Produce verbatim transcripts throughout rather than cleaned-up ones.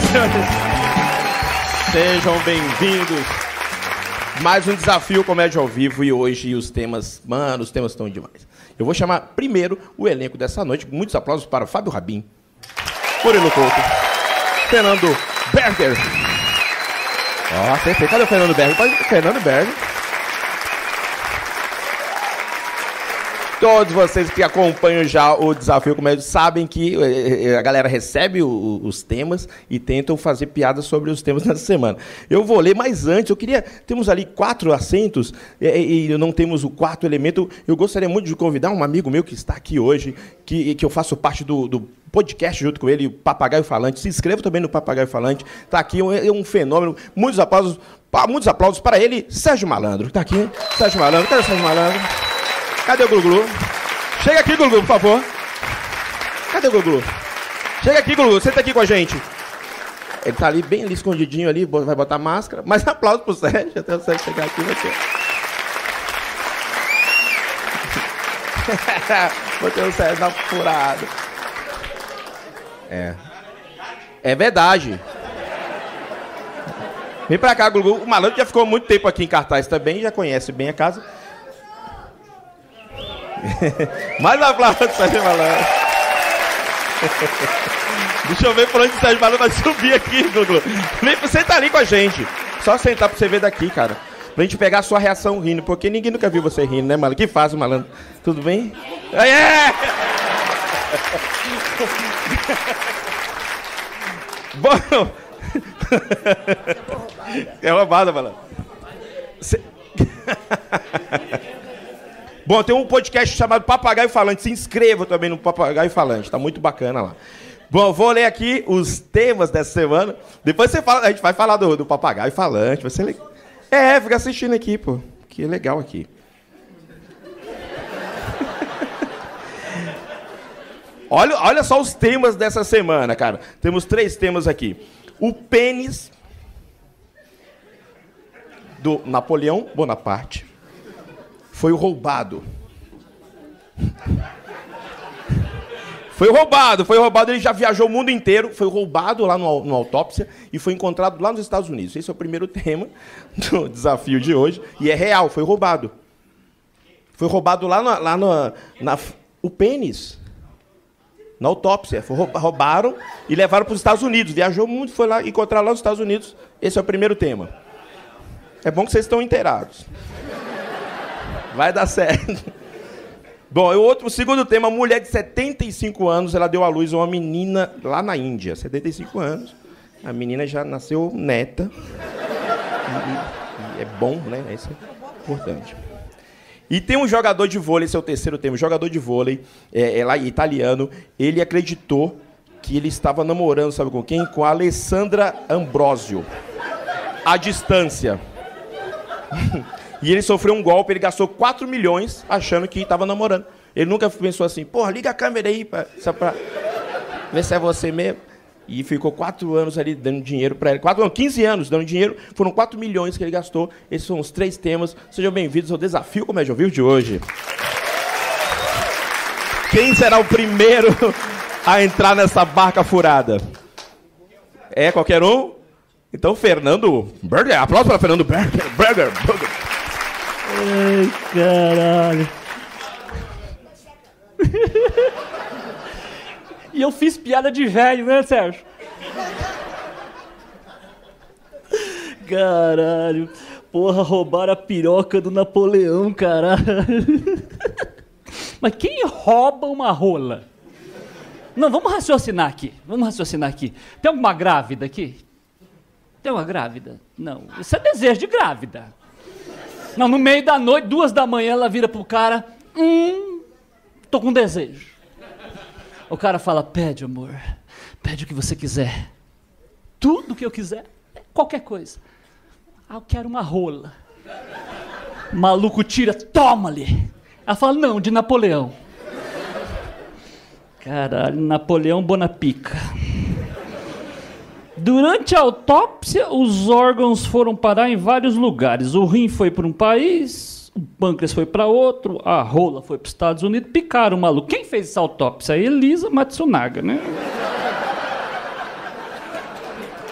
senhores, sejam bem-vindos. Mais um desafio Comédia ao Vivo e hoje os temas, mano, os temas estão demais. Eu vou chamar primeiro o elenco dessa noite. Muitos aplausos para Fábio Rabin, Murilo Couto, Fernando Berger. Ó, acertei. Cadê o Fernando Berger? Fernando Berger. Todos vocês que acompanham já o Desafio Comédia sabem que a galera recebe o, os temas e tentam fazer piadas sobre os temas nessa semana. Eu vou ler, mas antes, eu queria... Temos ali quatro assentos e, e não temos o quarto elemento. Eu gostaria muito de convidar um amigo meu que está aqui hoje, que, que eu faço parte do, do podcast junto com ele, o Papagaio Falante. Se inscreva também no Papagaio Falante. Está aqui, é um, um fenômeno. Muitos aplausos, muitos aplausos para ele, Sérgio Malandro. Está aqui, Sérgio Malandro. Cadê o Sérgio Malandro? Cadê o Glu-Glu? Chega aqui, Glu-Glu, por favor. Cadê o Glu-Glu? Chega aqui, Glu-Glu. Senta aqui com a gente. Ele tá ali, bem ali, escondidinho ali, vai botar máscara. Mas aplauso pro Sérgio, até o Sérgio chegar aqui. Você. Botei o Sérgio na furada. É. É verdade. Vem pra cá, Glu-Glu. O Malandro já ficou muito tempo aqui em cartaz também, já conhece bem a casa. Mais um aplauso pro Sérgio Malandro. Deixa eu ver por onde o Sérgio Malandro vai subir aqui, Glu-Glu. Vem, senta ali com a gente. Só sentar pra você ver daqui, cara. Pra gente pegar a sua reação rindo, porque ninguém nunca viu você rindo, né, Malandro? Que faz, Malandro? Tudo bem? É! Bom... É roubada, Malandro. Cê... Bom, tem um podcast chamado Papagaio Falante. Se inscreva também no Papagaio Falante. Tá muito bacana lá. Bom, vou ler aqui os temas dessa semana. Depois você fala, a gente vai falar do, do Papagaio Falante. Vai ser legal. É, fica assistindo aqui, pô. Que legal aqui. olha, olha só os temas dessa semana, cara. Temos três temas aqui. O pênis do Napoleão Bonaparte foi roubado. Foi roubado, foi roubado. Ele já viajou o mundo inteiro. Foi roubado lá no, no autópsia e foi encontrado lá nos Estados Unidos. Esse é o primeiro tema do desafio de hoje. E é real, foi roubado. Foi roubado lá, na, lá na, na... O pênis. Na autópsia. Foi, roubaram e levaram para os Estados Unidos. Viajou o mundo, foi lá encontrar lá nos Estados Unidos. Esse é o primeiro tema. É bom que vocês estão inteirados. Vai dar certo. Bom, o, outro, o segundo tema, uma mulher de setenta e cinco anos, ela deu à luz a uma menina lá na Índia. setenta e cinco anos. A menina já nasceu neta. E, e é bom, né? Isso é importante. E tem um jogador de vôlei, esse é o terceiro tema, jogador de vôlei, é, é lá italiano, ele acreditou que ele estava namorando, sabe com quem? Com a Alessandra Ambrosio. À distância. E ele sofreu um golpe, ele gastou quatro milhões achando que estava namorando. Ele nunca pensou assim, porra, liga a câmera aí, pra, só pra ver se é você mesmo. E ficou quatro anos ali dando dinheiro para ele. Quatro, não, quinze anos dando dinheiro. Foram quatro milhões que ele gastou. Esses são os três temas. Sejam bem-vindos ao Desafio Comédia ao Vivo de hoje. Quem será o primeiro a entrar nessa barca furada? É qualquer um? Então, Fernando Berger. Aplausos para Fernando Berger. Berger. Berger. Ai, caralho. E eu fiz piada de velho, né, Sérgio? Caralho. Porra, roubaram a piroca do Napoleão, caralho. Mas quem rouba uma rola? Não, vamos raciocinar aqui. Vamos raciocinar aqui. Tem alguma grávida aqui? Tem uma grávida? Não. Isso é desejo de grávida. Não, no meio da noite, duas da manhã, ela vira pro cara. Hum, tô com desejo. O cara fala, pede, amor. Pede o que você quiser. Tudo que eu quiser. Qualquer coisa. Ah, eu quero uma rola. O maluco tira, toma-lhe. Ela fala, não, de Napoleão. Caralho, Napoleão Bonapica. Durante a autópsia, os órgãos foram parar em vários lugares. O rim foi para um país, o pâncreas foi para outro, a rola foi para os Estados Unidos, picaram o maluco. Quem fez essa autópsia? A Elisa Matsunaga, né?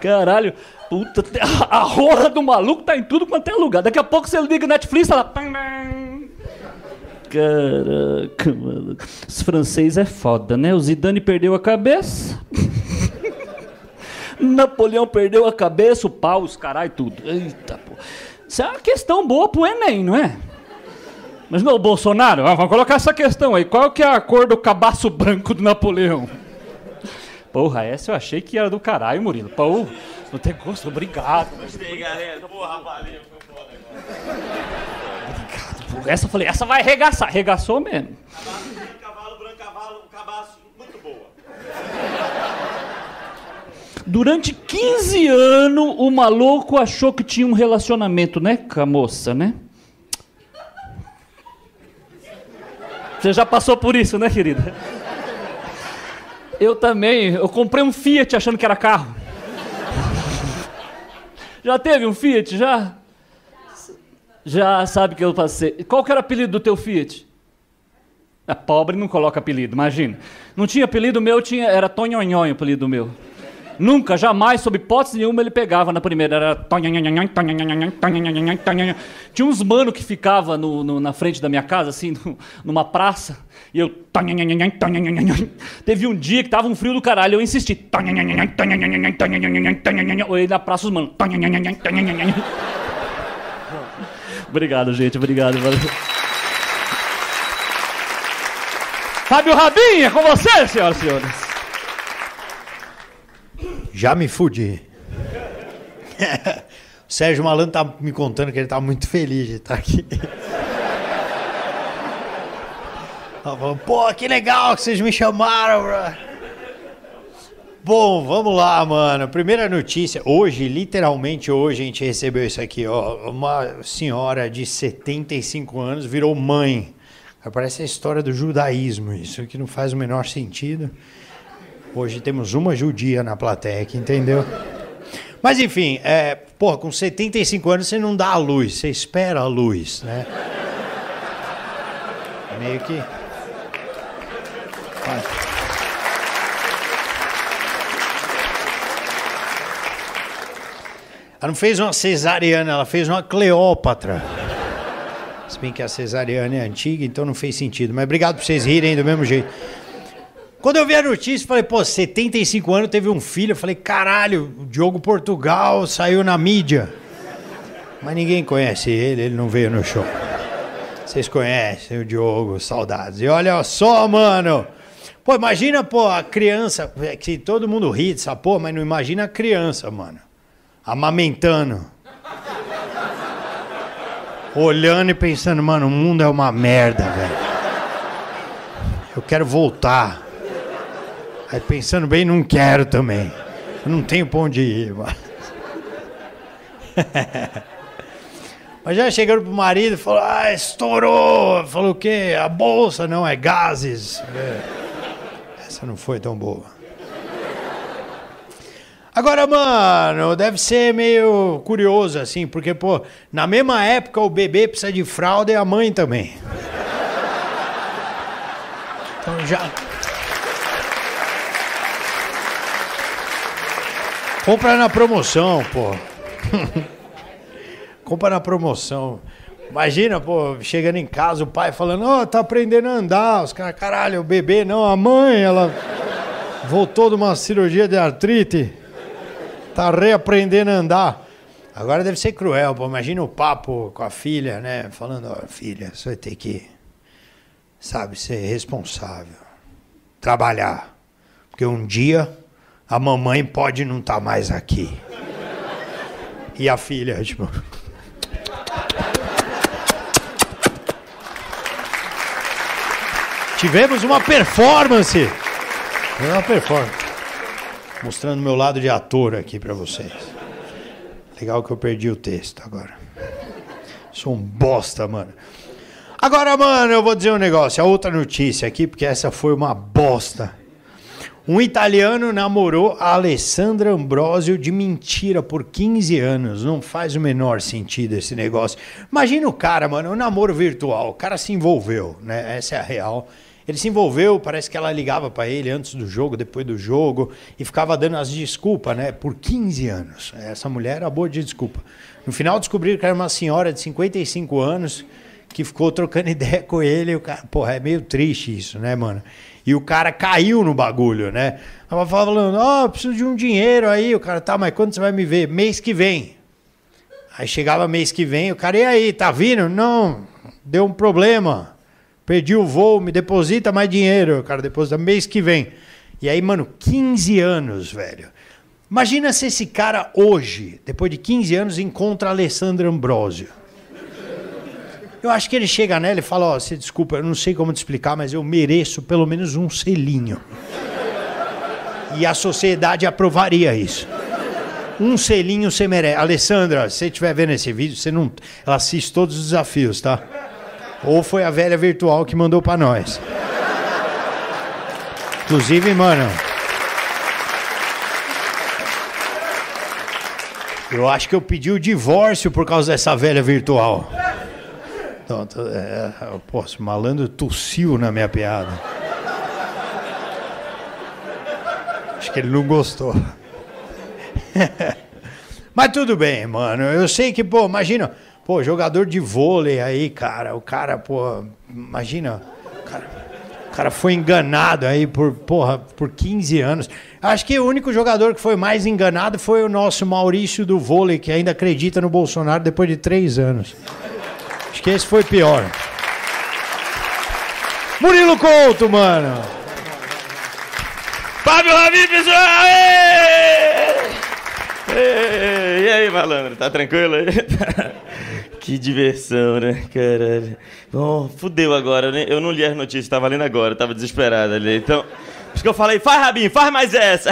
Caralho, puta, a rola do maluco tá em tudo quanto é lugar. Daqui a pouco você liga o Netflix e ela... Caraca, mano. Os franceses é foda, né? O Zidane perdeu a cabeça. Napoleão perdeu a cabeça, o pau, os caralho, tudo. Eita, pô. Isso é uma questão boa pro Enem, não é? Mas não, o Bolsonaro, vamos colocar essa questão aí. Qual que é a cor do cabaço branco do Napoleão? Porra, essa eu achei que era do caralho, Murilo. Pô, não tem gosto, obrigado. Gostei, galera. Porra, valeu, foi foda agora. Obrigado, porra. Essa eu falei, essa vai arregaçar. Arregaçou mesmo. Cabaço branco, cavalo, branco, cavalo, um cabaço muito boa. Durante quinze anos, o maluco achou que tinha um relacionamento, né, com a moça, né? Você já passou por isso, né, querida? Eu também. Eu comprei um Fiat achando que era carro. Já teve um Fiat, já? Já sabe que eu passei. Qual que era o apelido do teu Fiat? É pobre, não coloca apelido, imagina. Não tinha apelido meu, tinha, era Tonhonhonho o apelido meu. Nunca, jamais, sob hipótese nenhuma, ele pegava na primeira. Era Tonhonhonhonho, Tonhonhonhonho, Tonhonhonhonho, Tonhonhonhonho. Tinha uns mano que ficava no, no, na frente da minha casa, assim, no, numa praça, e eu... Tonhonhonhonho, Tonhonhonhonho. Teve um dia que tava um frio do caralho, eu insisti. Tonhonhonhonho, Tonhonhonhonho, Tonhonhonhonho, Tonhonhonhonho. Olhei na praça, os mano. Tonhonhonhonho, Tonhonhonhonho. Obrigado, gente, obrigado. Valeu. Fábio Rabinha, com você, senhoras e senhores. Já me fudi. O Sérgio Malandro tá me contando que ele tá muito feliz de estar aqui. Tá falando, pô, que legal que vocês me chamaram, bro. Bom, vamos lá, mano. Primeira notícia. Hoje, literalmente hoje, a gente recebeu isso aqui, ó. Uma senhora de setenta e cinco anos virou mãe. Parece a história do judaísmo, isso que não faz o menor sentido. Hoje temos uma judia na plateia aqui, entendeu? Mas enfim, é, porra, com setenta e cinco anos você não dá a luz, você espera a luz, né? Meio que... Vai. Ela não fez uma cesariana, ela fez uma Cleópatra. Se bem que a cesariana é antiga, então não fez sentido. Mas obrigado por vocês rirem do mesmo jeito. Quando eu vi a notícia, falei, pô, setenta e cinco anos, teve um filho. Eu falei, caralho, o Diogo Portugal saiu na mídia. Mas ninguém conhece ele, ele não veio no show. Vocês conhecem o Diogo, saudades. E olha só, mano. Pô, imagina, pô, a criança, que todo mundo ri dessa porra, mas não imagina a criança, mano. Amamentando. Olhando e pensando, mano, o mundo é uma merda, velho. Eu quero voltar. Aí pensando bem, não quero também. Eu não tenho pra onde ir, mano. Mas já chegando pro marido, falou, ah, estourou. Falou o quê? A bolsa não, é gases. Essa não foi tão boa. Agora, mano, deve ser meio curioso, assim, porque, pô, na mesma época o bebê precisa de fralda e a mãe também. Então já... Compra na promoção, pô. Compra na promoção. Imagina, pô, chegando em casa, o pai falando, ó, oh, tá aprendendo a andar. Os caras, caralho, o bebê não, a mãe, ela voltou de uma cirurgia de artrite. Tá reaprendendo a andar. Agora deve ser cruel, pô. Imagina o papo com a filha, né? Falando, ó, filha, você vai ter que, sabe, ser responsável. Trabalhar. Porque um dia a mamãe pode não estar mais aqui. E a filha, tipo... Tivemos uma performance. Uma performance. Mostrando meu lado de ator aqui pra vocês. Legal que eu perdi o texto agora. Sou um bosta, mano. Agora, mano, eu vou dizer um negócio. A outra notícia aqui, porque essa foi uma bosta. Um italiano namorou a Alessandra Ambrosio de mentira por quinze anos. Não faz o menor sentido esse negócio. Imagina o cara, mano, um namoro virtual. O cara se envolveu, né? Essa é a real. Ele se envolveu, parece que ela ligava pra ele antes do jogo, depois do jogo, e ficava dando as desculpas, né? Por quinze anos. Essa mulher era boa de desculpa. No final descobriram que era uma senhora de cinquenta e cinco anos que ficou trocando ideia com ele. E o cara, porra, é meio triste isso, né, mano? E o cara caiu no bagulho, né? Ela falando, ó, oh, preciso de um dinheiro aí. O cara, tá, mas quando você vai me ver? Mês que vem. Aí chegava mês que vem, o cara, e aí, tá vindo? Não, deu um problema. Perdi o voo, me deposita mais dinheiro. O cara deposita mês que vem. E aí, mano, quinze anos, velho. Imagina se esse cara hoje, depois de quinze anos, encontra a Alessandra Ambrosio. Eu acho que ele chega nela e fala, ó, oh, você desculpa, eu não sei como te explicar, mas eu mereço pelo menos um selinho. E a sociedade aprovaria isso. Um selinho você merece. Alessandra, se você estiver vendo esse vídeo, você não... ela assiste todos os desafios, tá? Ou foi a velha virtual que mandou pra nós. Inclusive, mano... eu acho que eu pedi o divórcio por causa dessa velha virtual. Então, é, eu posso, o malandro tossiu na minha piada. Acho que ele não gostou. Mas tudo bem, mano. Eu sei que, pô, imagina... Pô, jogador de vôlei aí, cara, o cara, pô, imagina, o cara, o cara foi enganado aí por, porra, por quinze anos. Acho que o único jogador que foi mais enganado foi o nosso Maurício do vôlei, que ainda acredita no Bolsonaro depois de três anos. Acho que esse foi pior. Murilo Couto, mano. Fábio Ravi, pessoal! Ei, e aí, malandro, tá tranquilo aí? Que diversão, né, caralho. Oh, fudeu agora, né? Eu não li as notícias, tava lendo agora, tava desesperado ali. Então, por isso que eu falei, faz, Rabinho, faz mais essa.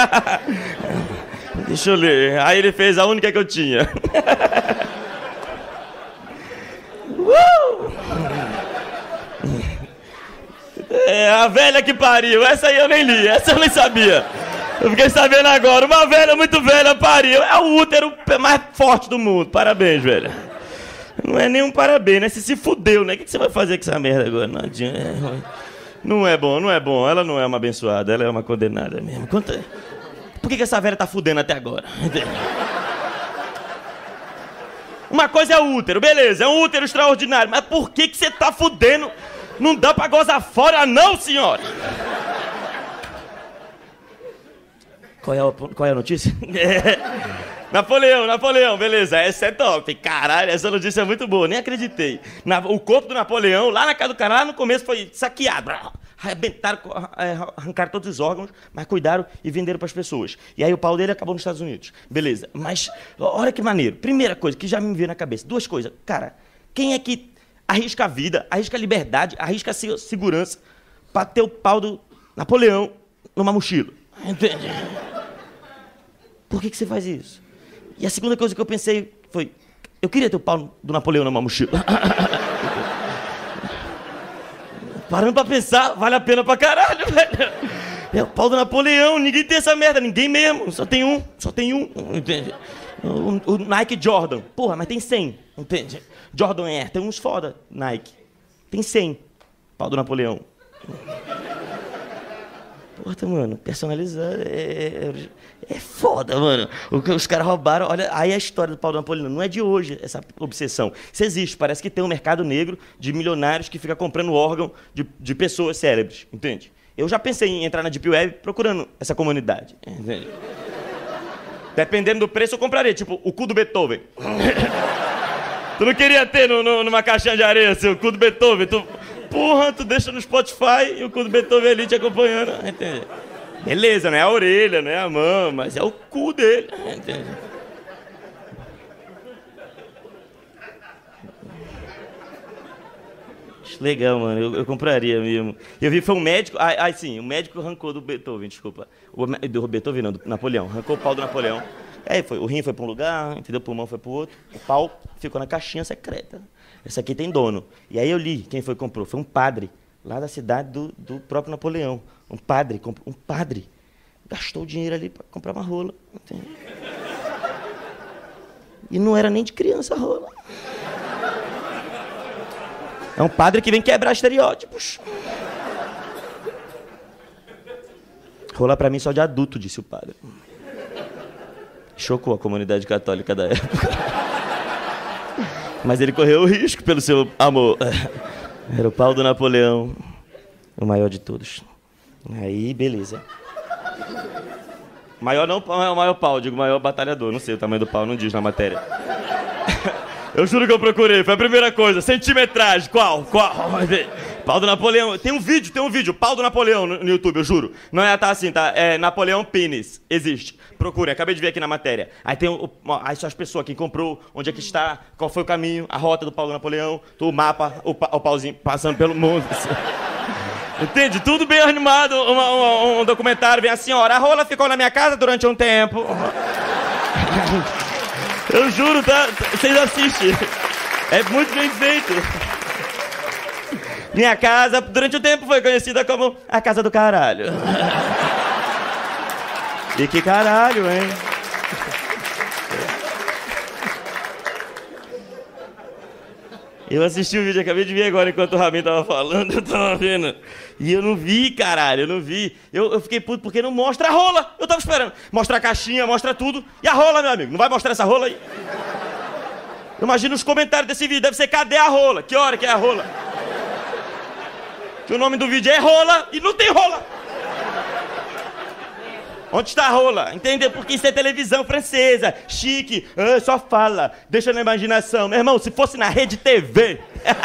Deixa eu ler. Aí ele fez a única que eu tinha. uh! É, a velha que pariu. Essa aí eu nem li, essa eu nem sabia. Eu fiquei sabendo agora. Uma velha muito velha pariu. É o útero mais forte do mundo. Parabéns, velho. Não é nem um parabéns, né? Você se fudeu, né? O que você vai fazer com essa merda agora? Não adianta. Não é bom, não é bom. Ela não é uma abençoada, ela é uma condenada mesmo. Conta... Por que, que essa velha tá fudendo até agora? Uma coisa é o útero, beleza, é um útero extraordinário. Mas por que, que você tá fudendo? Não dá pra gozar fora, não, senhora! Qual é a, qual é a notícia? Napoleão, Napoleão, beleza, essa é top. Caralho, essa notícia é muito boa, nem acreditei. Na, o corpo do Napoleão, lá na casa do cara, lá no começo foi saqueado. Arrebentaram, arrancaram todos os órgãos, mas cuidaram e venderam para as pessoas. E aí o pau dele acabou nos Estados Unidos. Beleza, mas olha que maneiro. Primeira coisa que já me veio na cabeça, duas coisas. Cara, quem é que arrisca a vida, arrisca a liberdade, arrisca a segurança para ter o pau do Napoleão numa mochila? Entende? Por que, que você faz isso? E a segunda coisa que eu pensei foi, eu queria ter o pau do Napoleão numa mochila. Parando pra pensar, vale a pena pra caralho, velho. É o pau do Napoleão, ninguém tem essa merda, ninguém mesmo. Só tem um, só tem um, entende? O, o Nike Jordan, porra, mas tem cem, entende? Jordan Air, tem uns foda, Nike. Tem cem, pau do Napoleão. Porra, mano, personalizado é, é foda, mano. O que os caras roubaram, olha, aí a história do pau do Napoleão não é de hoje, essa obsessão. Isso existe, parece que tem um mercado negro de milionários que fica comprando órgão de, de pessoas célebres, entende? Eu já pensei em entrar na Deep Web procurando essa comunidade, entende? Dependendo do preço, eu compraria, tipo, o cu do Beethoven. Tu não queria ter no, no, numa caixinha de areia, assim, o cu do Beethoven, tu... Porra, tu deixa no Spotify e o cu do Beethoven ali te acompanhando, entende? Beleza, não é a orelha, não é a mão, mas é o cu dele, entende? Legal, mano, eu, eu compraria mesmo. Eu vi, foi um médico, ai, ai sim, o médico arrancou do Beethoven, desculpa. O, do Beethoven não, do Napoleão, arrancou o pau do Napoleão. Aí foi, o rim foi para um lugar, entendeu? O pulmão foi para o outro, o pau ficou na caixinha secreta. Essa aqui tem dono. E aí eu li quem foi que comprou. Foi um padre, lá da cidade do, do próprio Napoleão. Um padre, um padre. Gastou o dinheiro ali para comprar uma rola. Entende? E não era nem de criança a rola. É um padre que vem quebrar estereótipos. Rola pra mim só de adulto, disse o padre. Chocou a comunidade católica da época. Mas ele correu o risco pelo seu amor. Era o pau do Napoleão, o maior de todos. Aí, beleza. Maior não é o maior pau, digo maior batalhador. Não sei o tamanho do pau, não diz na matéria. Eu juro que eu procurei, foi a primeira coisa. Centimetragem, qual? Qual? Pau do Napoleão. Tem um vídeo, tem um vídeo, pau do Napoleão no, no YouTube, eu juro. Não é tá assim, tá? É Napoleão Pênis. Existe. Procure, acabei de ver aqui na matéria. Aí tem o, aí são as pessoas, quem comprou, onde é que está, qual foi o caminho, a rota do pau do Napoleão, o mapa, o, pa, o pauzinho passando pelo mundo. Entende? Tudo bem animado. Uma, uma, um documentário, vem a senhora, a rola ficou na minha casa durante um tempo. Eu juro, tá? Vocês assistem. É muito bem feito. Minha casa, durante o tempo, foi conhecida como a casa do caralho. E que caralho, hein? Eu assisti o vídeo, acabei de ver agora enquanto o Rabin tava falando, eu tava vendo. E eu não vi, caralho, eu não vi. Eu, eu fiquei puto porque não mostra a rola. Eu tava esperando. Mostra a caixinha, mostra tudo. E a rola, meu amigo? Não vai mostrar essa rola aí? Imagina os comentários desse vídeo. Deve ser, cadê a rola? Que hora que é a rola? Que o nome do vídeo é rola e não tem rola. Onde está a rola? Entendeu? Porque isso é televisão francesa, chique, ah, só fala, deixa na imaginação. Meu irmão, se fosse na Rede T V...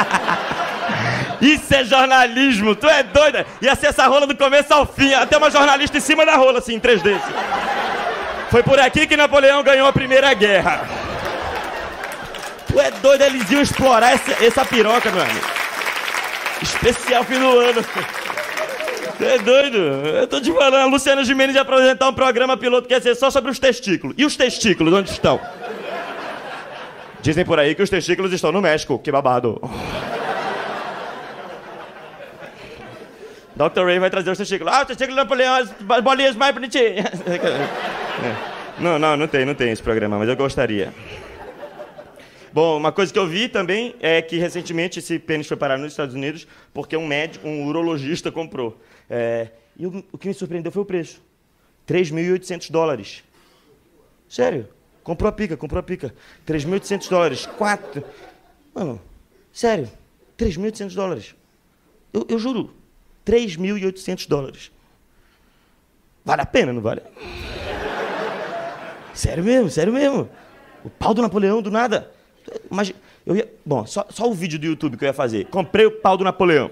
Isso é jornalismo, tu é doida? Ia ser essa rola do começo ao fim, até uma jornalista em cima da rola, assim, em três D. Assim. Foi por aqui que Napoleão ganhou a Primeira Guerra. Tu é doido, eles iam explorar essa, essa piroca, meu amigo. Especial fim do ano. Tu é doido? Eu tô te falando, a Luciana Gimenez ia apresentar um programa piloto que ia ser só sobre os testículos. E os testículos, onde estão? Dizem por aí que os testículos estão no México, que babado. doutor Ray vai trazer os testículos. Ah, os testículos do Napoleão, as bolinhas mais bonitinhas. Não, não, não tem, não tem esse programa, mas eu gostaria. Bom, uma coisa que eu vi também é que recentemente esse pênis foi parar nos Estados Unidos porque um médico, um urologista comprou. É, e o, o que me surpreendeu foi o preço. três mil e oitocentos dólares. Sério. Comprou a pica, comprou a pica. três mil e oitocentos dólares. Quatro. Mano, sério. três mil e oitocentos dólares. Eu, eu juro. três mil e oitocentos dólares. Vale a pena, não vale? Sério mesmo, sério mesmo. O pau do Napoleão, do nada. Mas eu ia... Bom, só, só o vídeo do YouTube que eu ia fazer. Comprei o pau do Napoleão.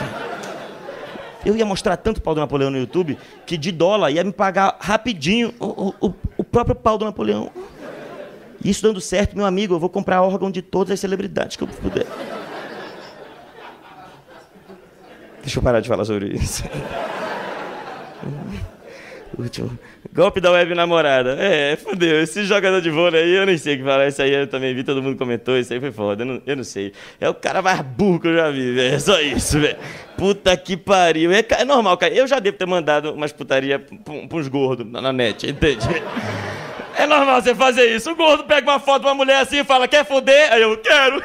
Eu ia mostrar tanto o pau do Napoleão no YouTube que de dólar ia me pagar rapidinho o, o, o próprio pau do Napoleão. E isso dando certo, meu amigo, eu vou comprar órgão de todas as celebridades que eu puder. Deixa eu parar de falar sobre isso. Último. Golpe da web namorada. É, fodeu. Esse jogador de vôlei aí, eu nem sei o que falar. Isso aí eu também vi, todo mundo comentou. Isso aí foi foda. Eu não, eu não sei. É o cara mais burro que eu já vi, velho. É só isso, velho. Puta que pariu. É, é normal, cara. Eu já devo ter mandado umas putaria pra uns gordos na, na net, entende? É normal você fazer isso. O gordo pega uma foto de uma mulher assim e fala, quer foder? Aí eu, quero.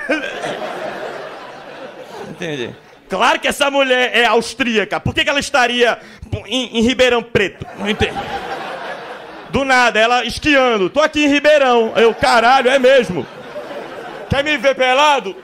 Entende? Claro que essa mulher é austríaca. Por que, que ela estaria em, em Ribeirão Preto? Não entendo. Do nada, ela esquiando. Tô aqui em Ribeirão. Eu, caralho, é mesmo. Quer me ver pelado?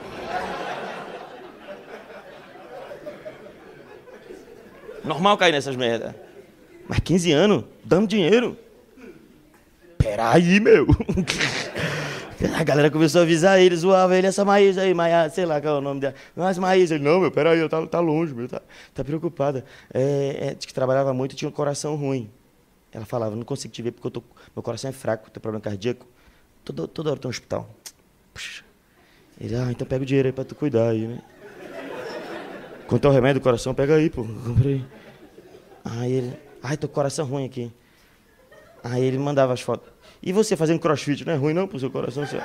Normal cair nessas merdas. Mas quinze anos, dando dinheiro. Peraí, meu. A galera começou a avisar ele, zoava ele, essa Maísa aí, Maia, sei lá qual é o nome dela. Mas Maísa, ele, não, meu, peraí, tá, tá longe, meu, tá, tá preocupada. É, é, diz que trabalhava muito e tinha um coração ruim. Ela falava, não consigo te ver porque eu tô, meu coração é fraco, tenho problema cardíaco. Toda, toda hora tô no hospital. Puxa. Ele, ah, então pega o dinheiro aí pra tu cuidar aí, né? Quanto é o remédio do coração, pega aí, pô, comprei. Aí ele, ai, tô com o coração ruim aqui. Aí ele mandava as fotos. E você fazendo crossfit, não é ruim não pro seu coração? Você...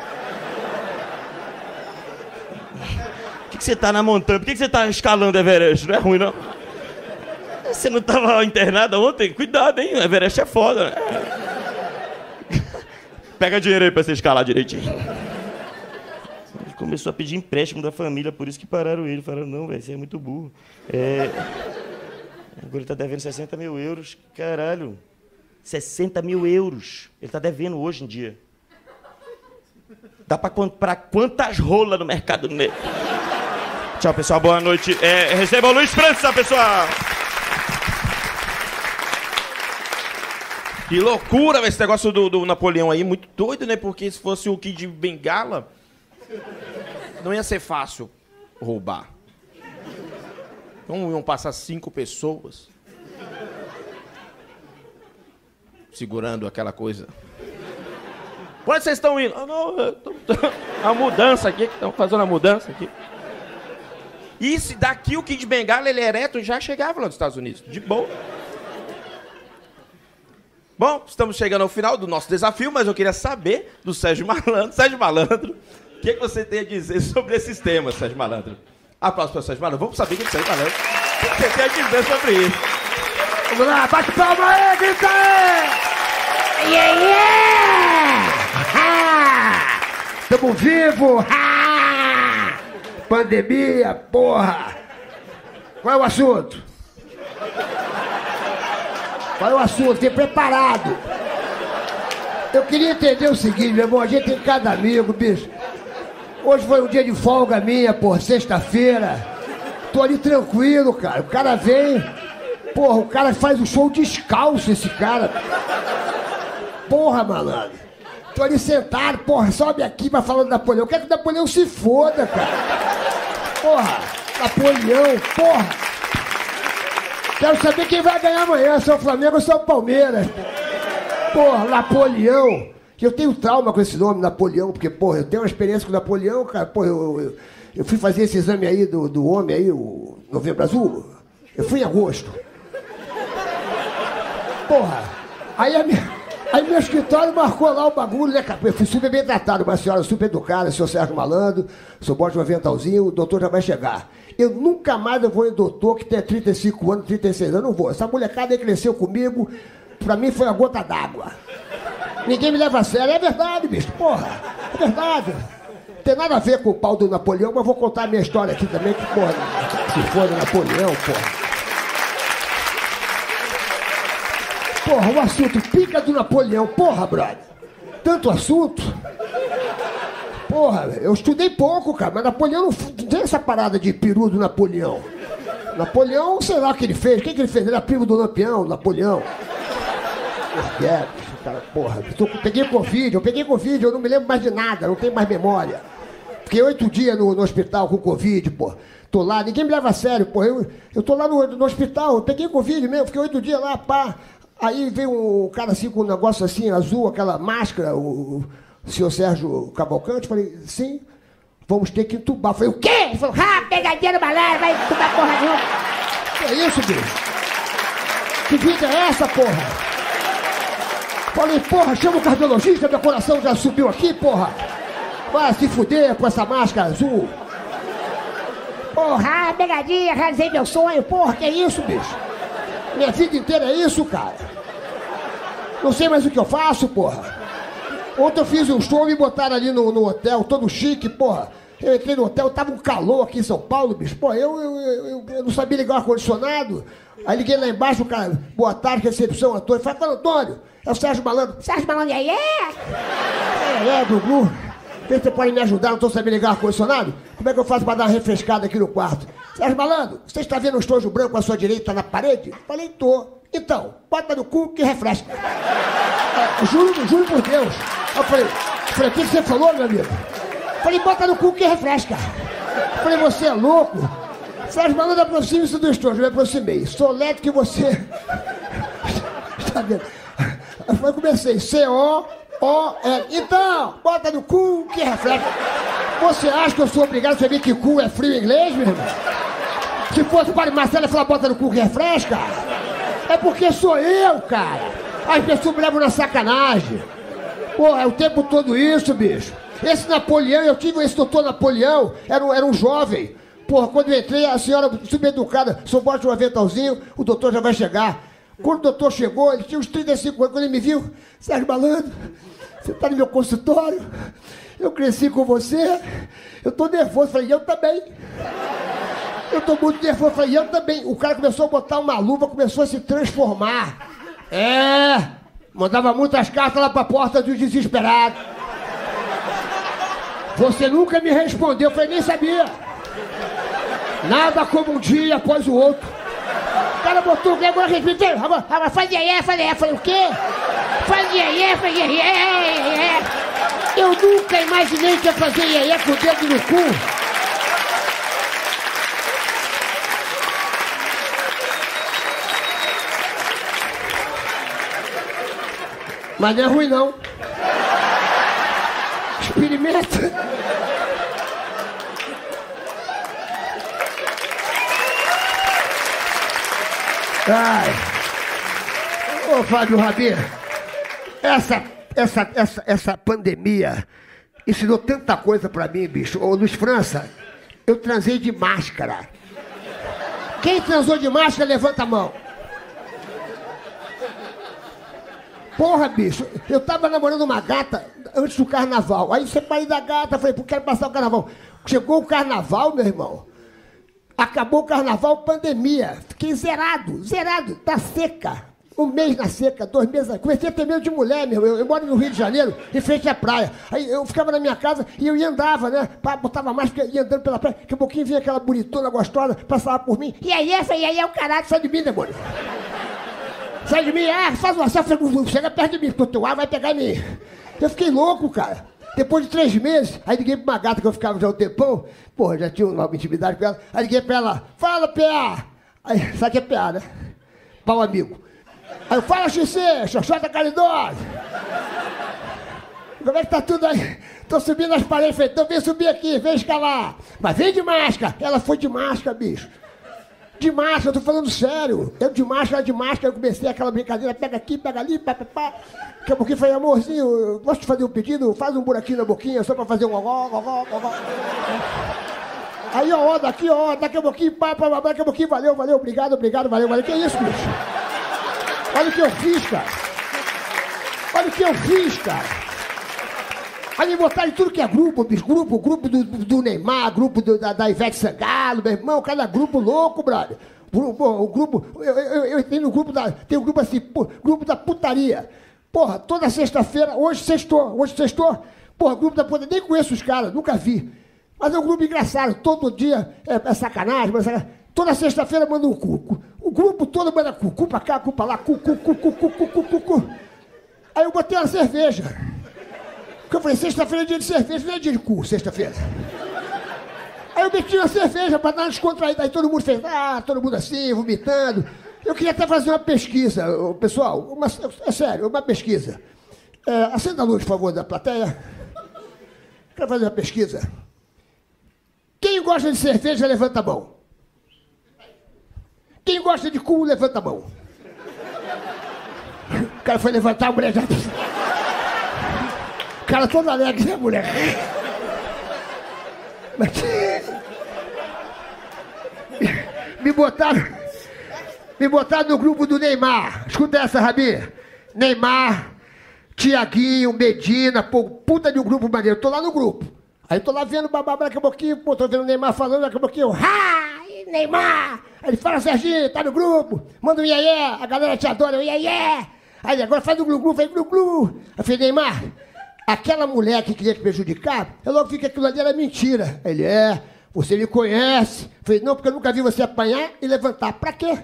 Por que, que você tá na montanha? Por que, que você tá escalando Everest? Não é ruim não? Você não tava internada ontem? Cuidado, hein? Everest é foda, né? Pega dinheiro aí pra você escalar direitinho. Ele começou a pedir empréstimo da família, por isso que pararam ele. Falaram, não, velho, você é muito burro. É... Agora ele tá devendo sessenta mil euros. Caralho. sessenta mil euros. Ele tá devendo hoje em dia. Dá pra comprar quantas rolas no mercado negro? Tchau, pessoal. Boa noite. É, receba o Luiz França, pessoal. Que loucura esse negócio do, do Napoleão aí. Muito doido, né? Porque se fosse o Kid Bengala, não ia ser fácil roubar. Então iam passar cinco pessoas segurando aquela coisa. Por onde vocês estão indo? Ah, não, eu tô, tô, a mudança aqui, estão fazendo a mudança aqui. E se daqui o Kid Bengala, ele é ereto, já chegava lá nos Estados Unidos, de boa. Bom, estamos chegando ao final do nosso desafio, mas eu queria saber do Sérgio Malandro. Sérgio Malandro, o que, que você tem a dizer sobre esses temas, Sérgio Malandro? Aplausos para o Sérgio Malandro. Vamos saber o que o Sérgio Malandro o que você tem a dizer sobre isso. Vamos lá, bate palma aí, grita aí! Yeah, yeah! Ha! Tamo vivo! Ha! Pandemia, porra! Qual é o assunto? Qual é o assunto? Tem preparado. Eu queria entender o seguinte, meu irmão, a gente tem cada amigo, bicho. Hoje foi um dia de folga minha, porra, sexta-feira. Tô ali tranquilo, cara. O cara vem, porra, o cara faz um show descalço, esse cara. Porra, malandro. Tô ali sentado, porra, sobe aqui pra falar do Napoleão. Eu quero que o Napoleão se foda, cara. Porra, Napoleão, porra. Quero saber quem vai ganhar amanhã, se é o Flamengo ou se é o Palmeiras. Porra, Napoleão. Eu tenho trauma com esse nome, Napoleão, porque, porra, eu tenho uma experiência com o Napoleão, cara. Porra, eu, eu, eu fui fazer esse exame aí do, do homem aí, o Novembro Azul. Eu fui em agosto. Porra, aí, a minha, aí meu escritório marcou lá o bagulho, né, cara? Eu fui super bem tratado, uma senhora super educada, senhor Sérgio Malandro, senhor bote um aventalzinho, o doutor já vai chegar. Eu nunca mais eu vou em doutor que tem trinta e cinco anos, trinta e seis anos, não vou. Essa molecada aí cresceu comigo, pra mim foi a gota d'água. Ninguém me leva a sério, é verdade, bicho, porra, é verdade. Não tem nada a ver com o pau do Napoleão, mas vou contar a minha história aqui também, que, porra, se for do Napoleão, porra. Porra, o assunto pica do Napoleão, porra, brother. Tanto assunto. Porra, eu estudei pouco, cara, mas Napoleão não tem essa parada de peru do Napoleão. Napoleão, sei lá o que ele fez. O que, que ele fez? Ele era primo do Lampião, Napoleão. Porra, é, cara, porra. Eu peguei Covid, eu peguei Covid, eu não me lembro mais de nada, não tenho mais memória. Fiquei oito dias no, no hospital com Covid, porra. Tô lá, ninguém me leva a sério, porra. Eu, eu tô lá no, no hospital, eu peguei Covid mesmo, fiquei oito dias lá, pá. Aí veio um cara assim com um negócio assim, azul, aquela máscara, o, o senhor Sérgio Cavalcante. Falei, sim, vamos ter que entubar. Falei, o quê? Ele falou, ah, pegadinha no malandro, vai entubar porra nenhuma. Que é isso, bicho? Que vida é essa, porra? Falei, porra, chama o cardiologista, meu coração já subiu aqui, porra. Vai se fuder com essa máscara azul. Porra, pegadinha, realizei meu sonho, porra, que é isso, bicho? Minha vida inteira é isso, cara. Não sei mais o que eu faço, porra. Ontem eu fiz um show, me botaram ali no, no hotel, todo chique, porra. Eu entrei no hotel, tava um calor aqui em São Paulo, bicho. Pô, eu, eu, eu, eu não sabia ligar o ar-condicionado. Aí liguei lá embaixo, o cara, boa tarde, recepção, Antônio. Falei, fala, Antônio, é o Sérgio Malandro. Sérgio Malandro, aí é? É, é, Gugu. Você pode me ajudar, não tô sabendo ligar o ar-condicionado? Como é que eu faço pra dar uma refrescada aqui no quarto? Sérgio Malandro, você está vendo o estojo branco à sua direita na parede? Falei, tô. Então, bota no cu que refresca. É, juro, juro por Deus. Eu falei, falei, o que você falou, meu amigo? Falei, bota no cu que refresca. Falei, você é louco? Sérgio Malandro, aproxime-se do estojo. Eu me aproximei. Sou lento que você... Está vendo? Eu comecei, C O O L. Então, bota no cu que refresca. Você acha que eu sou obrigado a saber que cu é frio em inglês, meu irmão? Se fosse para Marcela falar bota no cu que refresca, é porque sou eu, cara. As pessoas me levam na sacanagem. Pô, é o tempo todo isso, bicho. Esse Napoleão, eu tive esse doutor Napoleão, era um, era um jovem. Porra, quando eu entrei, a senhora subeducada, só bota um aventalzinho, o doutor já vai chegar. Quando o doutor chegou, ele tinha uns trinta e cinco anos, quando ele me viu, Sérgio Malandro, você tá no meu consultório, eu cresci com você, eu tô nervoso. Falei, eu também. Eu tô muito nervoso. Eu falei, eu também. O cara começou a botar uma luva, começou a se transformar. É, mandava muitas cartas lá pra porta dos desesperados. Você nunca me respondeu, eu falei, nem sabia. Nada como um dia após o outro. O cara botou o que agora repita. Agora, agora faz iê, faz iê. Falei, o quê? Faz iê, faz iê, iê. Eu nunca imaginei que ia fazer iê com o dedo no cu. Mas não é ruim, não. Experimenta. Ai. Ô, Fábio Rabir, essa, essa, essa, essa pandemia ensinou tanta coisa pra mim, bicho. Ô, Luiz França, eu transei de máscara. Quem transou de máscara, levanta a mão. Porra, bicho, eu tava namorando uma gata antes do carnaval. Aí separei da gata, falei, pô, quero passar o carnaval. Chegou o carnaval, meu irmão. Acabou o carnaval, pandemia. Fiquei zerado, zerado, tá seca. Um mês na seca, dois meses. Comecei a ter medo de mulher, meu. Eu, eu moro no Rio de Janeiro, em frente à praia. Aí eu ficava na minha casa e eu ia andava, né? Botava mais, ia andando pela praia. Daqui a pouquinho vinha aquela bonitona gostosa, passava por mim. E aí, essa, e aí é o caralho, sai de mim, demônio. Sai de mim, ah, faz uma selfie, chega perto de mim, porque o teu ar vai pegar em mim. Eu fiquei louco, cara. Depois de três meses, aí liguei pra uma gata que eu ficava já um tempão, porra, já tinha uma intimidade com ela, aí liguei pra ela, fala, P A! Aí, sabe que é P A, né? Pau amigo. Aí eu, fala, X C, xoxota caridosa! Como é que tá tudo aí? Tô subindo as paredes, falei, então vem subir aqui, vem escalar. Mas vem de máscara. Ela foi de máscara, bicho. De máscara, eu tô falando sério. Eu de máscara, de máscara, eu comecei aquela brincadeira, pega aqui, pega ali, pá, pá, pá. Daqui a pouquinho falei, amorzinho, eu posso te fazer um pedido? Faz um buraquinho na boquinha, só pra fazer um gogó, gogó, gogó. Aí, ó, daqui, ó, daqui a pouquinho, pá, pá, pá, daqui a pouquinho, valeu, valeu, obrigado, obrigado, valeu, valeu. Que isso, bicho? Olha o que eu fiz, cara. Olha o que eu fiz, cara. Aí me botaram em tudo que é grupo, bicho. Grupo, grupo do, do Neymar, grupo do, da, da Ivete Sangalo, meu irmão, cada grupo louco, brother. O, o grupo, eu, eu, eu tenho no grupo da, tem um grupo assim, pô, grupo da putaria. Porra, toda sexta-feira, hoje sextou, hoje sextou. Porra, grupo da putaria, nem conheço os caras, nunca vi. Mas é um grupo engraçado, todo dia é, é sacanagem, mas é, toda sexta-feira manda um cu. O grupo todo manda cu, cu pra cá, cu pra lá, cu, cu, cu, cu, cu, cu, cu, cu, cu. Aí eu botei uma cerveja. Porque eu falei, sexta-feira é dia de cerveja, não é dia de cu, sexta-feira. Aí eu meti uma cerveja pra dar uma descontraída. Aí todo mundo fez, ah, todo mundo assim, vomitando. Eu queria até fazer uma pesquisa, pessoal, uma, é sério, uma pesquisa. É, acenda a luz, por favor, da plateia. Quero fazer uma pesquisa. Quem gosta de cerveja, levanta a mão. Quem gosta de cu, levanta a mão. O cara foi levantar, a mulher já... O cara todo alegre, né, mulher? Mas... Me botaram... Me botaram no grupo do Neymar. Escuta essa, Rabi. Neymar, Tiaguinho, Medina, pô, puta de um grupo maneiro. Tô lá no grupo. Aí tô lá vendo bababá, daqui a pouquinho, pô, tô vendo o Neymar falando, daqui a pouquinho, ha! Neymar! Aí ele fala, Serginho, tá no grupo, manda um iê, a galera te adora, iê! Aí agora faz o glu-glu, faz glu-glu. Aí eu falei, Neymar, aquela mulher que queria te prejudicar, eu logo vi que aquilo ali era mentira. Aí ele, é, você me conhece. Eu falei, não, porque eu nunca vi você apanhar e levantar. Pra quê?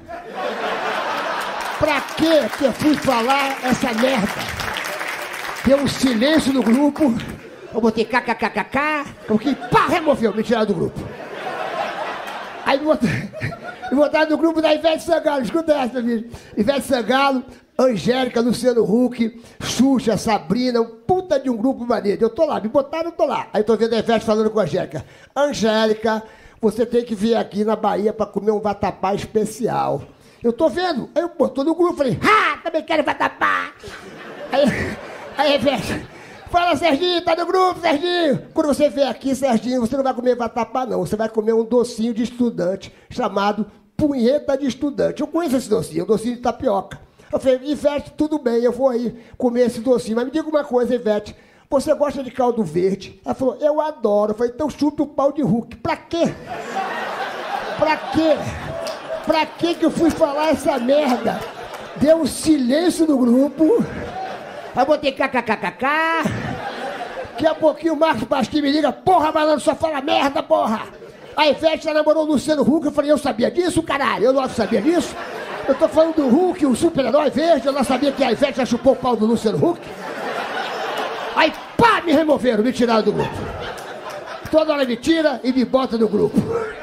Pra quê que eu fui falar essa merda? Deu um silêncio no grupo, eu botei kkkk, porque pá, removeu, me tiraram do grupo. Aí me botaram, me botaram no grupo da Ivete Sangalo, escuta essa, bicho. Ivete Sangalo, Angélica, Luciano Huck, Xuxa, Sabrina, um puta de um grupo maneiro. Eu tô lá, me botaram, eu tô lá. Aí tô vendo a Ivete falando com a Angélica. Angélica, você tem que vir aqui na Bahia pra comer um vatapá especial. Eu tô vendo. Aí eu botou no grupo, falei, ah, também quero vatapá. Aí, aí a Ivete, fala, Serginho, tá no grupo, Serginho. Quando você vier aqui, Serginho, você não vai comer vatapá, não. Você vai comer um docinho de estudante chamado punheta de estudante. Eu conheço esse docinho, um docinho de tapioca. Eu falei, Ivete, tudo bem, eu vou aí comer esse docinho. Mas me diga uma coisa, Ivete, você gosta de caldo verde? Ela falou, eu adoro. Eu falei, então chupa o pau de Hulk. Pra quê? Pra quê? Pra quê que eu fui falar essa merda? Deu um silêncio no grupo. Aí botei kkkk. Daqui a pouquinho o Marcos Pasquim me liga. Porra, malandro, só fala merda, porra. A Ivete já namorou o Luciano Huck. Eu falei, eu sabia disso, caralho? Eu não sabia disso. Eu tô falando do Hulk, o super-herói verde. Eu não sabia que a Ivete já chupou o pau do Luciano Huck. Aí, pá, me removeram, me tiraram do grupo. Toda hora me tira e me bota no grupo.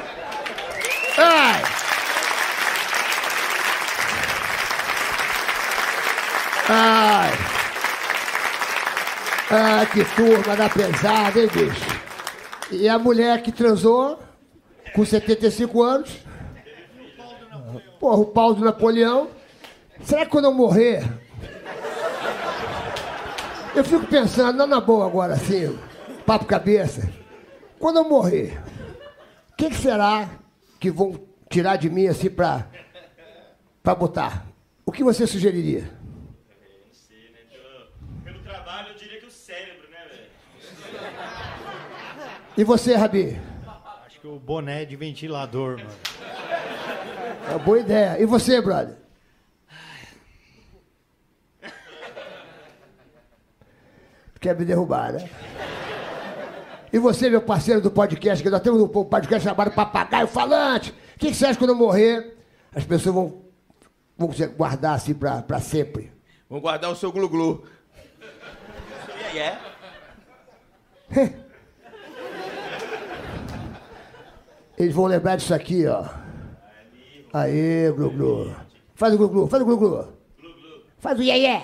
Ai. Ai. Ai, que turma da pesada, hein, bicho? E a mulher que transou, com setenta e cinco anos. Porra, o pau do Napoleão. Será que quando eu morrer... Eu fico pensando, não na boa agora, assim, papo cabeça. Quando eu morrer, o que, que será que vão tirar de mim, assim, pra, pra botar? O que você sugeriria? Não sei, né? Pelo trabalho, eu diria que o cérebro, né, velho? E você, Rabi? Acho que o boné de ventilador, mano. É uma boa ideia. E você, brother? Quer me derrubar, né? E você, meu parceiro do podcast, que nós temos um podcast chamado Papagaio Falante. O que, que você acha que quando eu morrer, as pessoas vão, vão guardar assim pra, pra sempre? Vamos guardar o seu glu-glu. É, é. Eles vão lembrar disso aqui, ó. Aê, glu-glu. Faz o glu-glu, faz o glu-glu. Faz o iê-iê.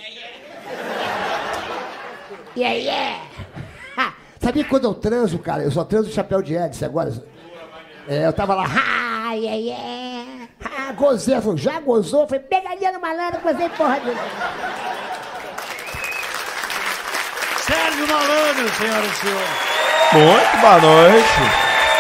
Iê-iê. Sabia que quando eu transo, cara, eu só transo o chapéu de hélice agora. É, eu tava lá, ah, iê-iê. Ah, gozei. Eu falei, já gozou? Falei, pegadinha no malandro, gozei porra de... Sérgio Malandro, senhoras e senhores. Muito boa noite.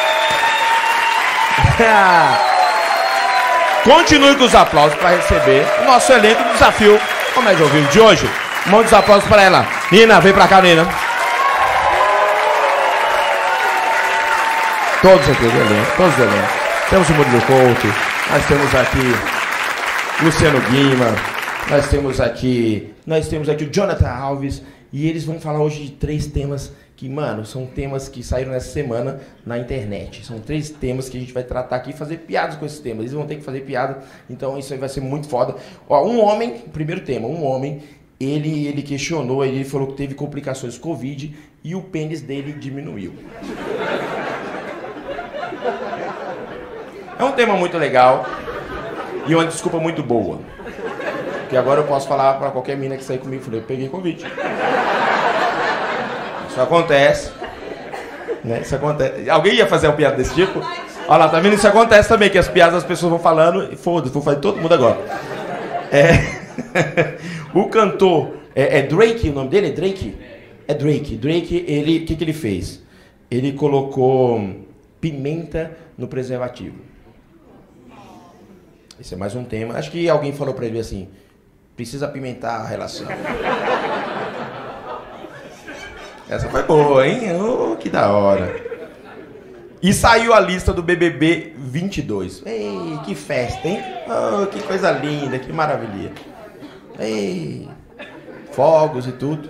Continue com os aplausos para receber o nosso elenco do Desafio Comédia ao Vivo de hoje. Um monte de aplausos para ela. Nina, vem pra cá, Nina. Todos aqui do elenco, todos do elenco. Temos o Murilo Couto, nós temos aqui Luciano Guima, nós temos aqui, nós temos aqui o Jonathan Alves, e eles vão falar hoje de três temas que, mano, são temas que saíram nessa semana na internet. São três temas que a gente vai tratar aqui e fazer piadas com esses temas. Eles vão ter que fazer piada, então isso aí vai ser muito foda. Ó, um homem, primeiro tema, um homem, ele, ele questionou, ele falou que teve complicações Covid e o pênis dele diminuiu. É um tema muito legal e uma desculpa muito boa. Porque agora eu posso falar pra qualquer mina que sair comigo, falei, eu peguei Covid. Isso acontece. Né? Isso acontece. Alguém ia fazer uma piada desse tipo? Olha lá, tá vendo? Isso acontece também, que as piadas as pessoas vão falando e foda-se, vou fazer todo mundo agora. É... o cantor, é, é Drake o nome dele? É Drake? É Drake. Drake, ele, o que, que ele fez? Ele colocou pimenta no preservativo. Esse é mais um tema. Acho que alguém falou pra ele assim, precisa apimentar a relação. Essa foi boa, hein? Oh, que da hora. E saiu a lista do B B B vinte e dois. Ei, que festa, hein? Oh, que coisa linda, que maravilha. Ei, fogos e tudo.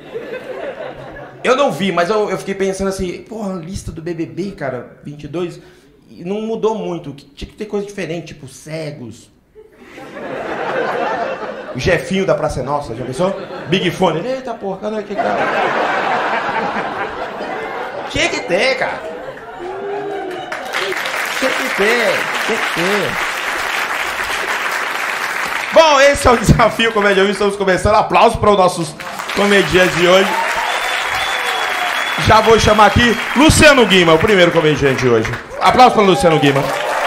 Eu não vi, mas eu, eu fiquei pensando assim, porra, a lista do B B B, cara, vinte e dois, e não mudou muito. Tinha que ter coisa diferente, tipo cegos. O Jefinho da Praça é Nossa, já pensou? Big Fone. Eita porra, cadê aquele cara? Tinha que ter, cara. Tinha que ter, tinha que ter. Bom, esse é o Desafio Comédia ao Vivo. Estamos começando. Aplausos para os nossos comediantes de hoje. Já vou chamar aqui Luciano Guima, o primeiro comediante de hoje. Aplausos para o Luciano Guima.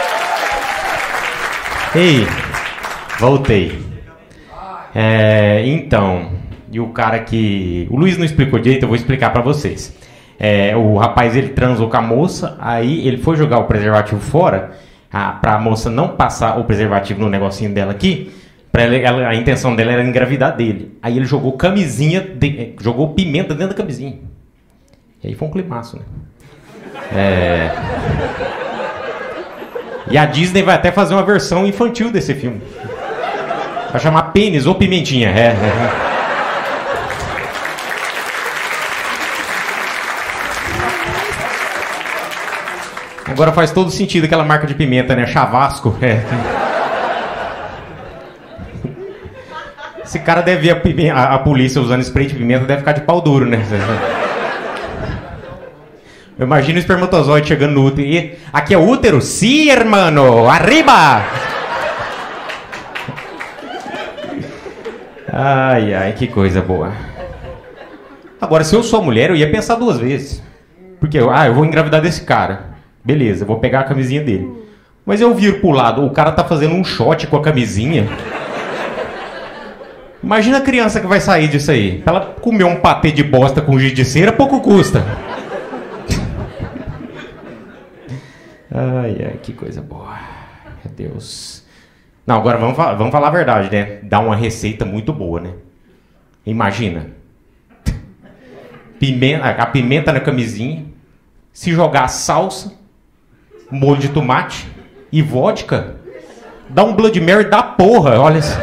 Ei, voltei. É, então, e o cara que... O Luiz não explicou direito, eu vou explicar para vocês. É, o rapaz, ele transou com a moça, aí ele foi jogar o preservativo fora, a, pra moça não passar o preservativo no negocinho dela aqui, pra ela, ela, a intenção dela era engravidar dele. Aí ele jogou camisinha, de, jogou pimenta dentro da camisinha. E aí foi um climaço, né? É... E a Disney vai até fazer uma versão infantil desse filme. Vai chamar Pênis ou Pimentinha. É, é. Agora faz todo sentido aquela marca de pimenta, né? Chavasco. É. Esse cara deve ver a, pimenta, a, a polícia usando spray de pimenta, deve ficar de pau duro, né? Eu imagino o espermatozoide chegando no útero. E aqui é o útero? Sim, hermano! Arriba! Ai, ai, que coisa boa. Agora, se eu sou mulher, eu ia pensar duas vezes. Porque, ah, eu vou engravidar desse cara. Beleza, eu vou pegar a camisinha dele. Mas eu viro pro lado, o cara tá fazendo um shot com a camisinha. Imagina a criança que vai sair disso aí. Pra ela comer um patê de bosta com giz de cera, pouco custa. Ai, ai, que coisa boa. Meu Deus. Não, agora vamos, vamos falar a verdade, né? Dá uma receita muito boa, né? Imagina. Pimenta, a pimenta na camisinha. Se jogar salsa, molho de tomate e vodka, dá um Blood Mary da porra, olha isso.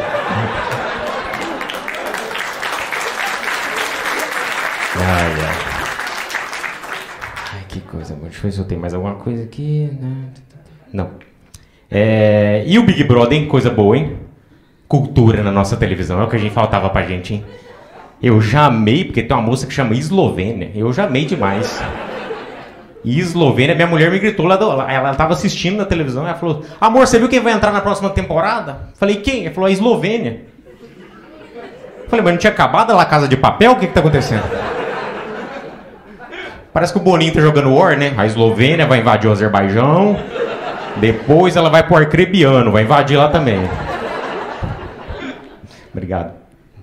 Ai, ai. Ai, que coisa boa. Deixa eu ver se eu tenho mais alguma coisa aqui. Não. É... E o Big Brother, hein? Coisa boa, hein? Cultura na nossa televisão. É o que a gente faltava pra gente, hein? Eu já amei, porque tem uma moça que chama Eslovênia. Eu já amei demais. E Eslovênia, minha mulher me gritou lá, do, ela estava assistindo na televisão, ela falou, amor, você viu quem vai entrar na próxima temporada? Falei, quem? Ela falou, a Eslovênia. Falei, mas não tinha acabado lá a Casa de Papel? O que que tá acontecendo? Parece que o Boninho tá jogando War, né? A Eslovênia vai invadir o Azerbaijão, depois ela vai pro Arcrebiano, vai invadir lá também. Obrigado.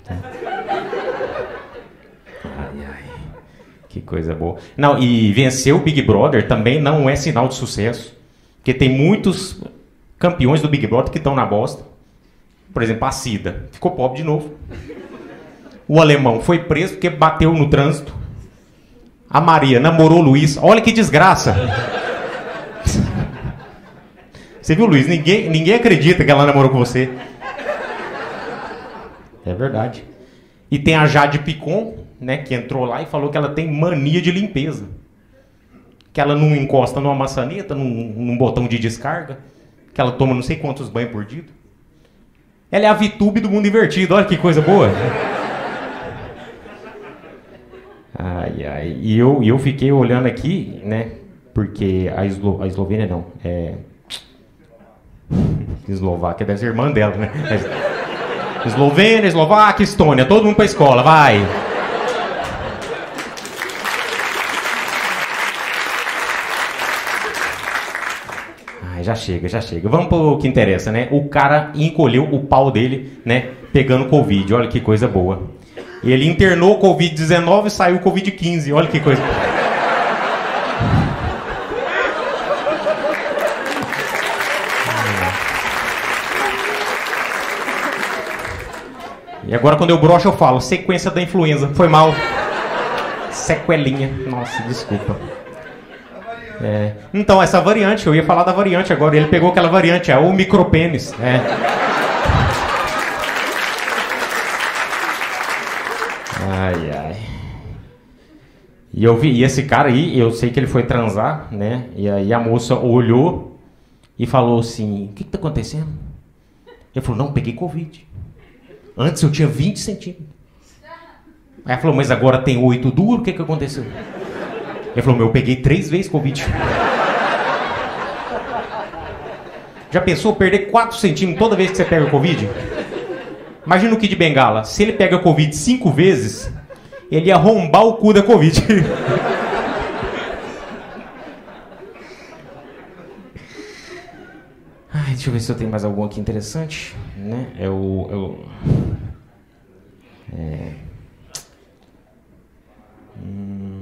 Que coisa boa. Não, e vencer o Big Brother também não é sinal de sucesso. Porque tem muitos campeões do Big Brother que estão na bosta. Por exemplo, a Cida. Ficou pobre de novo. O alemão foi preso porque bateu no trânsito. A Maria namorou o Luiz. Olha que desgraça. Você viu, Luiz? Ninguém, ninguém acredita que ela namorou com você. É verdade. E tem a Jade Picon, né, que entrou lá e falou que ela tem mania de limpeza. Que ela não encosta numa maçaneta, num, num botão de descarga. Que ela toma não sei quantos banhos por dia. Ela é a VTube do mundo invertido. Olha que coisa boa. Ai, ai. E eu, eu fiquei olhando aqui, né, porque a, Eslo, a Eslovênia não. É... Eslováquia deve ser irmã dela, né? Eslovênia, Eslováquia, Estônia. Todo mundo pra escola, vai. Já chega, já chega. Vamos pro que interessa, né? O cara encolheu o pau dele, né? Pegando Covid. Olha que coisa boa. Ele internou Covid dezenove e saiu Covid quinze. Olha que coisa. E agora quando eu broxo eu falo sequência da influenza. Foi mal. Sequelinha. Nossa, desculpa. É. Então, essa variante, eu ia falar da variante agora, ele pegou aquela variante, é o micropênis. É. Ai, ai. E eu vi, e esse cara aí, eu sei que ele foi transar, né? E aí a moça olhou e falou assim, o que que tá acontecendo? Ele falou, não, peguei Covid. Antes eu tinha vinte centímetros. Aí ela falou, mas agora tem oito duro, o que que aconteceu? Ele falou, meu, eu peguei três vezes Covid. Já pensou perder quatro centímetros toda vez que você pega Covid? Imagina o Kid Bengala. Se ele pega Covid cinco vezes, ele ia arrombar o cu da Covid. Ai, deixa eu ver se eu tenho mais algum aqui interessante. Né? É o... É o... É... Hum...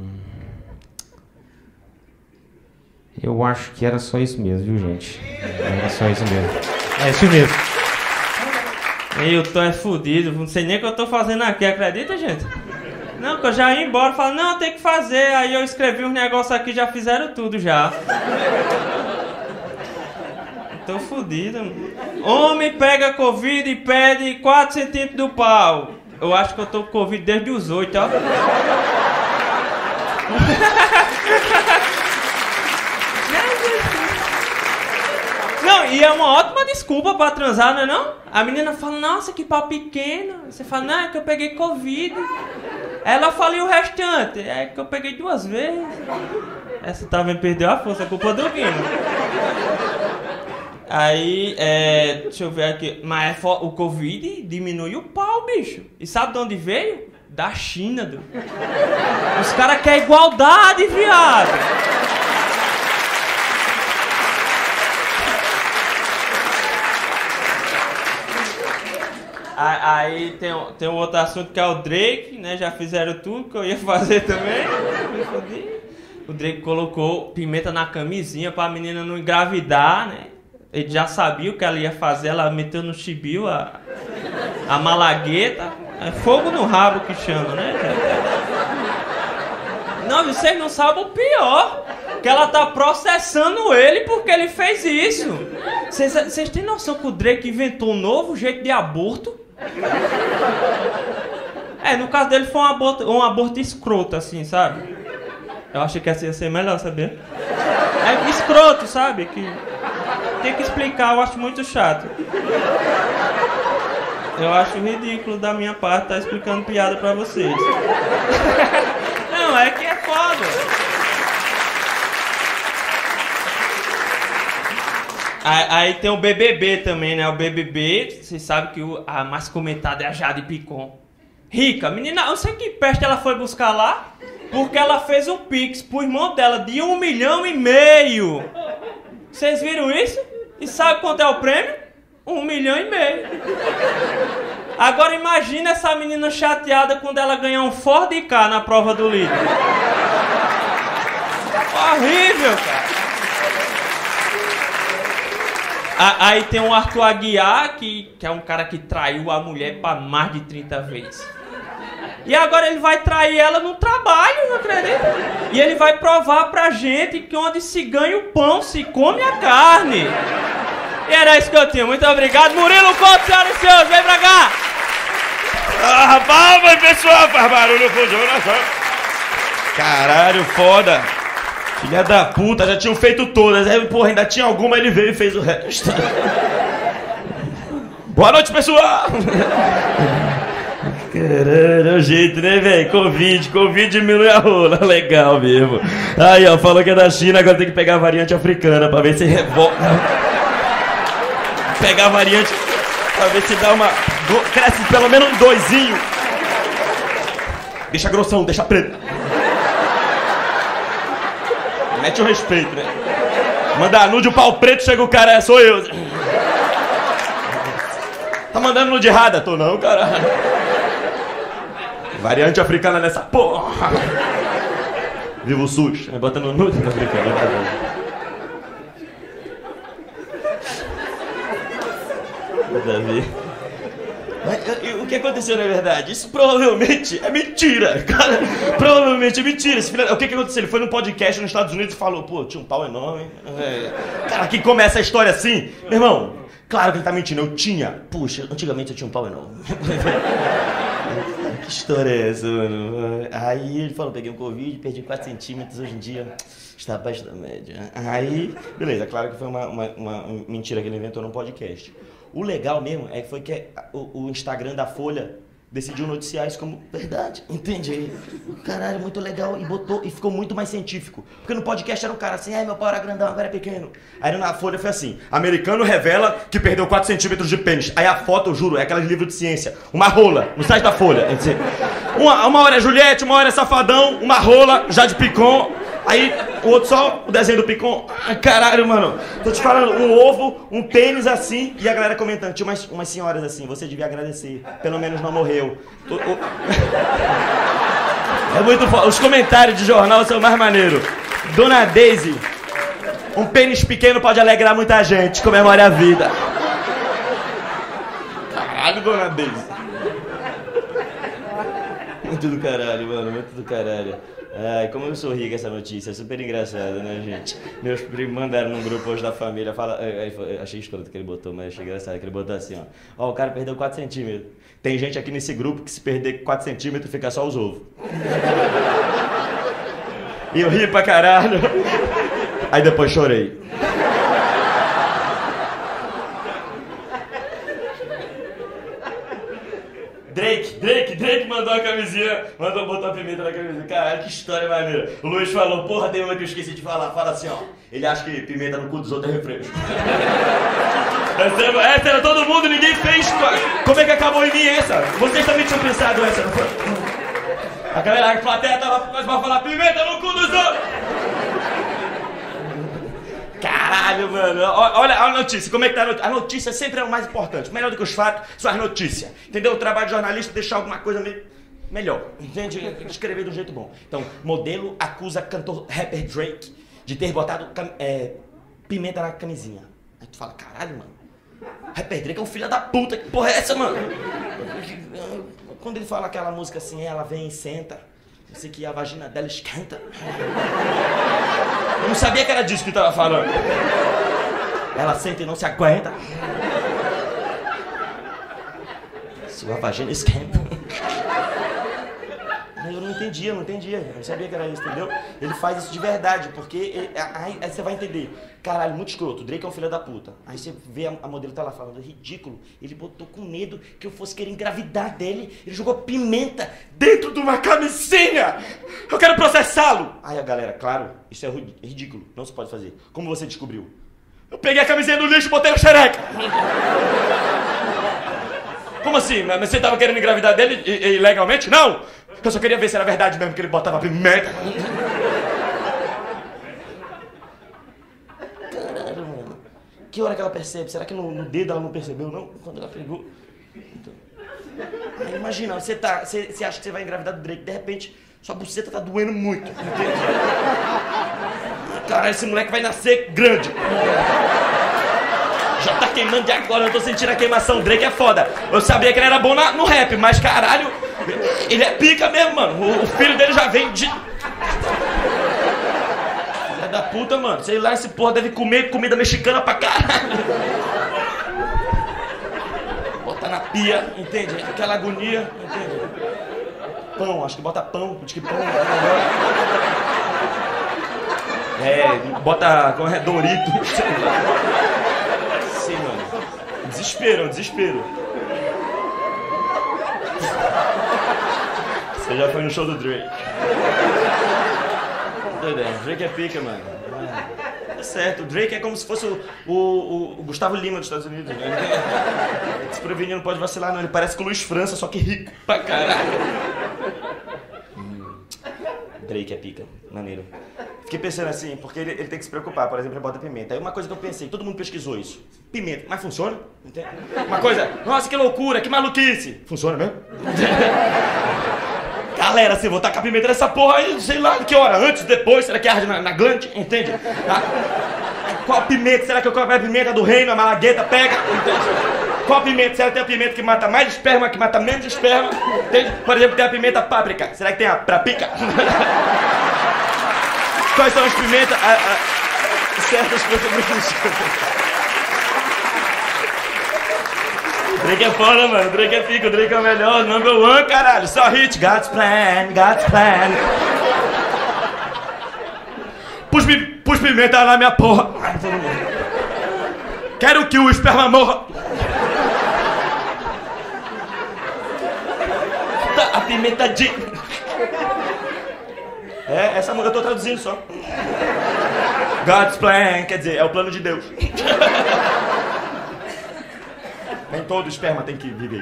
Eu acho que era só isso mesmo, viu, gente? Era só isso mesmo. É isso mesmo. Eu tô é fudido, não sei nem o que eu tô fazendo aqui, acredita, gente? Não, que eu já ia embora, falo, não, tem que fazer. Aí eu escrevi uns negócios aqui, já fizeram tudo já. tô fudido. Homem pega Covid e perde quatro centímetros do pau. Eu acho que eu tô com Covid desde os oito, ó. Não, e é uma ótima desculpa pra transar, não é não? A menina fala, nossa, que pau pequeno. Você fala, não, é que eu peguei Covid. Ela fala, e o restante? É que eu peguei duas vezes. Essa também perdeu a força, é culpa do Guino. Aí, é, deixa eu ver aqui. Mas o Covid diminui o pau, bicho. E sabe de onde veio? Da China, do. Os caras querem igualdade, viado. Aí tem, tem um outro assunto que é o Drake, né? Já fizeram tudo que eu ia fazer também. O Drake colocou pimenta na camisinha pra menina não engravidar, né? Ele já sabia o que ela ia fazer, ela meteu no chibio a, a malagueta. É fogo no rabo que chama, né? Não, vocês não sabem o pior. Que ela tá processando ele porque ele fez isso. Vocês têm noção que o Drake inventou um novo jeito de aborto? É, no caso dele foi um aborto, um aborto escroto, assim, sabe? Eu achei que essa ia ser melhor, sabia? É escroto, sabe? Que tem que explicar, eu acho muito chato. Eu acho ridículo da minha parte estar explicando piada pra vocês. Não, é que é foda. Aí tem o B B B também, né? O B B B, vocês sabem que o, a mais comentada é a Jade Picon. Rica, menina, eu não sei que peste ela foi buscar lá, porque ela fez um pix pro irmão dela de um milhão e meio. Vocês viram isso? E sabe quanto é o prêmio? Um milhão e meio. Agora imagina essa menina chateada quando ela ganhar um Ford Ka na prova do líder. Horrível, cara. Aí tem o Arthur Aguiar, que, que é um cara que traiu a mulher pra mais de trinta vezes. E agora ele vai trair ela no trabalho, não acredita? E ele vai provar pra gente que onde se ganha o pão, se come a carne. E era isso que eu tinha. Muito obrigado. Murilo Couto, senhoras e senhores, vem pra cá. Ah, palmas, pessoal, faz barulho pro Jonathan. Caralho, foda. Filha da puta, já tinham feito todas. Aí, porra, ainda tinha alguma, ele veio e fez o resto. Boa noite, pessoal! Caralho, é o jeito, né, velho? Covid, Covid diminui a rola. Legal mesmo. Aí, ó, falou que é da China, agora tem que pegar a variante africana pra ver se revolta. Pegar a variante pra ver se dá uma... Cresce pelo menos um doisinho. Deixa grossão, deixa preto. Mete o respeito, né? Manda nude, o pau preto, chega o cara, é, sou eu. Tá mandando nude errada? Tô não, caralho. Variante africana nessa porra. Viva o SUS. Botando nude na africana. Davi. O que aconteceu na verdade? Isso provavelmente é mentira, cara. Provavelmente é mentira. Esse filho... O que, que aconteceu? Ele foi num podcast nos Estados Unidos e falou, pô, tinha um pau enorme. É... Cara, aqui começa a história assim. Meu irmão, claro que ele tá mentindo. Eu tinha. Puxa, antigamente eu tinha um pau enorme. Que história é essa, mano? Aí ele falou, peguei um Covid, perdi quatro centímetros, hoje em dia está abaixo da média. Aí, beleza, claro que foi uma, uma, uma mentira que ele inventou num podcast. O legal mesmo é que foi que o, o Instagram da Folha decidiu noticiar isso como verdade, entende? Caralho, muito legal, e botou, e ficou muito mais científico. Porque no podcast era um cara assim, ai, meu pau era grandão, agora é pequeno. Aí na Folha foi assim, americano revela que perdeu quatro centímetros de pênis. Aí a foto, eu juro, é aquela de livro de ciência, uma rola, no site da Folha. Uma, uma hora é Juliette, uma hora é Safadão, uma rola, Jade Picon. Aí o outro só, o desenho do Picon. Ai, caralho, mano. Tô te falando, um ovo, um tênis assim, e a galera comentando. Tinha umas, umas senhoras assim, você devia agradecer. Pelo menos não morreu. O, o... É muito foda. Os comentários de jornal são mais maneiros. Dona Daisy, um pênis pequeno pode alegrar muita gente. Comemore a vida. Caralho, Dona Daisy. Muito do caralho, mano. Muito do caralho. Ai, como eu sou rico essa notícia, é super engraçada, né, gente? Meus primos mandaram num grupo hoje da família, fala, eu achei escroto que ele botou, mas achei engraçado que ele botou assim, ó. Ó, o cara perdeu quatro centímetros. Tem gente aqui nesse grupo que se perder quatro centímetros fica só os ovos. E eu ri pra caralho. Aí depois chorei. Drake, Drake, Drake mandou a camisinha, mandou botar a pimenta na camisinha. Caralho, que história maneira. O Luiz falou, porra, tem uma que eu esqueci de falar. Fala assim, ó. Ele acha que pimenta no cu dos outros é refresco. Essa, essa era todo mundo, ninguém fez. Como é que acabou em mim essa? Vocês também tinham pensado essa, não foi? A galera, a plateia tava mais pra falar pimenta no cu dos outros. Caralho, mano. Olha a notícia, como é que tá a notícia? A notícia sempre é o mais importante. Melhor do que os fatos, são as notícias. Entendeu? O trabalho de jornalista é deixar alguma coisa meio... melhor. Entende? Escrever de um jeito bom. Então, modelo acusa cantor rapper Drake de ter botado cam... é... pimenta na camisinha. Aí tu fala, caralho, mano. Rapper Drake é um filho da puta. Que porra é essa, mano? Quando ele fala aquela música assim, ela vem e senta. Eu sei que a vagina dela esquenta. Eu não sabia que era disso que ele tava falando. Ela senta e não se aguenta. Sua vagina esquenta. Eu não entendia, eu não entendia. Eu não sabia que era isso, entendeu? Ele faz isso de verdade, porque... Ele, aí, aí você vai entender. Caralho, muito escroto. O Drake é um filho da puta. Aí você vê a, a modelo tá lá falando, ridículo. Ele botou com medo que eu fosse querer engravidar dele. Ele jogou pimenta dentro de uma camisinha. Eu quero processá-lo. Aí a galera, claro, isso é ridículo. Não se pode fazer. Como você descobriu? Eu peguei a camisinha do lixo e botei na xereca. Como assim? Mas você tava querendo engravidar dele ilegalmente? Não! Eu só queria ver se era verdade mesmo que ele botava pimenta. Caralho, mano. Que hora que ela percebe? Será que no, no dedo ela não percebeu, não? Quando ela pegou. Então... Aí, imagina, você, tá, você, você acha que você vai engravidar do Drake, de repente, sua buceta tá doendo muito. Entende? Caralho, esse moleque vai nascer grande. Já tá queimando de agora, eu tô sentindo a queimação. O Drake é foda. Eu sabia que ele era bom na, no rap, mas caralho, ele é pica mesmo, mano. O, o filho dele já vem de... Filha da puta, mano. Sei lá, esse porra deve comer comida mexicana pra caralho. Bota na pia, entende? Aquela agonia, entende? Pão, acho que bota pão, diz que pão. É, bota com é, Dorito. Sim, mano. Desespero, desespero. Você já foi no show do Drake. Doideira, Drake é pica, mano. É certo, o Drake é como se fosse o, o, o Gustavo Lima dos Estados Unidos. Né? Desprevenido, não pode vacilar, não. Ele parece com o Luiz França, só que rico pra caralho. Hum. Drake é pica, maneiro. Fiquei pensando assim, porque ele, ele tem que se preocupar, por exemplo, ele bota pimenta. Aí uma coisa que eu pensei, todo mundo pesquisou isso. Pimenta, mas funciona? Entende? Uma coisa, nossa, que loucura, que maluquice. Funciona mesmo? Galera, se eu vou tacar pimenta nessa porra aí, sei lá, que hora? Antes, depois, será que arde na, na glande? Entende? Ah, qual pimenta? Será que eu coloco a pimenta do reino, a malagueta pega? Entende? Qual pimenta? Será que tem a pimenta que mata mais esperma, que mata menos esperma? Entende? Por exemplo, tem a pimenta páprica. Será que tem a prapica? Quais são as pimentas? A, a, certas pimentas. Drake é foda, mano. Drake é pico, Drake é o melhor. Number one, caralho. Só hit. God's plan, God's plan. Pus, pus pimenta na minha porra. Quero que o esperma morra. A pimenta de... É, essa música eu tô traduzindo só. God's plan, quer dizer, é o plano de Deus. Nem todo esperma tem que viver.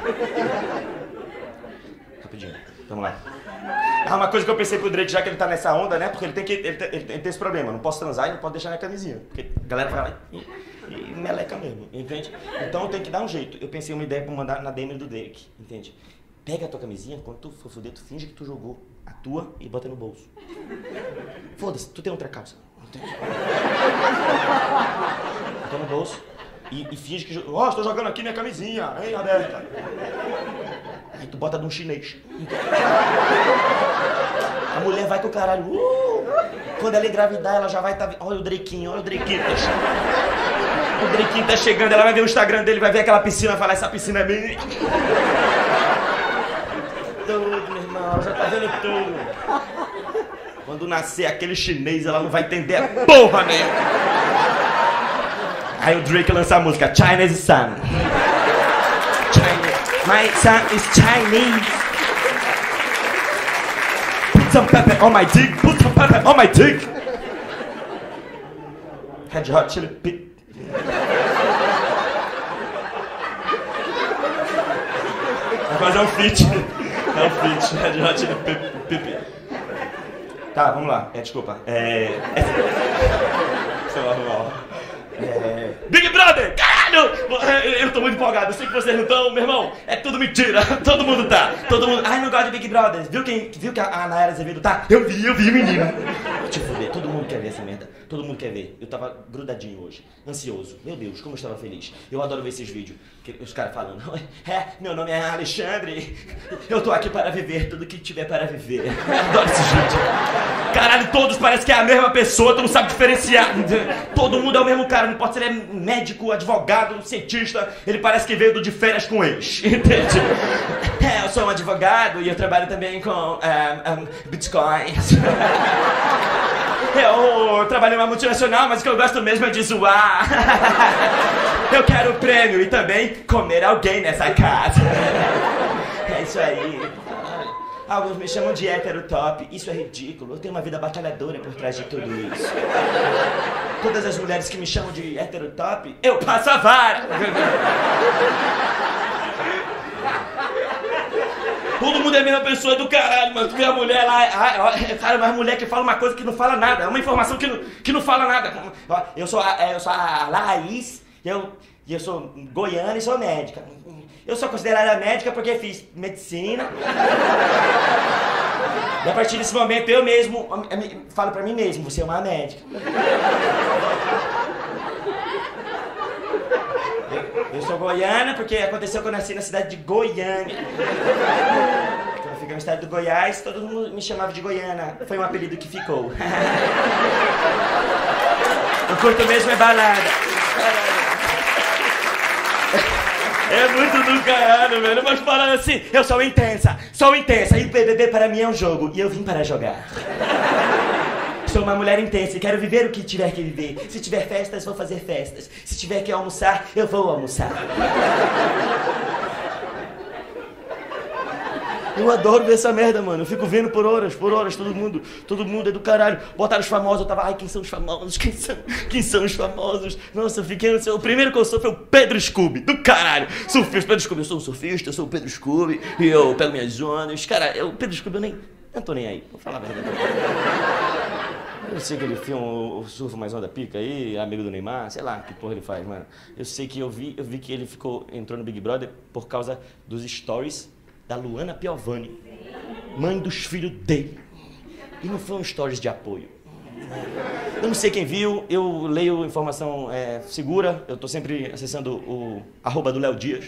Rapidinho, vamos lá. Ah, uma coisa que eu pensei pro Drake, já que ele tá nessa onda, né? Porque ele tem que. Ele tem, ele tem esse problema, não posso transar e não pode deixar na camisinha. Porque a galera vai lá e, e meleca mesmo, entende? Então eu tenho que dar um jeito. Eu pensei uma ideia pra mandar na D M do Drake, entende? Pega a tua camisinha, quando tu for fuder, tu finge que tu jogou a tua e bota no bolso. Foda-se, tu tem outra calça. Entende? Bota no bolso e, e finge que... Ó, oh, estou jogando aqui minha camisinha, hein, aberta. Aí tu bota de um chinês. Entende? A mulher vai com o caralho. Uh! Quando ela engravidar, ela já vai estar... Tá... Olha o Draquinho, olha o Draquinho. O Draquinho tá chegando, ela vai ver o Instagram dele, vai ver aquela piscina, vai falar, essa piscina é minha. Tudo, meu irmão, já tá vendo tudo. Quando nascer aquele chinês, ela não vai entender a porra nenhuma. Aí o Drake lança a música, Chinese Sun. Chinese. My son is Chinese. Put some pepper on my dick, put some pepper on my dick. Red Hot Chili Peppers. Vai fazer um feat. É um feat, Red Hot Chili Peppers. Tá, vamos lá. É, desculpa. É... é... Sei lá, vamos lá. É... Big Brother! Caralho! Eu tô muito empolgado. Eu sei que vocês não estão, meu irmão. É tudo mentira. Todo mundo tá. Todo mundo... Ai, não gosto de Big Brother. Viu, quem... Viu que a Nayara Azevedo tá? Eu vi, eu vi, menino. Deixa eu foder. Todo mundo quer ver essa merda. Todo mundo quer ver. Eu tava grudadinho hoje. Ansioso. Meu Deus, como eu estava feliz. Eu adoro ver esses vídeos. Os caras falando. É, meu nome é Alexandre. Eu tô aqui para viver tudo que tiver para viver. Eu adoro esses vídeos. Caralho, todos parecem que é a mesma pessoa. Tu não sabe diferenciar. Todo mundo é o mesmo cara. Não importa se ele é médico, advogado, cientista. Ele parece que veio do de férias com ex. Entende? É, eu sou um advogado e eu trabalho também com um, um, bitcoins. Eu trabalho em uma multinacional, mas o que eu gosto mesmo é de zoar. Eu quero prêmio e também comer alguém nessa casa. É isso aí. Alguns me chamam de hétero top. Isso é ridículo. Eu tenho uma vida batalhadora por trás de tudo isso. Todas as mulheres que me chamam de hétero top, eu passo a vara. Todo mundo é a mesma pessoa do caralho, mano. Tu vê a mulher lá, cara, mas mulher que fala uma coisa que não fala nada. É uma informação que não, que não fala nada. Eu sou a, eu sou a Laís, e eu, eu sou goiana e sou médica. Eu sou considerada médica porque fiz medicina. E a partir desse momento eu mesmo falo pra mim mesmo, você é uma médica. Eu sou goiana porque aconteceu que eu nasci na cidade de Goiânia. Então eu fiquei no estado do Goiás, todo mundo me chamava de Goiana. Foi um apelido que ficou. Eu curto mesmo é balada. É muito do caralho, velho. Mas falando assim, eu sou intensa, sou intensa. E o B B B para mim é um jogo. E eu vim para jogar. Sou uma mulher intensa e quero viver o que tiver que viver. Se tiver festas, vou fazer festas. Se tiver que almoçar, eu vou almoçar. Eu adoro ver essa merda, mano. Eu fico vendo por horas, por horas, todo mundo. Todo mundo é do caralho. Botaram os famosos, eu tava, ai, quem são os famosos? Quem são, quem são os famosos? Nossa, eu fiquei... O primeiro que eu sou foi o Pedro Scooby, do caralho. Surfista, Pedro Scooby. Eu sou um surfista, eu sou o Pedro Scooby. E eu pego minhas ondas. Cara, eu, o Pedro Scooby, eu nem... Eu não tô nem aí. Vou falar a verdade. Eu sei que ele filma o Surfa Mais Onda Pica aí, amigo do Neymar, sei lá que porra ele faz, mano. Eu sei que eu vi, eu vi que ele ficou, entrou no Big Brother por causa dos stories da Luana Piovani, mãe dos filhos dele. E não foi um stories de apoio. Eu não sei quem viu, eu leio informação é, segura, eu tô sempre acessando o arroba do Léo Dias.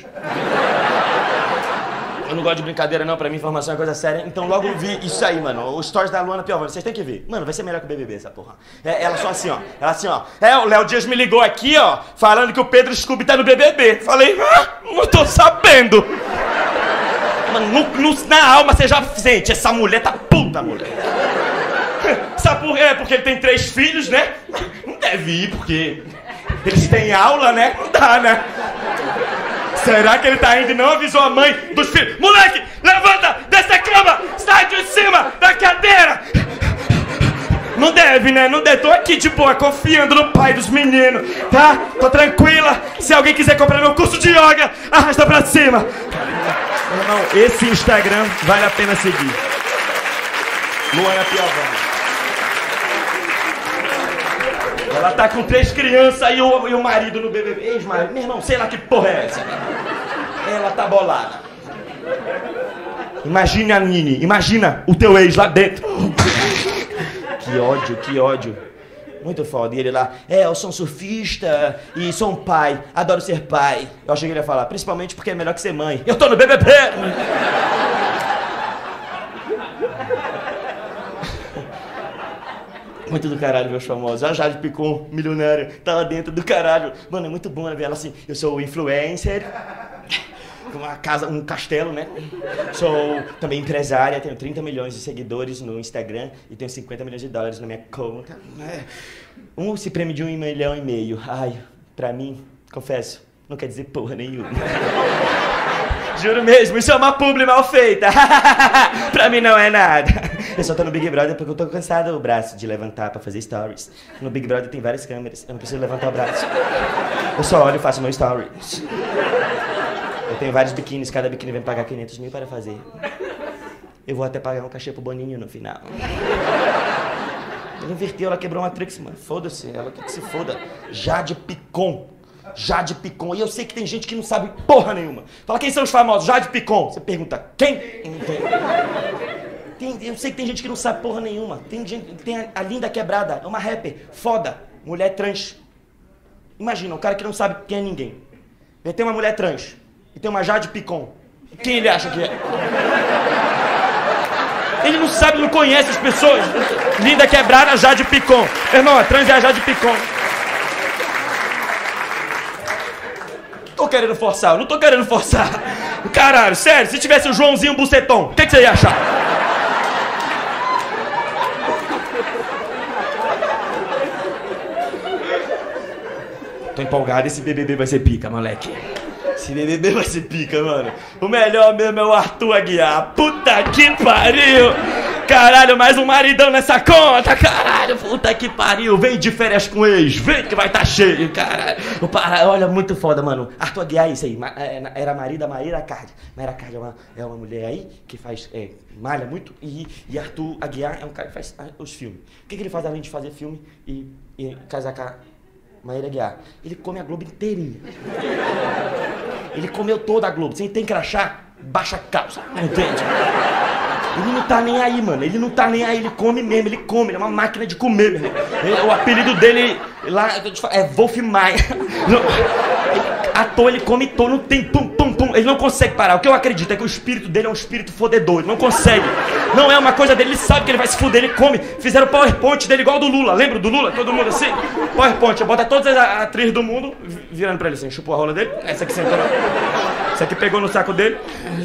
Eu não gosto de brincadeira não, pra mim informação é coisa séria. Então logo eu vi isso aí, mano, os stories da Luana Piovani, vocês têm que ver. Mano, vai ser melhor que o B B B essa porra. É, ela só assim, ó, ela assim, ó. É, o Léo Dias me ligou aqui, ó, falando que o Pedro Scooby tá no B B B. Falei, ah, não tô sabendo. Mano, no, no, na alma você já sente, essa mulher tá puta, mulher. Sabe por quê? É porque ele tem três filhos, né? Não deve ir, porque eles têm aula, né? Não dá, né? Será que ele tá indo e não avisou a mãe dos filhos? Moleque, levanta dessa cama, sai de cima da cadeira. Não deve, né? Não deve. Tô aqui de boa, confiando no pai dos meninos, tá? Tô tranquila. Se alguém quiser comprar meu curso de yoga, arrasta pra cima. Meu irmão, esse Instagram vale a pena seguir. Luana Piovani. Ela tá com três crianças e o, e o marido no B B B. Ex-marido. Meu irmão, sei lá que porra é essa. Ela tá bolada. Imagina a Nini. Imagina o teu ex lá dentro. Que ódio, que ódio. Muito foda. E ele lá, é, eu sou um surfista e sou um pai. Adoro ser pai. Eu achei que ele ia falar, principalmente porque é melhor que ser mãe. Eu tô no B B B. Muito do caralho, meus famosos. A Jade Picon, milionária, tá lá dentro do caralho. Mano, é muito bom ela ver ela assim. Eu sou influencer, com uma casa, um castelo, né? Sou também empresária, tenho trinta milhões de seguidores no Instagram e tenho cinquenta milhões de dólares na minha conta. Um se prêmio de um milhão e meio. Ai, pra mim, confesso, não quer dizer porra nenhuma. Juro mesmo, isso é uma publi mal feita. Pra mim não é nada. Eu só tô no Big Brother porque eu tô cansado o braço de levantar pra fazer stories. No Big Brother tem várias câmeras, eu não preciso levantar o braço. Eu só olho e faço meu stories. Eu tenho vários biquínis, cada biquíni vem pagar quinhentos mil para fazer. Eu vou até pagar um cachê pro Boninho no final. Ela inverteu, ela quebrou uma Matrix, mano. Foda-se, ela quer que se foda. Jade Picon. Jade Picon. E eu sei que tem gente que não sabe porra nenhuma. Fala, quem são os famosos? Jade Picon. Você pergunta, quem? Tem, eu sei que tem gente que não sabe porra nenhuma. Tem gente, tem a, a Linda Quebrada, é uma rapper, foda, mulher trans. Imagina, um cara que não sabe quem é ninguém. Ele tem uma mulher trans e tem uma Jade Picon. Quem ele acha que é? Ele não sabe, não conhece as pessoas. Linda Quebrada, Jade Picon. Meu irmão, a trans é a Jade Picon. Tô querendo forçar, eu não tô querendo forçar. Caralho, sério, se tivesse o Joãozinho Buceton, o que, que você ia achar? Tô empolgado, esse B B B vai ser pica, moleque. Esse B B B vai ser pica, mano. O melhor mesmo é o Arthur Aguiar. Puta que pariu! Caralho, mais um maridão nessa conta, caralho, puta que pariu. Vem de férias com ex, vem que vai tá cheio, caralho. O para... Olha, muito foda, mano. Arthur Aguiar é isso aí, era marido da Maíra Cardi. Maíra Cardi é uma, é uma mulher aí que faz, é, malha muito. E, e Arthur Aguiar é um cara que faz os filmes. O que, que ele faz além de fazer filme e, e casar com a Maíra Aguiar? Ele come a Globo inteirinha. Ele comeu toda a Globo. Sem tem crachá, baixa a calça, não entende? Ele não tá nem aí, mano. Ele não tá nem aí. Ele come mesmo, ele come. Ele é uma máquina de comer, meu irmão. Ele, o apelido dele lá é Wolf Maia. Ator, ele come todo, não tem pum, pum, pum. Ele não consegue parar. O que eu acredito é que o espírito dele é um espírito fodedor. Ele não consegue. Não é uma coisa dele. Ele sabe que ele vai se fuder. Ele come. Fizeram o PowerPoint dele igual do Lula. Lembra do Lula? Todo mundo assim? PowerPoint. Bota todas as atrizes do mundo virando pra ele assim. Chupou a rola dele. Essa aqui sentou. Essa aqui pegou no saco dele.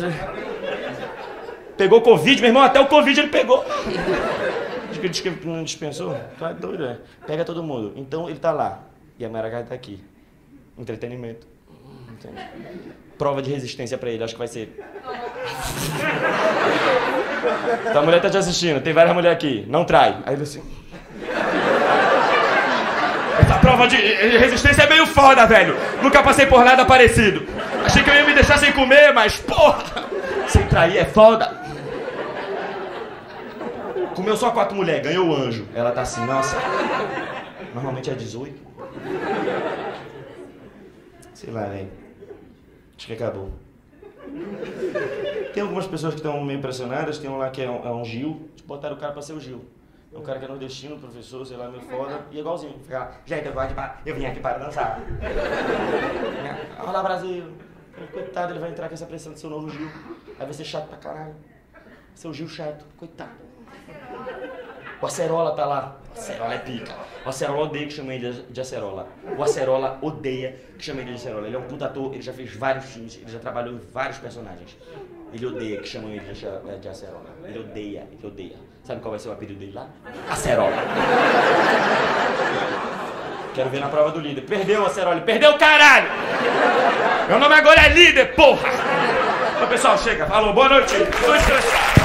Pegou Covid, meu irmão, até o Covid ele pegou. Diz que ele disse que não dispensou. Tá doido, é? Pega todo mundo. Então ele tá lá. E a Mara Gata tá aqui. Entretenimento. Entendeu? Prova de resistência pra ele, acho que vai ser. Então a mulher tá te assistindo, tem várias mulheres aqui. Não trai. Aí ele assim. Essa prova de resistência é meio foda, velho. Nunca passei por nada parecido. Achei que eu ia me deixar sem comer, mas porra! Sem trair é foda. Comeu só quatro mulheres, ganhou o anjo. Ela tá assim, nossa. Normalmente é dezoito. Sei lá, velho. Acho que acabou. Tem algumas pessoas que estão meio impressionadas. Tem um lá que é um, é um Gil. Botaram o cara pra ser o Gil. É um cara que é nordestino, professor, sei lá, meio foda. E é igualzinho. Fica lá, gente, eu, gosto de pa... eu vim aqui para dançar. Olá, Brasil. Coitado, ele vai entrar com essa pressão de ser o novo Gil. Aí vai ser chato pra caralho. Ser o Gil chato. Coitado. O Acerola tá lá. O Acerola é pica. O Acerola odeia que chamem ele de Acerola. O Acerola odeia que chamem ele de Acerola. Ele é um puta ator, ele já fez vários filmes, ele já trabalhou em vários personagens. Ele odeia que chamam ele de Acerola. Ele odeia, ele odeia. Sabe qual vai ser o apelido dele lá? Acerola. Quero ver na prova do líder. Perdeu o Acerola. Perdeu o caralho! Meu nome agora é líder, porra! Então, pessoal, chega. Falou, boa noite. Tô estressado.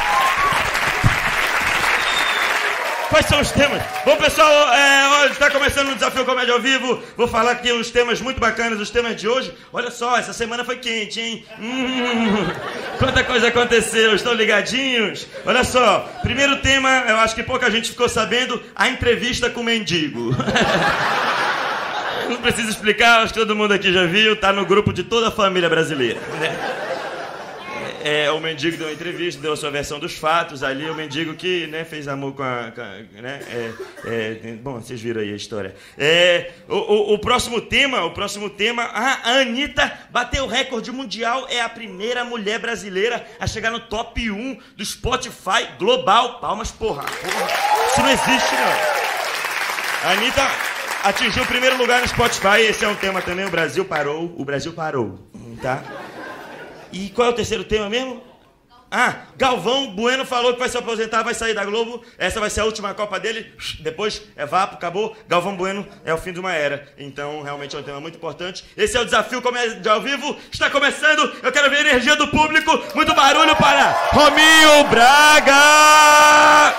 Quais são os temas? Bom, pessoal, é, hoje está começando o Desafio Comédia ao Vivo. Vou falar aqui uns temas muito bacanas, os temas de hoje. Olha só, essa semana foi quente, hein? Hum, quanta coisa aconteceu, estão ligadinhos? Olha só, primeiro tema, eu acho que pouca gente ficou sabendo, a entrevista com o mendigo. Não preciso explicar, acho que todo mundo aqui já viu, tá no grupo de toda a família brasileira, né? É, o mendigo deu uma entrevista, deu a sua versão dos fatos ali, o mendigo que, né, fez amor com a... Com a né, é, é, bom, vocês viram aí a história. É, o, o, o próximo tema, o próximo tema, a Anitta bateu o recorde mundial, é a primeira mulher brasileira a chegar no top um do Spotify global. Palmas, porra. porra. Isso não existe, não. A Anitta atingiu o primeiro lugar no Spotify. Esse é um tema também. O Brasil parou. O Brasil parou. Tá? E qual é o terceiro tema mesmo? Ah, Galvão Bueno falou que vai se aposentar, vai sair da Globo. Essa vai ser a última Copa dele. Depois é vapo, acabou. Galvão Bueno é o fim de uma era. Então, realmente é um tema muito importante. Esse é o Desafio de Ao Vivo. Está começando. Eu quero ver a energia do público. Muito barulho para Rominho Braga!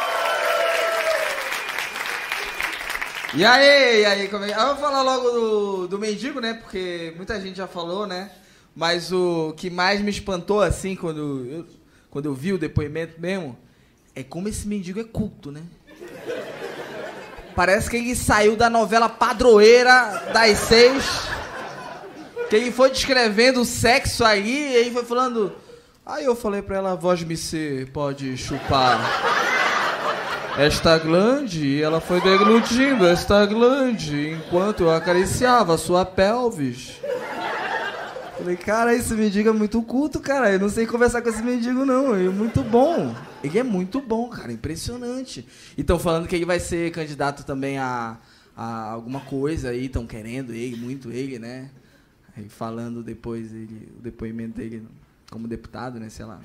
E aí, e aí, como é? Eu vou falar logo do, do mendigo, né? Porque muita gente já falou, né? Mas o que mais me espantou, assim, quando eu, quando eu vi o depoimento mesmo, é como esse mendigo é culto, né? Parece que ele saiu da novela Padroeira das Seis, que ele foi descrevendo o sexo aí, e aí foi falando... Aí eu falei pra ela, voz me ser, pode chupar esta glande, e ela foi deglutindo esta glande, enquanto eu acariciava a sua pelvis. Falei, cara, esse mendigo é muito culto, cara. Eu não sei conversar com esse mendigo, não. Ele é muito bom. Ele é muito bom, cara. Impressionante. E estão falando que ele vai ser candidato também a, a alguma coisa aí. Estão querendo ele, muito ele, né? Aí falando depois ele, o depoimento dele como deputado, né? Sei lá.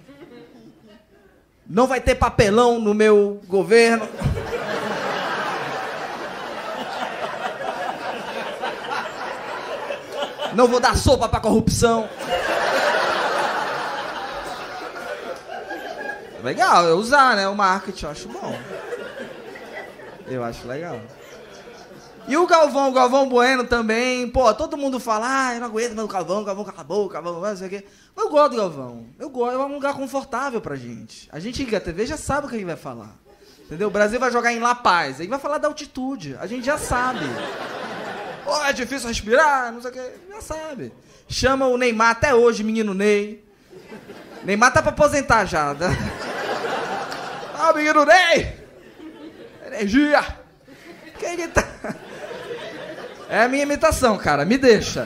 Não vai ter papelão no meu governo. Não vou dar sopa pra corrupção. Legal, eu usar, né? O marketing, eu acho bom. Eu acho legal. E o Galvão, o Galvão Bueno também. Pô, todo mundo fala, ah, eu não aguento mais o Galvão, o Galvão acabou, o Galvão, não sei o quê. Mas eu gosto do Galvão. Eu gosto, é um lugar confortável pra gente. A gente liga a T V já sabe o que ele vai falar. Entendeu? O Brasil vai jogar em La Paz. Ele vai falar da altitude. A gente já sabe. Oh, é difícil respirar, não sei o que, já sabe. Chama o Neymar até hoje, menino Ney. Neymar tá pra aposentar já. Tá? Ah, menino Ney! Energia! Quem que tá? É a minha imitação, cara, me deixa.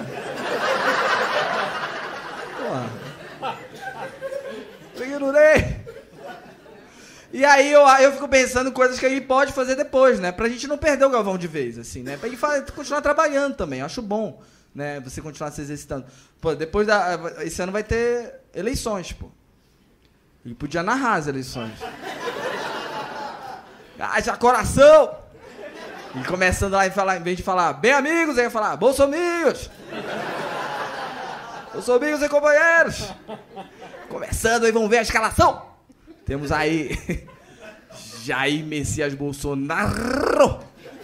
Porra. Menino Ney! E aí eu, eu fico pensando em coisas que ele pode fazer depois, né? Pra gente não perder o Galvão de vez, assim, né? Pra ele fa- continuar trabalhando também, eu acho bom, né? Você continuar se exercitando. Pô, depois da... Esse ano vai ter eleições, pô. Ele podia narrar as eleições. Haja coração! E começando lá e falar, em vez de falar bem amigos, ele ia falar bolsominions! Bolsominions e companheiros! Começando aí, vamos ver a escalação! Temos aí Jair Messias Bolsonaro.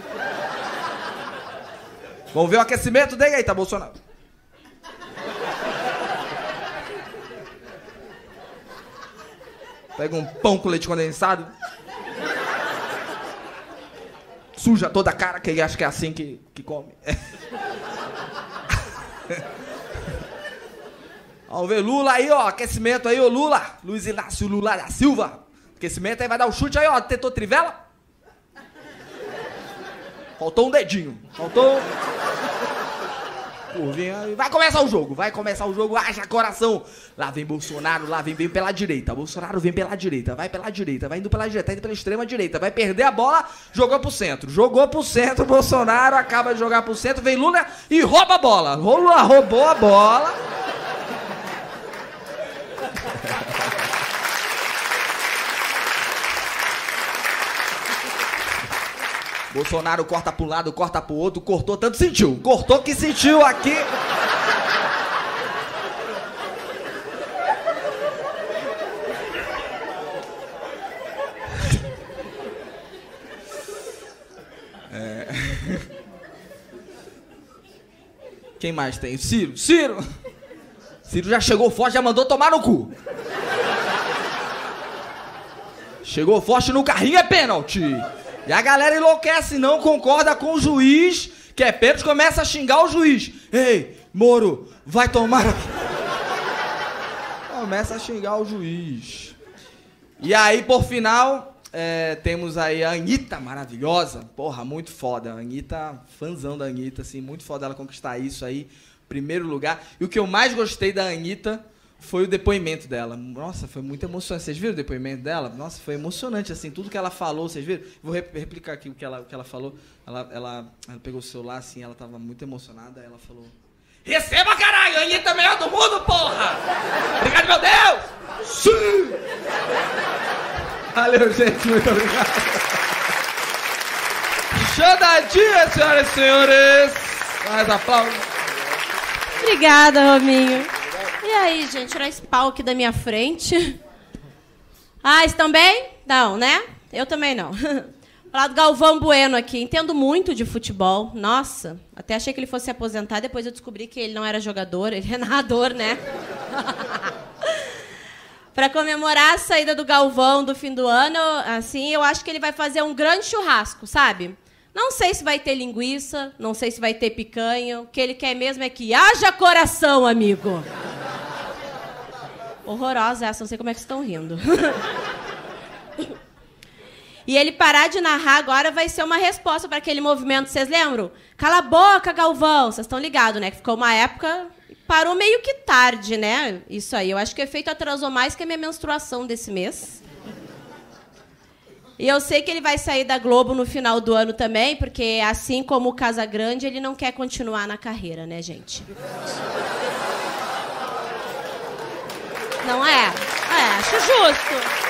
Vamos ver o aquecimento dele aí, tá, Bolsonaro? Pega um pão com leite condensado. Suja toda a cara, que ele acha que é assim que, que come. Vamos ver Lula aí, ó. Aquecimento aí, ô Lula. Luiz Inácio Lula da Silva. Aquecimento aí, vai dar um chute aí, ó. Tentou trivela. Faltou um dedinho. Faltou... Curvinha. Vai começar o jogo. Vai começar o jogo. Haja coração. Lá vem Bolsonaro. Lá vem, vem pela direita. Bolsonaro vem pela direita. Vai pela direita. Vai indo pela direita. Vai indo pela extrema direita. Vai perder a bola. Jogou pro centro. Jogou pro centro. Bolsonaro acaba de jogar pro centro. Vem Lula e rouba a bola. Lula roubou a bola. Bolsonaro corta para um lado, corta para o outro, cortou, tanto sentiu. Cortou que sentiu aqui. É... Quem mais tem? Ciro. Ciro! Ciro já chegou forte, já mandou tomar no cu. Chegou forte no carrinho, é pênalti. E a galera enlouquece, não concorda com o juiz, que é pênalti, começa a xingar o juiz. Ei, Moro, vai tomar... Começa a xingar o juiz. E aí, por final, é, temos aí a Anitta, maravilhosa. Porra, muito foda. A Anitta, fãzão da Anitta, assim, muito foda ela conquistar isso aí, primeiro lugar. E o que eu mais gostei da Anitta foi o depoimento dela. Nossa, foi muito emocionante. Vocês viram o depoimento dela? Nossa, foi emocionante, assim, tudo que ela falou, vocês viram? Vou rep- replicar aqui o que ela, o que ela falou. Ela, ela, ela pegou o celular, assim, ela tava muito emocionada, ela falou... Receba, caralho! A Anitta é a melhor do mundo, porra! Obrigado, meu Deus! Sim! Valeu, gente, muito obrigado. Show da dia, senhoras e senhores! Mais aplausos. Obrigada, Rominho. E aí, gente, tirar esse pau aqui da minha frente. Ah, estão bem? Não, né? Eu também não. Falar do Galvão Bueno aqui. Entendo muito de futebol. Nossa, até achei que ele fosse se aposentar. Depois eu descobri que ele não era jogador, ele é narrador, né? Para comemorar a saída do Galvão do fim do ano, assim, eu acho que ele vai fazer um grande churrasco, sabe? Não sei se vai ter linguiça, não sei se vai ter picanha. O que ele quer mesmo é que haja coração, amigo. Horrorosa essa, não sei como é que vocês estão rindo. E ele parar de narrar agora vai ser uma resposta para aquele movimento, vocês lembram? Cala a boca, Galvão! Vocês estão ligados, né? Que ficou uma época... Parou meio que tarde, né? Isso aí. Eu acho que o efeito atrasou mais que a minha menstruação desse mês. E eu sei que ele vai sair da Globo no final do ano também, porque, assim como o Casagrande, ele não quer continuar na carreira, né, gente? Não é? É, acho justo.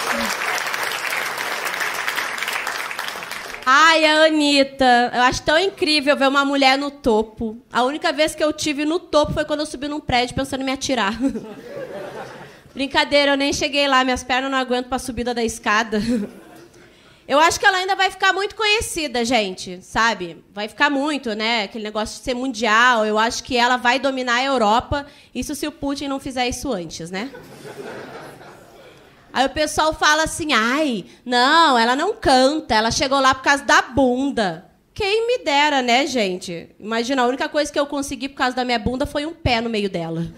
Ai, a Anitta. Eu acho tão incrível ver uma mulher no topo. A única vez que eu tive no topo foi quando eu subi num prédio pensando em me atirar. Brincadeira, eu nem cheguei lá. Minhas pernas não aguentam pra subida da escada. Eu acho que ela ainda vai ficar muito conhecida, gente, sabe? Vai ficar muito, né? Aquele negócio de ser mundial. Eu acho que ela vai dominar a Europa. Isso se o Putin não fizer isso antes, né? Aí o pessoal fala assim, ai, não, ela não canta, ela chegou lá por causa da bunda. Quem me dera, né, gente? Imagina, a única coisa que eu consegui por causa da minha bunda foi um pé no meio dela.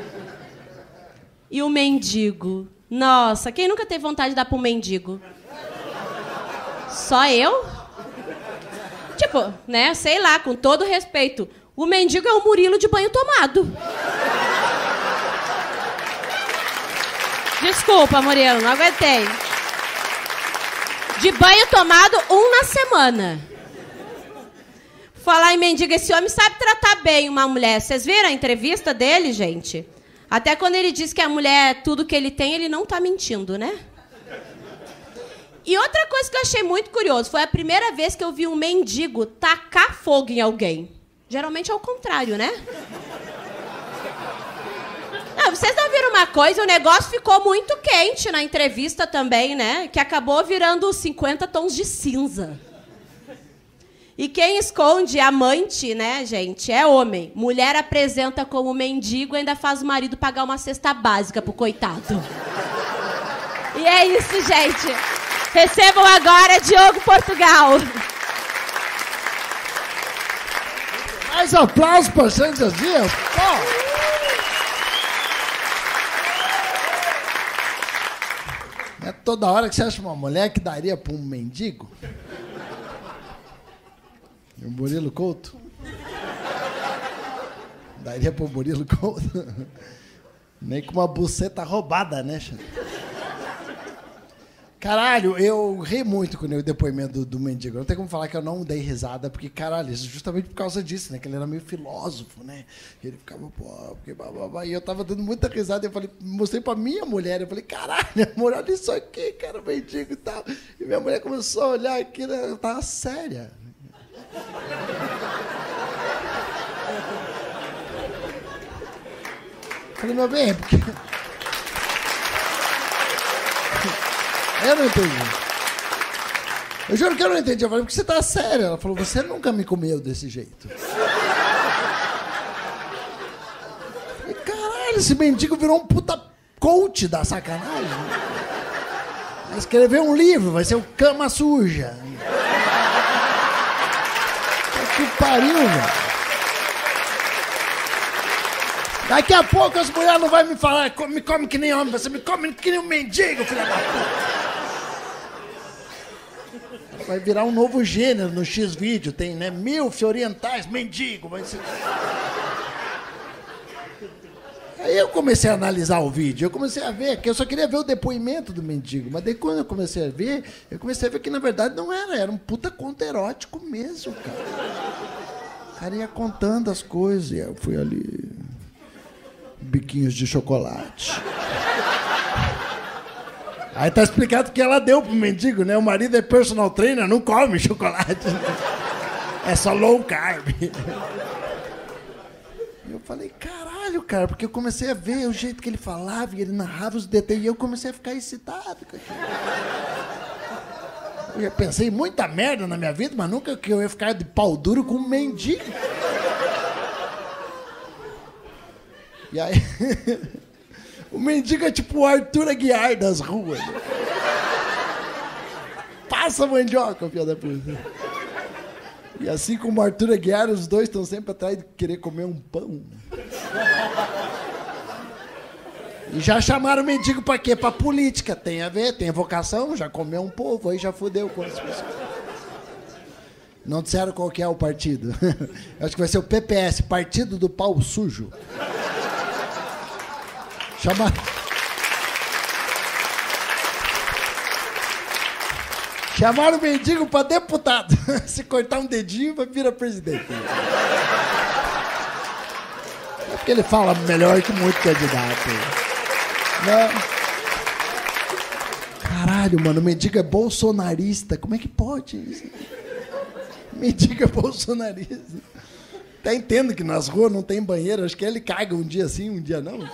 E o mendigo. Nossa, quem nunca teve vontade de dar para um mendigo? Só eu? Tipo, né, sei lá, com todo respeito, o mendigo é o Murilo de banho tomado. Desculpa, Murilo, não aguentei. De banho tomado, um na semana. Falar em mendigo, esse homem sabe tratar bem uma mulher. Vocês viram a entrevista dele, gente? Até quando ele diz que a mulher é tudo que ele tem, ele não tá mentindo, né? E outra coisa que eu achei muito curioso, foi a primeira vez que eu vi um mendigo tacar fogo em alguém. Geralmente é o contrário, né? Não, vocês não viram uma coisa? O negócio ficou muito quente na entrevista também, né? Que acabou virando cinquenta tons de cinza. E quem esconde amante, né, gente, é homem. Mulher apresenta como mendigo e ainda faz o marido pagar uma cesta básica pro coitado. E é isso, gente. Recebam agora Diogo Portugal. Mais aplausos pra Sandra Dias. Pô. É toda hora que você acha uma mulher que daria pra um mendigo? E o Murilo Couto? Daria pro Murilo Couto? Nem com uma buceta roubada, né, Xande? Caralho, eu ri muito com o depoimento do, do mendigo. Não tem como falar que eu não dei risada, porque, caralho, justamente por causa disso, né? Que ele era meio filósofo, né? E ele ficava, pô, porque bababá. E eu tava dando muita risada. E eu falei, mostrei pra minha mulher. Eu falei, caralho, amor, olha isso aqui, cara, mendigo e tal. E minha mulher começou a olhar aquilo, ela tava séria. Eu falei, meu bem, porque... Eu não entendi. Eu juro que eu não entendi. Eu falei, porque você tá sério? Ela falou, você nunca me comeu desse jeito. Eu falei, caralho, esse mendigo virou um puta coach da sacanagem. Vai escrever um livro, vai ser o Cama Suja. Que pariu, velho. Daqui a pouco as mulheres não vão me falar, me come que nem homem, você me come que nem um mendigo, filha da puta. Vai virar um novo gênero no X-Vídeo, tem, né? Milf orientais, mendigo, vai ser... Aí eu comecei a analisar o vídeo, eu comecei a ver, que eu só queria ver o depoimento do mendigo, mas daí quando eu comecei a ver, eu comecei a ver que na verdade não era, era um puta conto erótico mesmo, cara. O cara ia contando as coisas, e eu fui ali, biquinhos de chocolate. Aí tá explicado que ela deu pro mendigo, né? O marido é personal trainer, não come chocolate. É só low carb. Eu falei, caralho, cara, porque eu comecei a ver o jeito que ele falava e ele narrava os detalhes e eu comecei a ficar excitado. Eu já pensei muita merda na minha vida, mas nunca que eu ia ficar de pau duro com um mendigo. E aí, o mendigo é tipo o Arthur Aguiar das ruas. Passa mandioca, filho da puta. E assim como o Arthur Aguiar, os dois estão sempre atrás de querer comer um pão. E já chamaram o mendigo pra quê? Pra política. Tem a ver, tem vocação, já comeu um povo, aí já fudeu com as pessoas. Não disseram qual que é o partido. Acho que vai ser o P P S, Partido do Pau Sujo. Chamaram... Chamaram o mendigo pra deputado. Se cortar um dedinho, vai virar presidente. É porque ele fala melhor que muito candidato. Não. Caralho, mano, o mendigo é bolsonarista. Como é que pode isso? O mendigo é bolsonarista. Até entendo que nas ruas não tem banheiro. Acho que ele caga um dia sim, um dia não.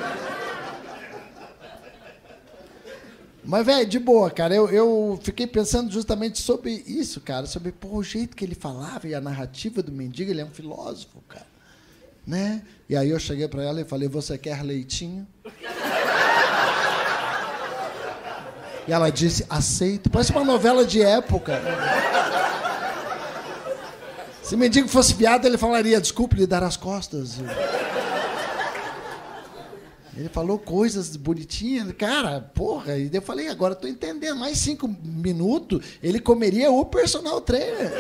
Mas, velho, de boa, cara, eu, eu fiquei pensando justamente sobre isso, cara, sobre pô, o jeito que ele falava e a narrativa do mendigo, ele é um filósofo, cara, né? E aí eu cheguei pra ela e falei, você quer leitinho? E ela disse, aceito. Parece uma novela de época. Se o mendigo fosse viado, ele falaria, desculpe lhe dar as costas. Ele falou coisas bonitinhas, cara, porra. E eu falei, agora tô entendendo. Mais cinco minutos, ele comeria o personal trainer.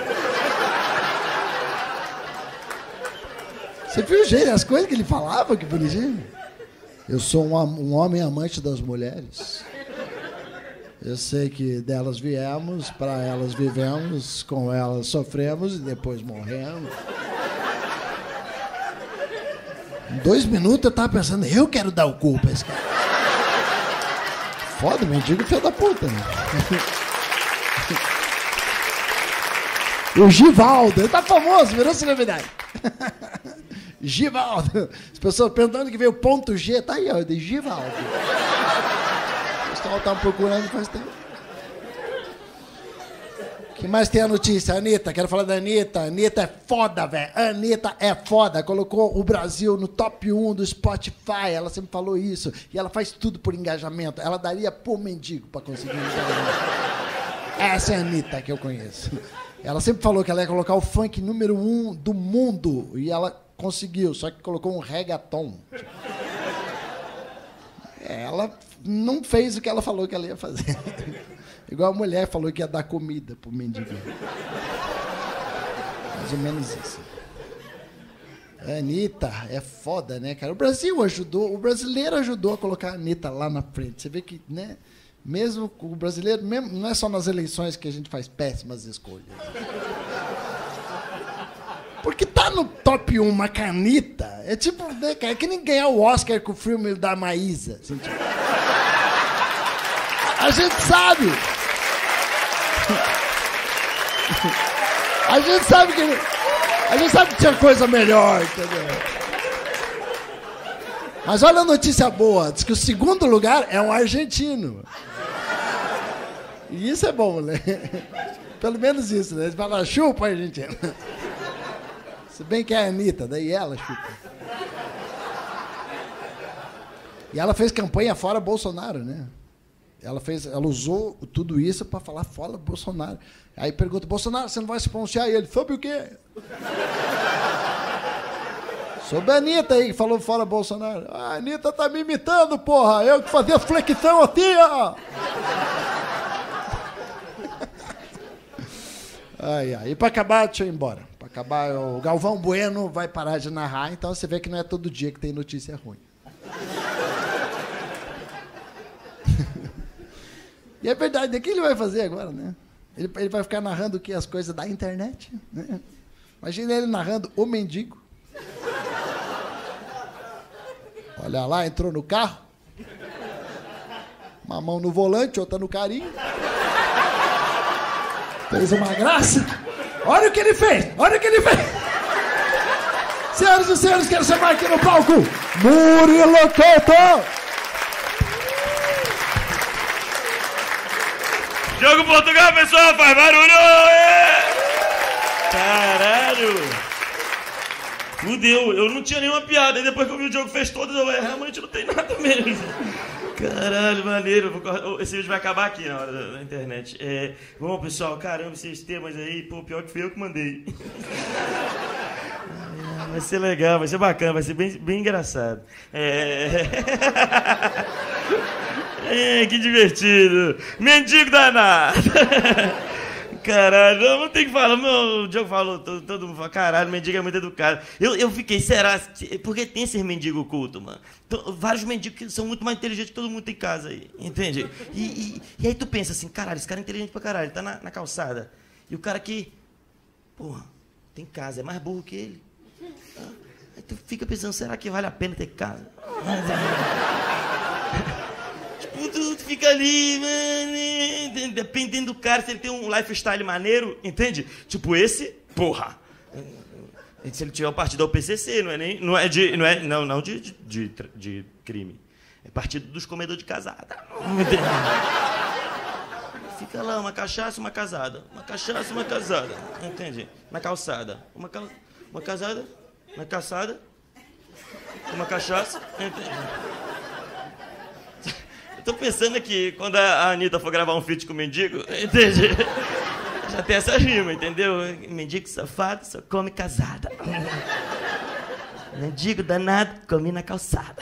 Você viu o jeito, as coisas que ele falava, que bonitinho? Eu sou um, um homem amante das mulheres. Eu sei que delas viemos, para elas vivemos, com elas sofremos e depois morremos. Em dois minutos eu tava pensando, eu quero dar o cu pra esse cara. Foda, mendigo filho da puta, né? O Givaldo, ele tá famoso, virou celebridade. Givaldo. As pessoas perguntando que veio o ponto G, tá aí, ó, de Givaldo. O pessoal tá procurando faz tempo. O que mais tem a notícia? Anitta, quero falar da Anitta. Anitta é foda, velho. Anitta é foda. Colocou o Brasil no top um do Spotify. Ela sempre falou isso. E ela faz tudo por engajamento. Ela daria por mendigo pra conseguir engajamento. Essa é a Anitta que eu conheço. Ela sempre falou que ela ia colocar o funk número um do mundo. E ela conseguiu, só que colocou um reggaeton. Ela não fez o que ela falou que ela ia fazer. Igual a mulher falou que ia dar comida pro mendigo. Mais ou menos isso. A Anitta é foda, né, cara? O Brasil ajudou, o brasileiro ajudou a colocar a Anitta lá na frente. Você vê que, né, mesmo o brasileiro, mesmo, não é só nas eleições que a gente faz péssimas escolhas. Porque tá no top um uma canita, é tipo, né, cara, é que nem ganhar o Oscar com o filme da Maísa. Assim, tipo. A gente sabe. A gente sabe que a gente sabe que tinha coisa melhor, entendeu? Mas olha a notícia boa, diz que o segundo lugar é um argentino. E isso é bom, né? Pelo menos isso, né? Eles falam, chupa, argentino. Se bem que é a Anitta, daí ela chupa. E ela fez campanha fora Bolsonaro, né? Ela, fez, ela usou tudo isso para falar fora Bolsonaro. Aí pergunta, Bolsonaro, você não vai se pronunciar? E ele, sabe o quê? Sobre a Anitta aí, que falou fora Bolsonaro. A Anitta tá me imitando, porra. Eu que fazia flexão assim, ó. Ai, ai. E para acabar, deixa eu ir embora. Para acabar, o Galvão Bueno vai parar de narrar, então você vê que não é todo dia que tem notícia ruim. E é verdade, o que ele vai fazer agora, né? Ele, ele vai ficar narrando o quê? As coisas da internet, né? Imagina ele narrando o mendigo. Olha lá, entrou no carro. Uma mão no volante, outra no carinho. Fez uma graça. Olha o que ele fez! Olha o que ele fez! Senhoras e senhores, quero chamar aqui no palco Murilo Couto! Diogo Portugal, pessoal, faz barulho! Caralho! Fudeu, eu não tinha nenhuma piada, e depois que eu vi o Diogo fez todas, eu realmente não tem nada mesmo. Caralho, maneiro. Esse vídeo vai acabar aqui na hora da, da internet. É, bom, pessoal, caramba, esses temas aí, pô, pior que fui eu que mandei. Vai ser legal, vai ser bacana, vai ser bem, bem engraçado. É... é, que divertido. Mendigo danado. Caralho, não tem que falar. Meu, o Diogo falou, todo, todo mundo fala, caralho, mendigo é muito educado. Eu, eu fiquei, será? Porque tem esses mendigos cultos, mano. Então, vários mendigos que são muito mais inteligentes que todo mundo tem em casa aí, entende? E, e, e aí tu pensa assim, caralho, esse cara é inteligente pra caralho, ele tá na, na calçada. E o cara que, porra, tem casa, é mais burro que ele. Aí tu fica pensando, será que vale a pena ter casa? Tipo, tu fica ali, mano, dependendo do cara, se ele tem um lifestyle maneiro, entende? Tipo esse, porra. Se ele tiver um partido ao P C C, não é nem, não é de, não é, não, não de, de, de, de crime. É partido dos comedores de casada. Fica lá, uma cachaça, uma casada. Uma cachaça, uma casada. Entende? Na calçada. Uma, cal... uma casada, na calçada. Uma cachaça. Entende? Eu tô pensando aqui, quando a Anitta for gravar um feat com o mendigo, entende? Já tem essa rima, entendeu? Mendigo safado só come casada. Mendigo danado, come na calçada.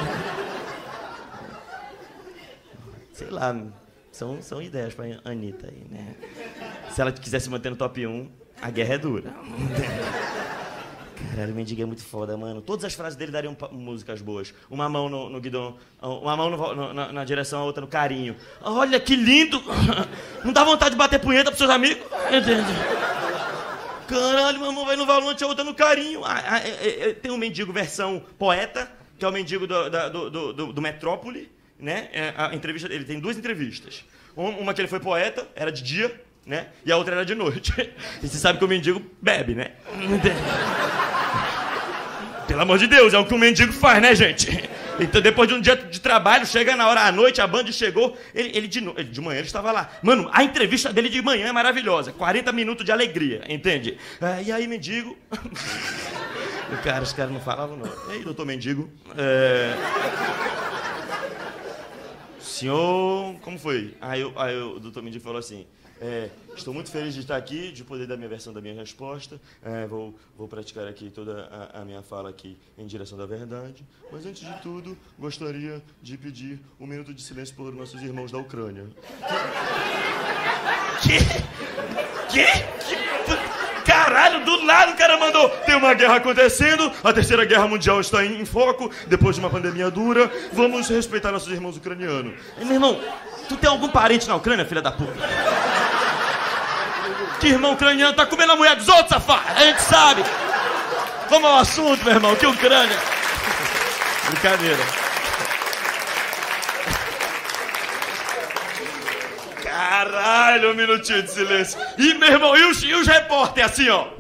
Sei lá, são, são ideias pra Anitta aí, né? Se ela quiser se manter no top um, a guerra é dura. Caralho, o mendigo é muito foda, mano. Todas as frases dele dariam músicas boas. Uma mão no, no guidão, uma mão no, no, na, na direção, a outra no carinho. Olha, que lindo! Não dá vontade de bater punheta pros seus amigos? Entende? Caralho, uma mão vai no volante, a outra no carinho. Ah, ah, é, é, tem um mendigo versão poeta, que é o mendigo do, da, do, do, do, do Metrópole, né? É, a entrevista, ele tem duas entrevistas. Uma que ele foi poeta, era de dia, né? E a outra era de noite. E você sabe que o mendigo bebe, né? Entende? Pelo amor de Deus, é o que um mendigo faz, né, gente? Então, depois de um dia de trabalho, chega na hora à noite, a banda chegou, ele, ele, de, no... ele de manhã ele estava lá. Mano, a entrevista dele de manhã é maravilhosa, quarenta minutos de alegria, entende? É, e aí, mendigo... o cara, os caras não falavam, não. E aí, doutor mendigo? É... Senhor, como foi? Aí, eu, aí o doutor mendigo falou assim... É, estou muito feliz de estar aqui, de poder dar minha versão da minha resposta. É, vou, vou praticar aqui toda a, a minha fala aqui em direção da verdade. Mas, antes de tudo, gostaria de pedir um minuto de silêncio por nossos irmãos da Ucrânia. Que? Que? Que? Caralho, do nada o cara mandou. Tem uma guerra acontecendo, a terceira guerra mundial está em, em foco, depois de uma pandemia dura. Vamos respeitar nossos irmãos ucranianos. E, meu irmão, tu tem algum parente na Ucrânia, filha da puta? Que irmão ucraniano tá comendo a mulher dos outros, safado? A gente sabe. Vamos ao assunto, meu irmão. Que Ucrânia? Brincadeira. Caralho, um minutinho de silêncio. E, meu irmão, e os, e os repórteres assim, ó?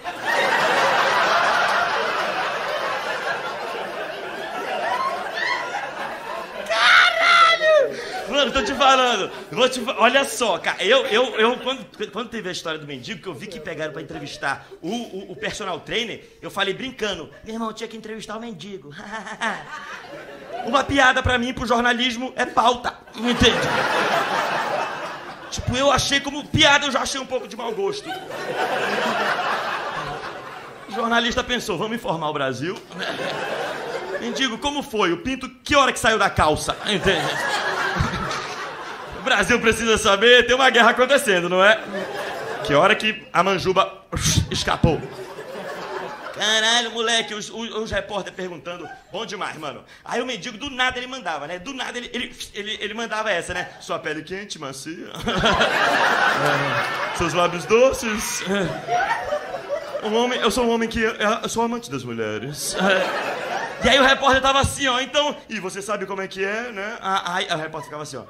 Mano, tô te falando. Vou te... Olha só, cara. Eu, eu, eu quando, quando teve a história do mendigo, que eu vi que pegaram pra entrevistar o, o, o personal trainer, eu falei brincando, meu irmão, eu tinha que entrevistar o mendigo. Uma piada pra mim, pro jornalismo, é pauta. Entende? Tipo, eu achei como piada, eu já achei um pouco de mau gosto. O jornalista pensou, vamos informar o Brasil. Mendigo, como foi? O pinto, que hora que saiu da calça? Entende? O Brasil precisa saber, tem uma guerra acontecendo, não é? Que hora que a manjuba escapou. Caralho, moleque, os, os, os repórteres perguntando, bom demais, mano. Aí o mendigo, do nada, ele mandava, né? Do nada, ele, ele, ele, ele mandava essa, né? Sua pele quente, macia. Seus lábios doces. Um homem, eu sou um homem que... Eu sou amante das mulheres. E aí o repórter tava assim, ó, então... E você sabe como é que é, né? Aí o repórter ficava assim, ó.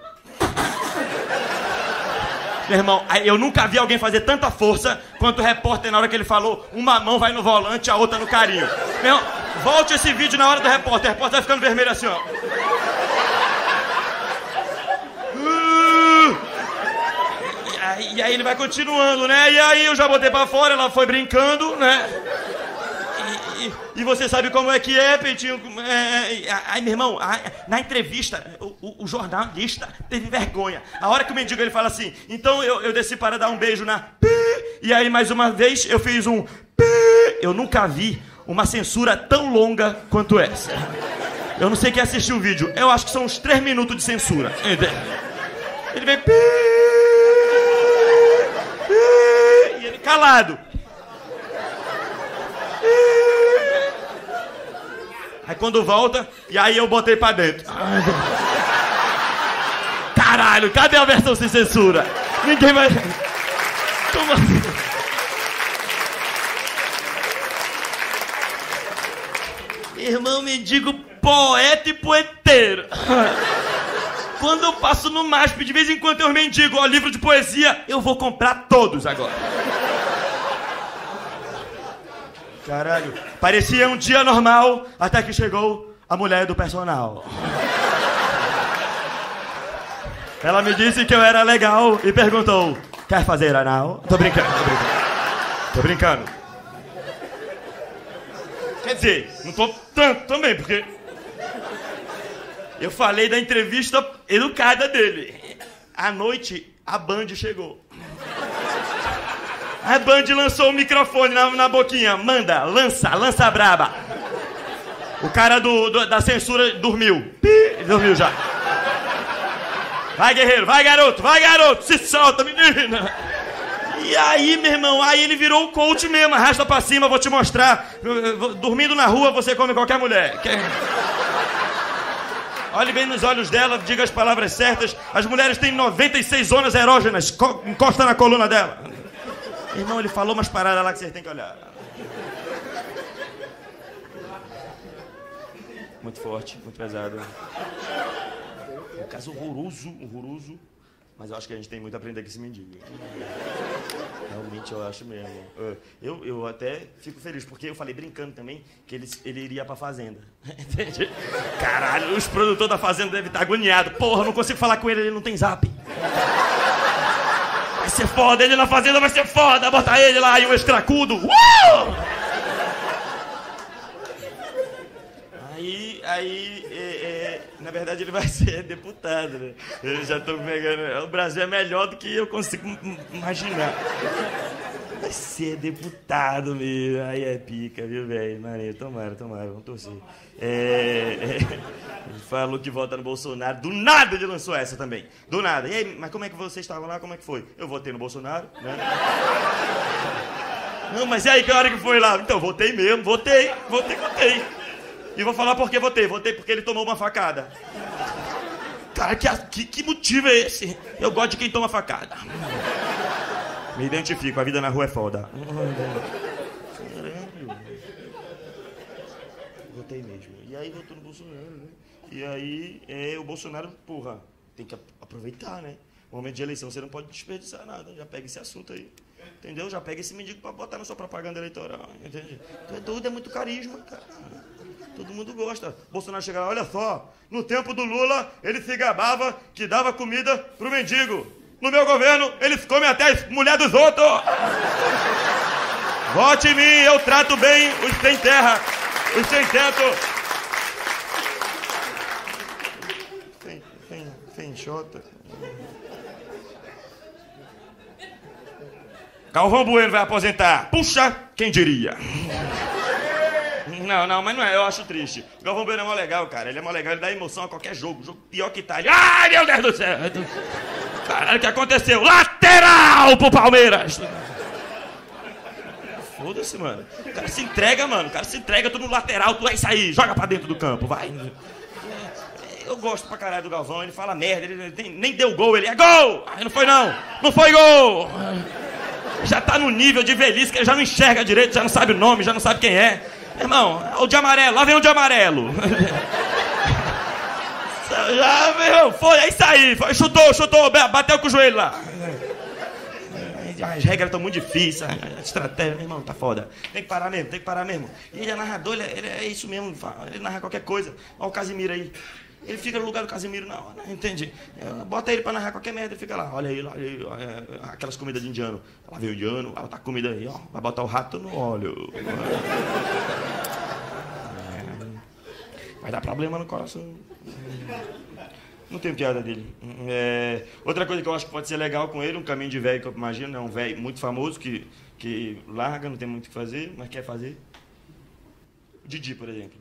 Meu irmão, eu nunca vi alguém fazer tanta força quanto o repórter na hora que ele falou uma mão vai no volante, a outra no carinho. Meu irmão, volte esse vídeo na hora do repórter. O repórter vai ficando vermelho assim, ó. Uh, e, aí, e aí ele vai continuando, né? E aí eu já botei pra fora, ela foi brincando, né? E, e, e você sabe como é que é, Peitinho? É, aí, meu irmão, a, na entrevista, o, o, o jornalista teve vergonha. A hora que o mendigo ele fala assim, então eu, eu desci para dar um beijo na pi, e aí mais uma vez eu fiz um pi. Eu nunca vi uma censura tão longa quanto essa. Eu não sei quem assistiu o vídeo, eu acho que são uns três minutos de censura. Ele vem pi, pi, e ele calado. Aí quando volta, e aí eu botei pra dentro. Caralho, cadê a versão sem censura? Ninguém vai... Como assim? Irmão, mendigo, poeta e poeteiro. Quando eu passo no M A S P, de vez em quando tem um mendigo, ó, livro de poesia, eu vou comprar todos agora. Caralho, parecia um dia normal, até que chegou a mulher do personal. Ela me disse que eu era legal e perguntou, quer fazer anal? Tô brincando, tô brincando. Tô brincando. Quer dizer, não tô tanto também, porque... Eu falei da entrevista educada dele. À noite, a Band chegou. A Band lançou o microfone na, na boquinha. Manda, lança, lança braba. O cara do, do, da censura dormiu. Pi, dormiu já. Vai, guerreiro, vai, garoto, vai, garoto. Se solta, menina. E aí, meu irmão, aí ele virou o coach mesmo. Arrasta pra cima, vou te mostrar. Dormindo na rua, você come qualquer mulher. Olhe bem nos olhos dela, diga as palavras certas. As mulheres têm noventa e seis zonas erógenas. Encosta na coluna dela. Irmão, ele falou umas paradas lá que vocês têm que olhar. Muito forte, muito pesado. Um caso horroroso, horroroso. Mas eu acho que a gente tem muito a aprender com esse mendigo. Realmente eu acho mesmo. Eu, eu até fico feliz, porque eu falei brincando também que ele, ele iria pra fazenda. Entende? Caralho, os produtores da fazenda devem estar agoniados. Porra, eu não consigo falar com ele, ele não tem zap. Vai ser foda, ele na fazenda vai ser foda. Bota ele lá e o escracudo. Uh! Aí, aí é, é, na verdade ele vai ser deputado, né? Eu já tô pegando... O Brasil é melhor do que eu consigo imaginar. Vai ser deputado mesmo. Aí é pica, viu, velho? Maneiro, tomara, tomara, vamos torcer. É, é, ele falou que vota no Bolsonaro. Do nada ele lançou essa também. Do nada. E aí, mas como é que vocês estavam lá? Como é que foi? Eu votei no Bolsonaro, né? Não, mas e aí, que hora que foi lá? Então, votei mesmo, votei, votei, votei. E vou falar por que votei. Votei porque ele tomou uma facada. Cara, que, que, que motivo é esse? Eu gosto de quem toma facada. Me identifico, a vida na rua é foda. Caramba. Votei mesmo. E aí votou no Bolsonaro, né? E aí, é, o Bolsonaro, porra, tem que aproveitar, né? Momento de eleição, você não pode desperdiçar nada. Já pega esse assunto aí. Entendeu? Já pega esse mendigo pra botar na sua propaganda eleitoral. Entende? Tu é doido, é muito carisma, cara. Todo mundo gosta. Bolsonaro chega lá, olha só, no tempo do Lula, ele se gabava que dava comida pro mendigo. No meu governo, eles comem até a mulher dos outros. Vote em mim, eu trato bem os sem terra, os sem teto. Sem, sem, sem xota. Galvão Bueno vai aposentar. Puxa, quem diria? Não, não, mas não é, eu acho triste. O Galvão Bueno é mó legal, cara. Ele é mó legal, ele dá emoção a qualquer jogo. Jogo pior que tá. Ele... Ai, meu Deus do céu! Caralho, o que aconteceu? Lateral pro Palmeiras! Foda-se, mano. O cara se entrega, mano. O cara se entrega, tu no lateral, tu é isso aí, joga pra dentro do campo, vai. Eu gosto pra caralho do Galvão, ele fala merda, ele nem, nem deu gol, ele é gol! Aí não foi não, não foi gol! Já tá no nível de velhice que ele já não enxerga direito, já não sabe o nome, já não sabe quem é. Irmão, o de amarelo, lá vem o de amarelo. Já, meu, foi, é isso aí, foi, chutou, chutou, bateu com o joelho lá. As regras estão muito difíceis, a estratégia, meu irmão, tá foda. Tem que parar mesmo, tem que parar mesmo. E ele é narrador, ele é, ele é isso mesmo, ele narra qualquer coisa. Olha o Casimiro aí. Ele fica no lugar do Casimiro na hora, entende? Bota ele pra narrar qualquer merda, ele fica lá, olha aí, olha aí, olha, aquelas comidas de indiano. Lá vem o indiano, vai botar comida aí, ó, vai botar o rato no óleo. Vai dar problema no coração. Não tem piada dele. É, outra coisa que eu acho que pode ser legal com ele, um caminho de velho que eu imagino, é um velho muito famoso que, que larga, não tem muito o que fazer, mas quer fazer. O Didi, por exemplo.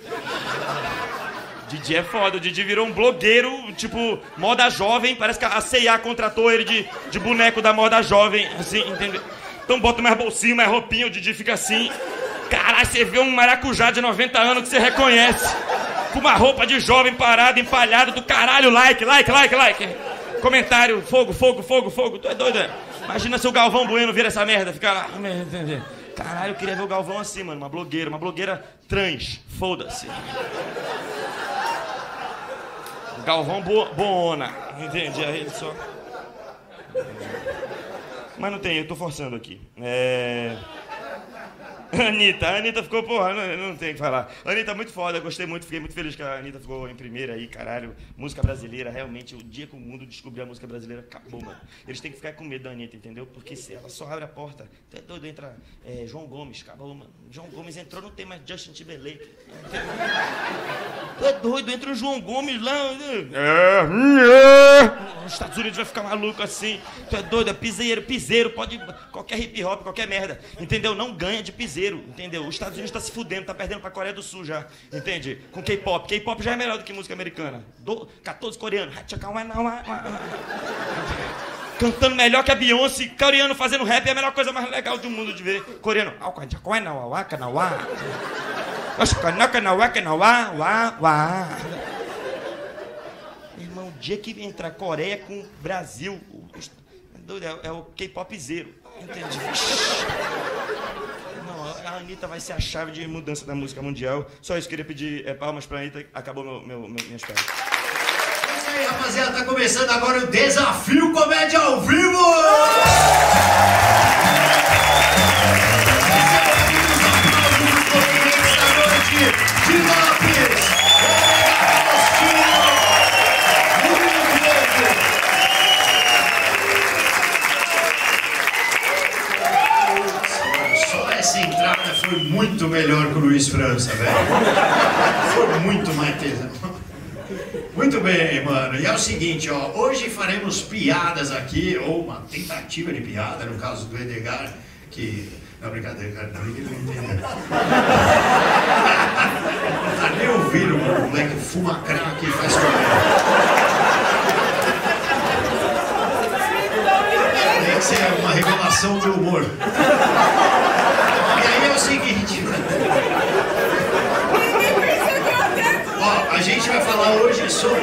Didi é foda, o Didi virou um blogueiro, tipo, moda jovem, parece que a C e A contratou ele de, de boneco da moda jovem, assim, entendeu? Então bota mais bolsinho, mais roupinha, o Didi fica assim. Caralho, você vê um maracujá de noventa anos que você reconhece. Com uma roupa de jovem parado, empalhado do caralho, like, like, like, like. Comentário, fogo, fogo, fogo, fogo. Tu é doido, é? Imagina se o Galvão Bueno vira essa merda, fica lá. Caralho, eu queria ver o Galvão assim, mano, uma blogueira, uma blogueira trans, foda-se. Galvão bo Boona, entende? Aí ele só... Mas não tem, eu tô forçando aqui. É... Anitta, a Anitta ficou, porra, não, não tem o que falar. A Anitta é muito foda, gostei muito, fiquei muito feliz que a Anitta ficou em primeira aí, caralho. Música brasileira, realmente, o dia que o mundo descobrir a música brasileira, acabou, mano. Eles têm que ficar com medo da Anitta, entendeu? Porque se ela só abre a porta, tu é doido, entra é, João Gomes, acabou, mano. João Gomes entrou, não tem mais Justin Timberlake. Tu é doido, entra o João Gomes lá. É, os Estados Unidos vai ficar maluco assim. Tu é doido, é piseiro, piseiro, pode qualquer hip hop, qualquer merda, entendeu? Não ganha de piseiro. Entendeu? Os Estados Unidos tá se fudendo, tá perdendo pra Coreia do Sul já, entende? Com K-pop. K-pop já é melhor do que música americana. Do, quatorze coreanos. Cantando melhor que a Beyoncé. Coreano fazendo rap é a melhor coisa mais legal do mundo de ver. Coreano. Irmão, o dia que entrar Coreia com Brasil, é, é o K-pop zero. Entende? A Anitta vai ser a chave de mudança da música mundial. Só isso, queria pedir é, palmas pra Anitta. Acabou meu, meu, meu, minhas pernas. É isso aí, rapaziada. Tá começando agora o Desafio Comédia ao Vivo! De Lopes! Essa entrada foi muito melhor que o Luiz França, velho. Foi muito mais pesado. Muito bem, mano. E é o seguinte, ó. Hoje faremos piadas aqui, ou uma tentativa de piada, no caso do Edgar, que... Não, brincadeira, cara. Não, ninguém não entendeu. Tá nem ouvindo, mano. O moleque fuma crack e faz comédia. Tem que ser uma revelação do humor. E aí é o seguinte, ó, a gente vai falar hoje sobre...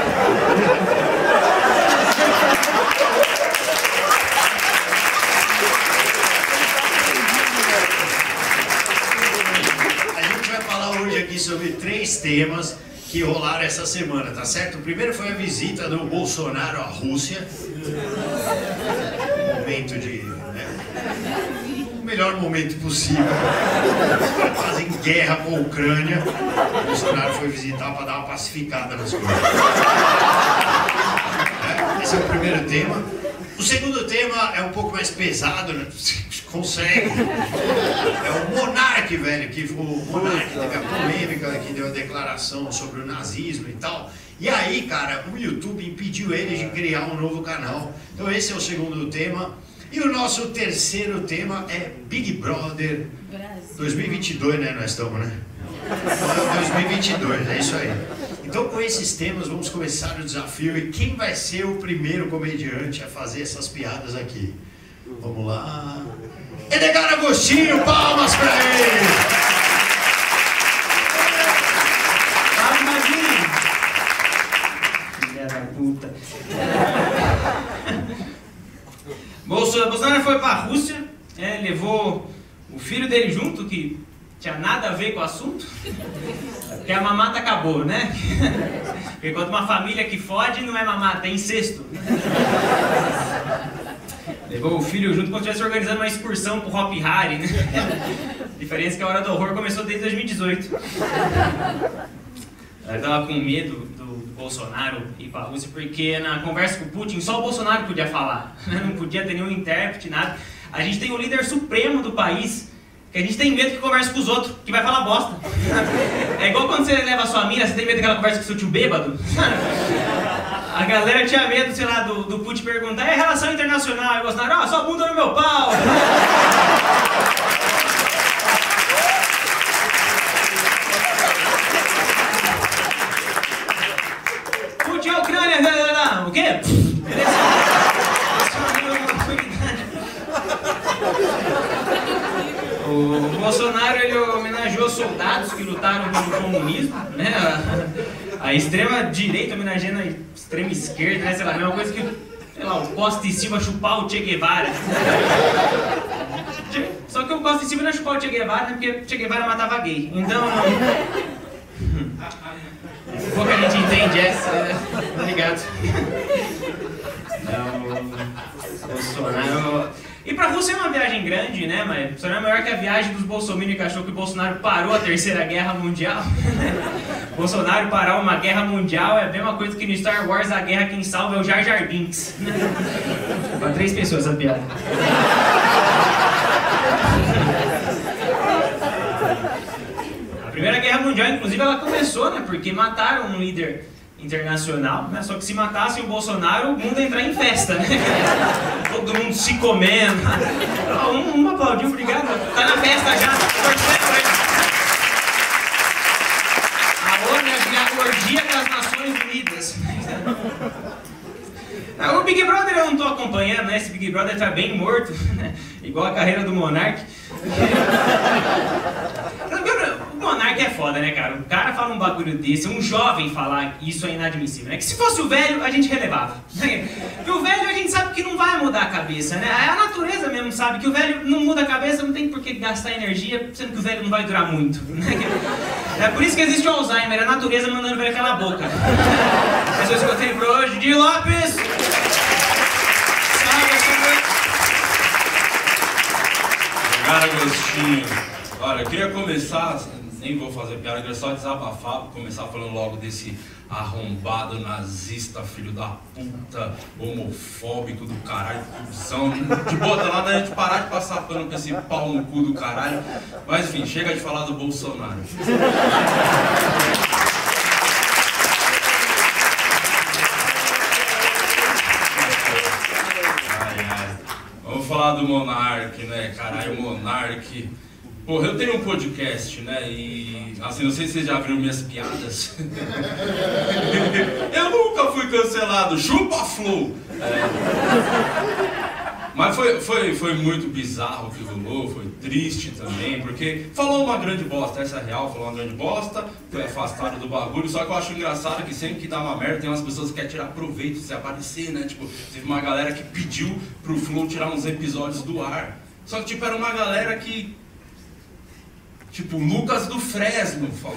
A gente vai falar hoje aqui sobre três temas que rolaram essa semana, tá certo? O primeiro foi a visita do Bolsonaro à Rússia. Um momento de... o melhor momento possível. Quase em guerra com a Ucrânia. O Bolsonaro foi visitar para dar uma pacificada nas coisas. É, esse é o primeiro tema. O segundo tema é um pouco mais pesado, né? Consegue. É o Monark, velho, que o Monark teve a polêmica, que deu a declaração sobre o nazismo e tal. E aí, cara, o YouTube impediu ele de criar um novo canal. Então esse é o segundo tema. E o nosso terceiro tema é Big Brother dois mil e vinte e dois, né? Nós estamos, né? dois mil e vinte e dois, é isso aí. Então, com esses temas, vamos começar o desafio. E quem vai ser o primeiro comediante a fazer essas piadas aqui? Vamos lá. Edgar Agostinho, palmas pra ele! Salve, Maguinho! Filha da puta. Bolsonaro, Bolsonaro foi pra Rússia, é, levou o filho dele junto, que tinha nada a ver com o assunto, porque a mamata acabou, né? Porque quando uma família que fode, não é mamata, é incesto. Levou o filho junto como se estivesse organizando uma excursão pro Hop Hari, né? A diferença é que a Hora do Horror começou desde dois mil e dezoito. Ela tava com medo do, do Bolsonaro ir pra Rússia, porque na conversa com o Putin só o Bolsonaro podia falar. Não podia ter nenhum intérprete, nada. A gente tem o líder supremo do país, que a gente tem medo que converse com os outros, que vai falar bosta. É igual quando você leva a sua mina, você tem medo que ela converse com o seu tio bêbado. A galera tinha medo, sei lá, do, do Putin perguntar, é relação internacional, e Bolsonaro, ó, só bunda no meu pau. Putin é a Ucrânia, o quê? O Bolsonaro, ele homenageou soldados que lutaram pelo comunismo, né? A, a extrema direita homenageando a extrema esquerda, né? Sei lá, a mesma coisa que, sei lá, o Costa e Silva chupar o Che Guevara. Só que o Costa e Silva não é chupar o Che Guevara, né? Porque o Che Guevara matava gay. Então, pouco a gente entende essa, né? Tá ligado? Então, Bolsonaro... E pra Rússia é uma viagem grande, né? Mas Bolsonaro é maior que a viagem dos bolsominions que achou que o Bolsonaro parou a Terceira Guerra Mundial. Bolsonaro parar uma guerra mundial é a mesma coisa que no Star Wars a guerra quem salva é o Jar Jar Binks. Pra três pessoas a piada. A Primeira Guerra Mundial, inclusive, ela começou, né? Porque mataram um líder internacional, né? Só que se matassem o Bolsonaro, o mundo ia entrar em festa, né? Todo mundo se comendo. Um, um aplaudiu, obrigado. Tá na festa já. A ONU é a orgia das Nações Unidas. O Big Brother eu não tô acompanhando, né? Esse Big Brother tá bem morto, né? Igual a carreira do Monark. O Monark é foda, né, cara? O cara fala um bagulho desse, um jovem falar isso é inadmissível, né? Que se fosse o velho, a gente relevava. Porque o velho a gente sabe que não vai mudar a cabeça, né? A natureza mesmo sabe que o velho não muda a cabeça, não tem por que gastar energia, sendo que o velho não vai durar muito. É por isso que existe o Alzheimer, a natureza mandando o velho calar a boca. Mas eu escutei por hoje, Di Lopes! Cara, Agostinho, olha, eu queria começar, nem vou fazer piada, eu queria só desabafar, começar falando logo desse arrombado nazista, filho da puta, homofóbico do caralho, cuzão, de bota lá da gente parar de passar pano com esse pau no cu do caralho, mas enfim, chega de falar do Bolsonaro. Vamos falar do Monark, né, caralho, Monark. Porra, eu tenho um podcast, né, e assim, não sei se vocês já viram minhas piadas. Eu nunca fui cancelado, chupa Flow. É. Mas foi, foi, foi muito bizarro o que rolou, foi triste também, porque falou uma grande bosta, essa é real, falou uma grande bosta, foi afastado do bagulho, só que eu acho engraçado que sempre que dá uma merda tem umas pessoas que querem tirar proveito, se aparecer, né, tipo, teve uma galera que pediu pro Flow tirar uns episódios do ar, só que tipo, era uma galera que, tipo, o Lucas do Fresno falou.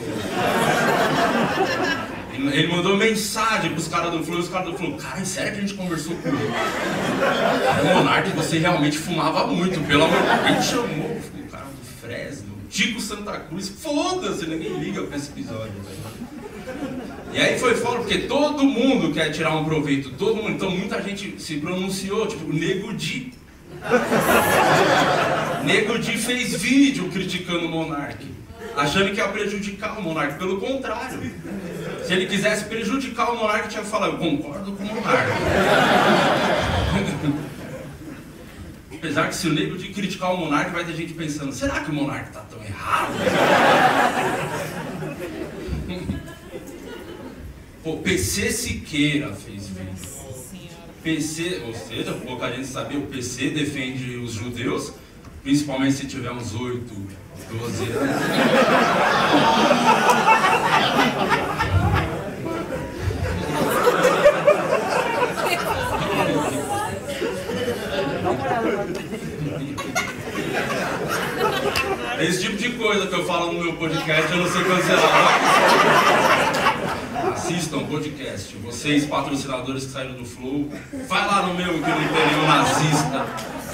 Ele mandou mensagem pros caras do Flow, e os caras do Flow, cara, é sério que a gente conversou com ele? Cara, Monark, você realmente fumava muito, pelo amor de Deus. Ele chamou o cara do Fresno, Tico Santa Cruz, foda-se, ninguém liga pra esse episódio, velho. E aí foi foda, porque todo mundo quer tirar um proveito, todo mundo, então muita gente se pronunciou, tipo, Nego Di. Nego Di fez vídeo criticando o Monark, achando que ia prejudicar o Monark, pelo contrário. Se ele quisesse prejudicar o Monark, tinha que falar, eu concordo com o Monark. Apesar que se o Nego Di criticar o Monark, vai ter gente pensando, será que o Monark tá tão errado? Pô, P C Siqueira fez vídeo. P C, ou seja, pouca gente sabia, o P C defende os judeus. Principalmente se tiver uns oito, doze anos. Esse tipo de coisa que eu falo no meu podcast eu não sei cancelar. Assistam o podcast. Vocês, patrocinadores que saíram do Flow, vai lá no meu que não tem nenhum nazista.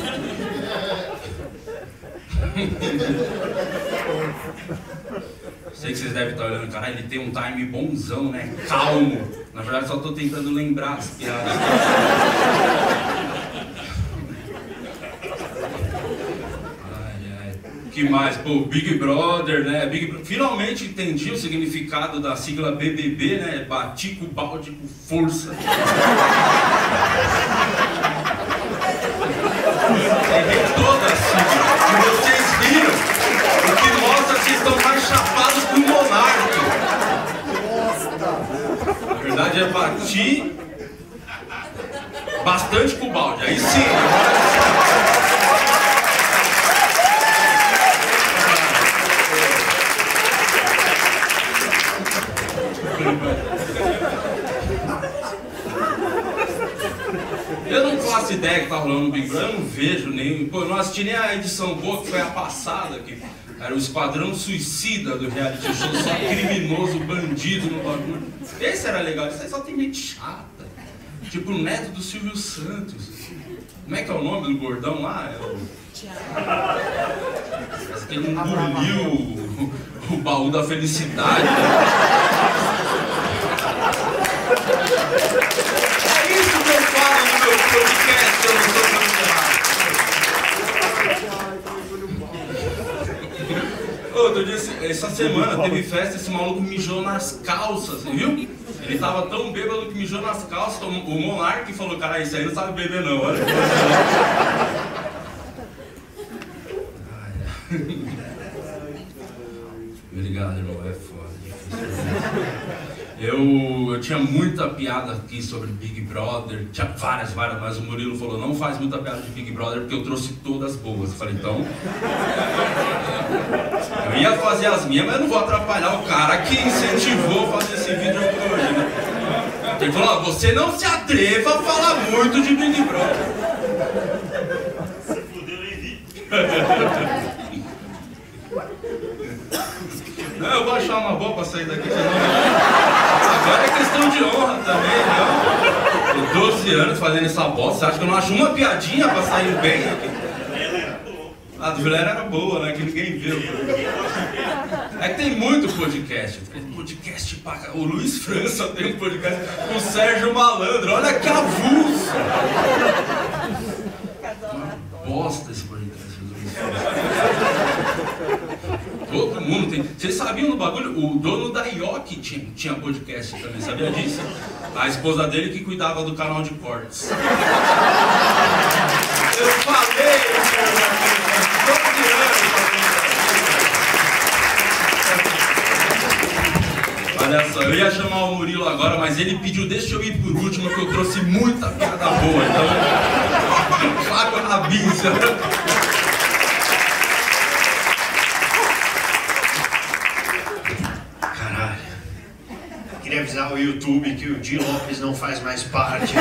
Sei que vocês devem estar olhando, caralho, ele tem um time bonzão, né? Calmo. Na verdade, só tô tentando lembrar as piadas. Que mais? Pô, Big Brother, né? Big Bro... Finalmente entendi o significado da sigla B B B, né? Bati com o balde com força. Errei toda a sigla. E vocês viram, o que mostra que estão mais chapados que o monarca. Na verdade é bati bastante com o balde. Aí sim. Eu não faço ideia que tá rolando no Big Brother, eu não vejo nem. Pô, eu não assisti nem a edição boa que foi a passada, que era o Esquadrão Suicida do reality show, só criminoso, bandido no bagulho. Esse era legal, isso aí só tem gente chata. Tipo o neto do Silvio Santos. Como é que é o nome do gordão lá? É o. Parece que ele engoliu o, o baú da felicidade. É isso que eu falo no meu podcast, eu não sou cancelado. Outro dia, essa semana teve festa, esse maluco mijou nas calças, você viu? Ele tava tão bêbado que mijou nas calças, o Monark falou, cara, isso aí não sabe beber não, olha. Obrigado, irmão, é foda. Eu, eu tinha muita piada aqui sobre Big Brother, tinha várias, várias, mas o Murilo falou, não faz muita piada de Big Brother porque eu trouxe todas boas. Eu falei, então... Eu ia fazer as minhas, mas eu não vou atrapalhar o cara que incentivou a fazer esse vídeo aqui hoje, né? Ele falou, ó, você não se atreva a falar muito de Big Brother. Se fudeu, nem vi. Não, eu vou achar uma boa pra sair daqui, senão... Agora é questão de honra também, não? Com doze anos fazendo essa bosta, você acha que eu não acho uma piadinha pra sair bem aqui? A do Vilela era boa, né? Que ninguém viu. É que tem muito podcast. Podcast pra... O Luiz França tem um podcast com o Sérgio Malandro. Olha que avulso! Uma bosta esse podcast do Luiz França. Todo mundo tem. Vocês sabiam do bagulho? O dono da I O C tinha, tinha podcast também, sabia disso? A esposa dele que cuidava do canal de cortes. Eu falei! Olha só, eu ia chamar o Murilo agora, mas ele pediu, deixa eu ir por último, que eu trouxe muita piada boa, então... Fábio Rabinho, Queria avisar o YouTube que o Di Lopes não faz mais parte.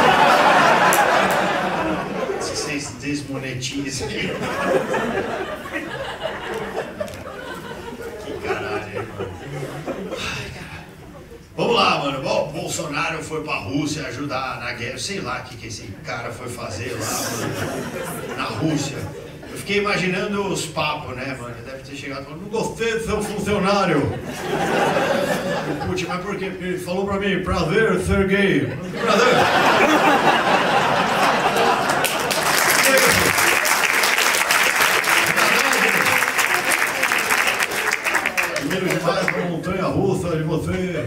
Se vocês desmonetizem. Que caralho, hein, mano? Vamos lá, mano. Bom, Bolsonaro foi pra Rússia ajudar na guerra. Sei lá o que, que esse cara foi fazer lá, mano, na Rússia. Eu fiquei imaginando os papos, né, mano? Deve ter chegado e falado, não gostei do seu funcionário. Putin, mas por quê? Porque ele falou pra mim, prazer ser gay. Prazer. Primeiro demais pra montanha russa de você.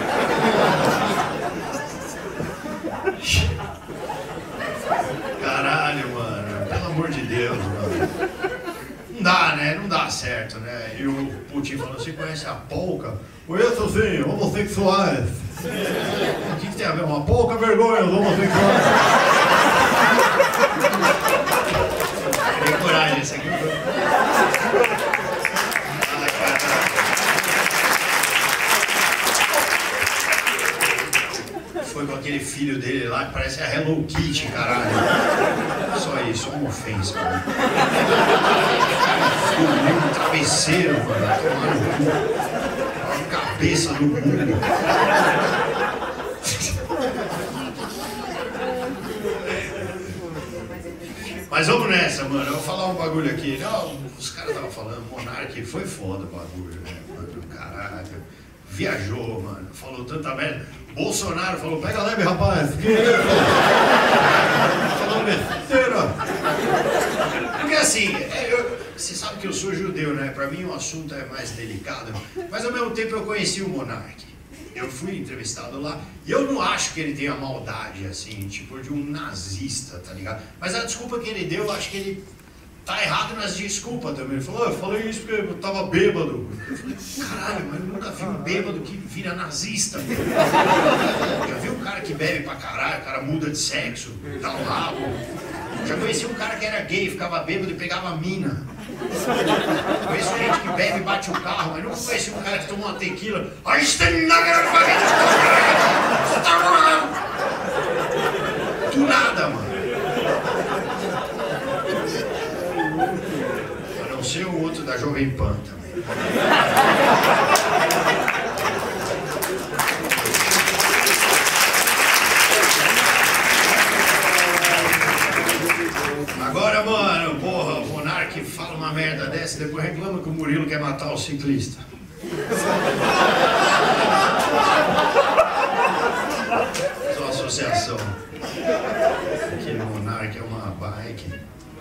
Caralho, mano. Pelo amor de Deus, mano. Não dá, né? Não dá certo, né? E o Putin falou, você conhece a polca? Conheço sim, homossexuais. O que, que tem a ver? Uma pouca vergonha, os homossexuais. coragem, essa aqui. Foi com aquele filho dele lá que parece a Hello Kitty, caralho. Só isso, uma ofensa, mano. Filho um travesseiro, mano. Tomando a cabeça do mundo. Mas vamos nessa, mano. Eu vou falar um bagulho aqui. Não, os caras estavam falando, Monark foi foda o bagulho, né, mano? Caralho. Viajou, mano. Falou tanta merda. Bolsonaro falou, pega leve, rapaz. Falou besteira. Porque assim, é, eu, você sabe que eu sou judeu, né? Pra mim o assunto é mais delicado. Mas ao mesmo tempo eu conheci o Monark. Eu fui entrevistado lá e eu não acho que ele tenha maldade, assim, tipo de um nazista, tá ligado? Mas a desculpa que ele deu, eu acho que ele tá errado nas desculpas também. Ele falou, eu falei isso porque eu tava bêbado. Eu falei, caralho, mas eu nunca vi um bêbado que vira nazista. Já vi um cara que bebe pra caralho, o cara muda de sexo, dá um rabo. Já conheci um cara que era gay, ficava bêbado e pegava mina. Conheço gente que bebe e bate o carro, mas nunca conheci um cara que tomou uma tequila. Aí está do nada, mano. A não ser o outro da Jovem Pan também. Agora, mano, porra, o Monark fala uma merda dessa e depois reclama que o Murilo quer matar o ciclista. Só associação. Aquele Monark é uma bike.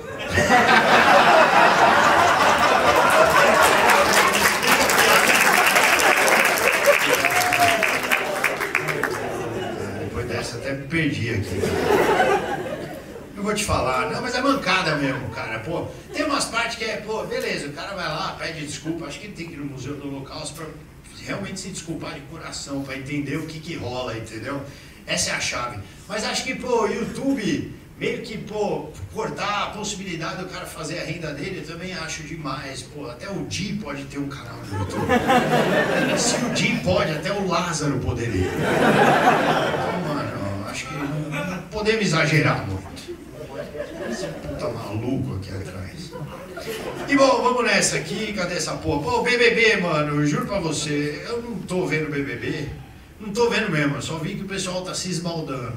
Depois dessa até me perdi aqui. Eu vou te falar, não, mas é mancada mesmo, cara, pô. Tem umas partes que é, pô, beleza, o cara vai lá, pede desculpa, acho que ele tem que ir no Museu do Holocausto pra realmente se desculpar de coração, pra entender o que que rola, entendeu? Essa é a chave. Mas acho que, pô, o YouTube, meio que, pô, cortar a possibilidade do cara fazer a renda dele, eu também acho demais, pô. Até o Di pode ter um canal no YouTube. Se o Di pode, até o Lázaro poderia. Então, mano, acho que não, não podemos exagerar muito. Esse puta maluco aqui atrás. E bom, vamos nessa aqui, cadê essa porra? Pô, o B B B, mano, eu juro pra você, eu não tô vendo o B B B. Não tô vendo mesmo, eu só vi que o pessoal tá se esbaldando.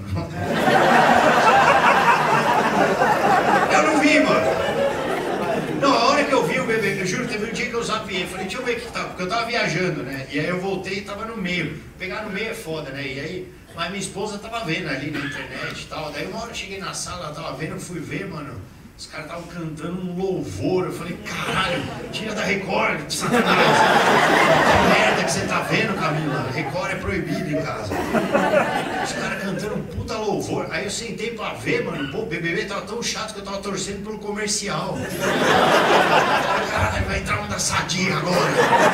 Eu não vi, mano. Não, a hora que eu vi o B B B, eu juro, teve um dia que eu zapiei, falei, deixa eu ver o que tá, porque eu tava viajando, né? E aí eu voltei e tava no meio. Pegar no meio é foda, né? E aí, mas minha esposa tava vendo ali na internet e tal. Daí uma hora eu cheguei na sala, ela tava vendo, eu fui ver, mano. Os caras estavam cantando um louvor. Eu falei, caralho, tira da Record, de sacanagem. Que merda que você tá vendo, Camila? Record é proibido em casa. Os caras cantando um puta louvor. Aí eu sentei pra ver, mano. Pô, o B B B tava tão chato que eu tava torcendo pelo comercial. Caralho, vai entrar uma da Sadia agora.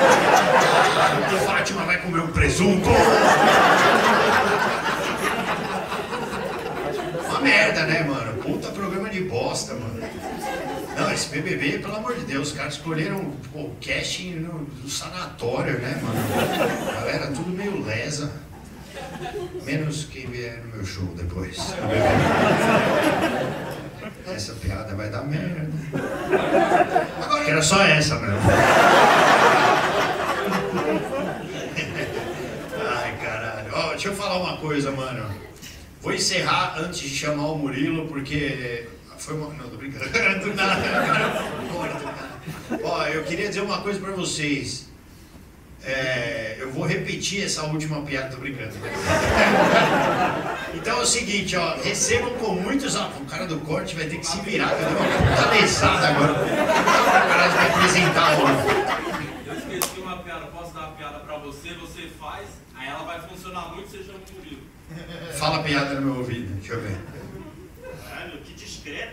A Fátima vai comer um presunto. Uma merda, né, mano? Puta programa de bosta, mano. Não, esse B B B, pelo amor de Deus, os caras escolheram pô, o casting no, no sanatório, né, mano? A galera tudo meio lesa. Menos quem vier no meu show depois. Essa piada vai dar merda. Agora que era só essa mesmo. Ai, caralho. Ó, deixa eu falar uma coisa, mano. Vou encerrar antes de chamar o Murilo, porque foi uma... Não, tô brincando. Do nada. Ó, eu queria dizer uma coisa pra vocês. É, eu vou repetir essa última piada, tô brincando. Então é o seguinte, ó, recebam com muitos... O cara do corte vai ter que se virar, eu dei uma puta lesada agora. O cara vai apresentar, ó. Eu esqueci uma piada, posso dar uma piada pra você, você faz, aí ela vai funcionar muito, você chama o Murilo. Fala a piada no meu ouvido, deixa eu ver. Caralho, que discreto.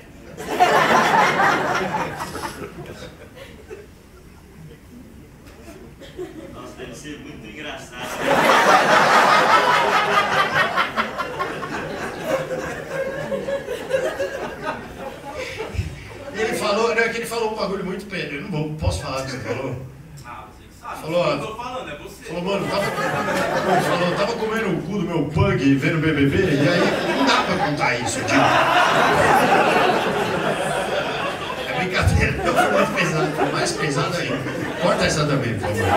Nossa, deve ser muito engraçado. Ele falou, né, que ele falou um bagulho muito pé. Eu não vou, posso falar o que você falou? Ah, você que sabe. Falou, Eu não tô falando, é você. Falou, mano, tava, falou, tava comendo o cu do meu pug vendo B B B, e aí não dá pra contar isso, tio. É brincadeira, não foi muito pesado, foi mais pesado ainda. Corta essa também, por favor.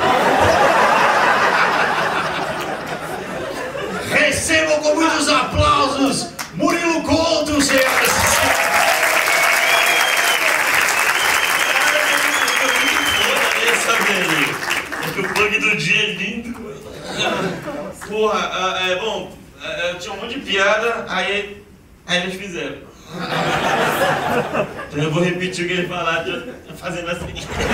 Recebam com muitos aplausos Murilo Couto, senhoras e senhores. Porque o plug do dia é lindo. Porra, é, bom, é, tinha um monte de piada, aí, aí eles fizeram. Então eu vou repetir o que eles falaram, fazendo assim.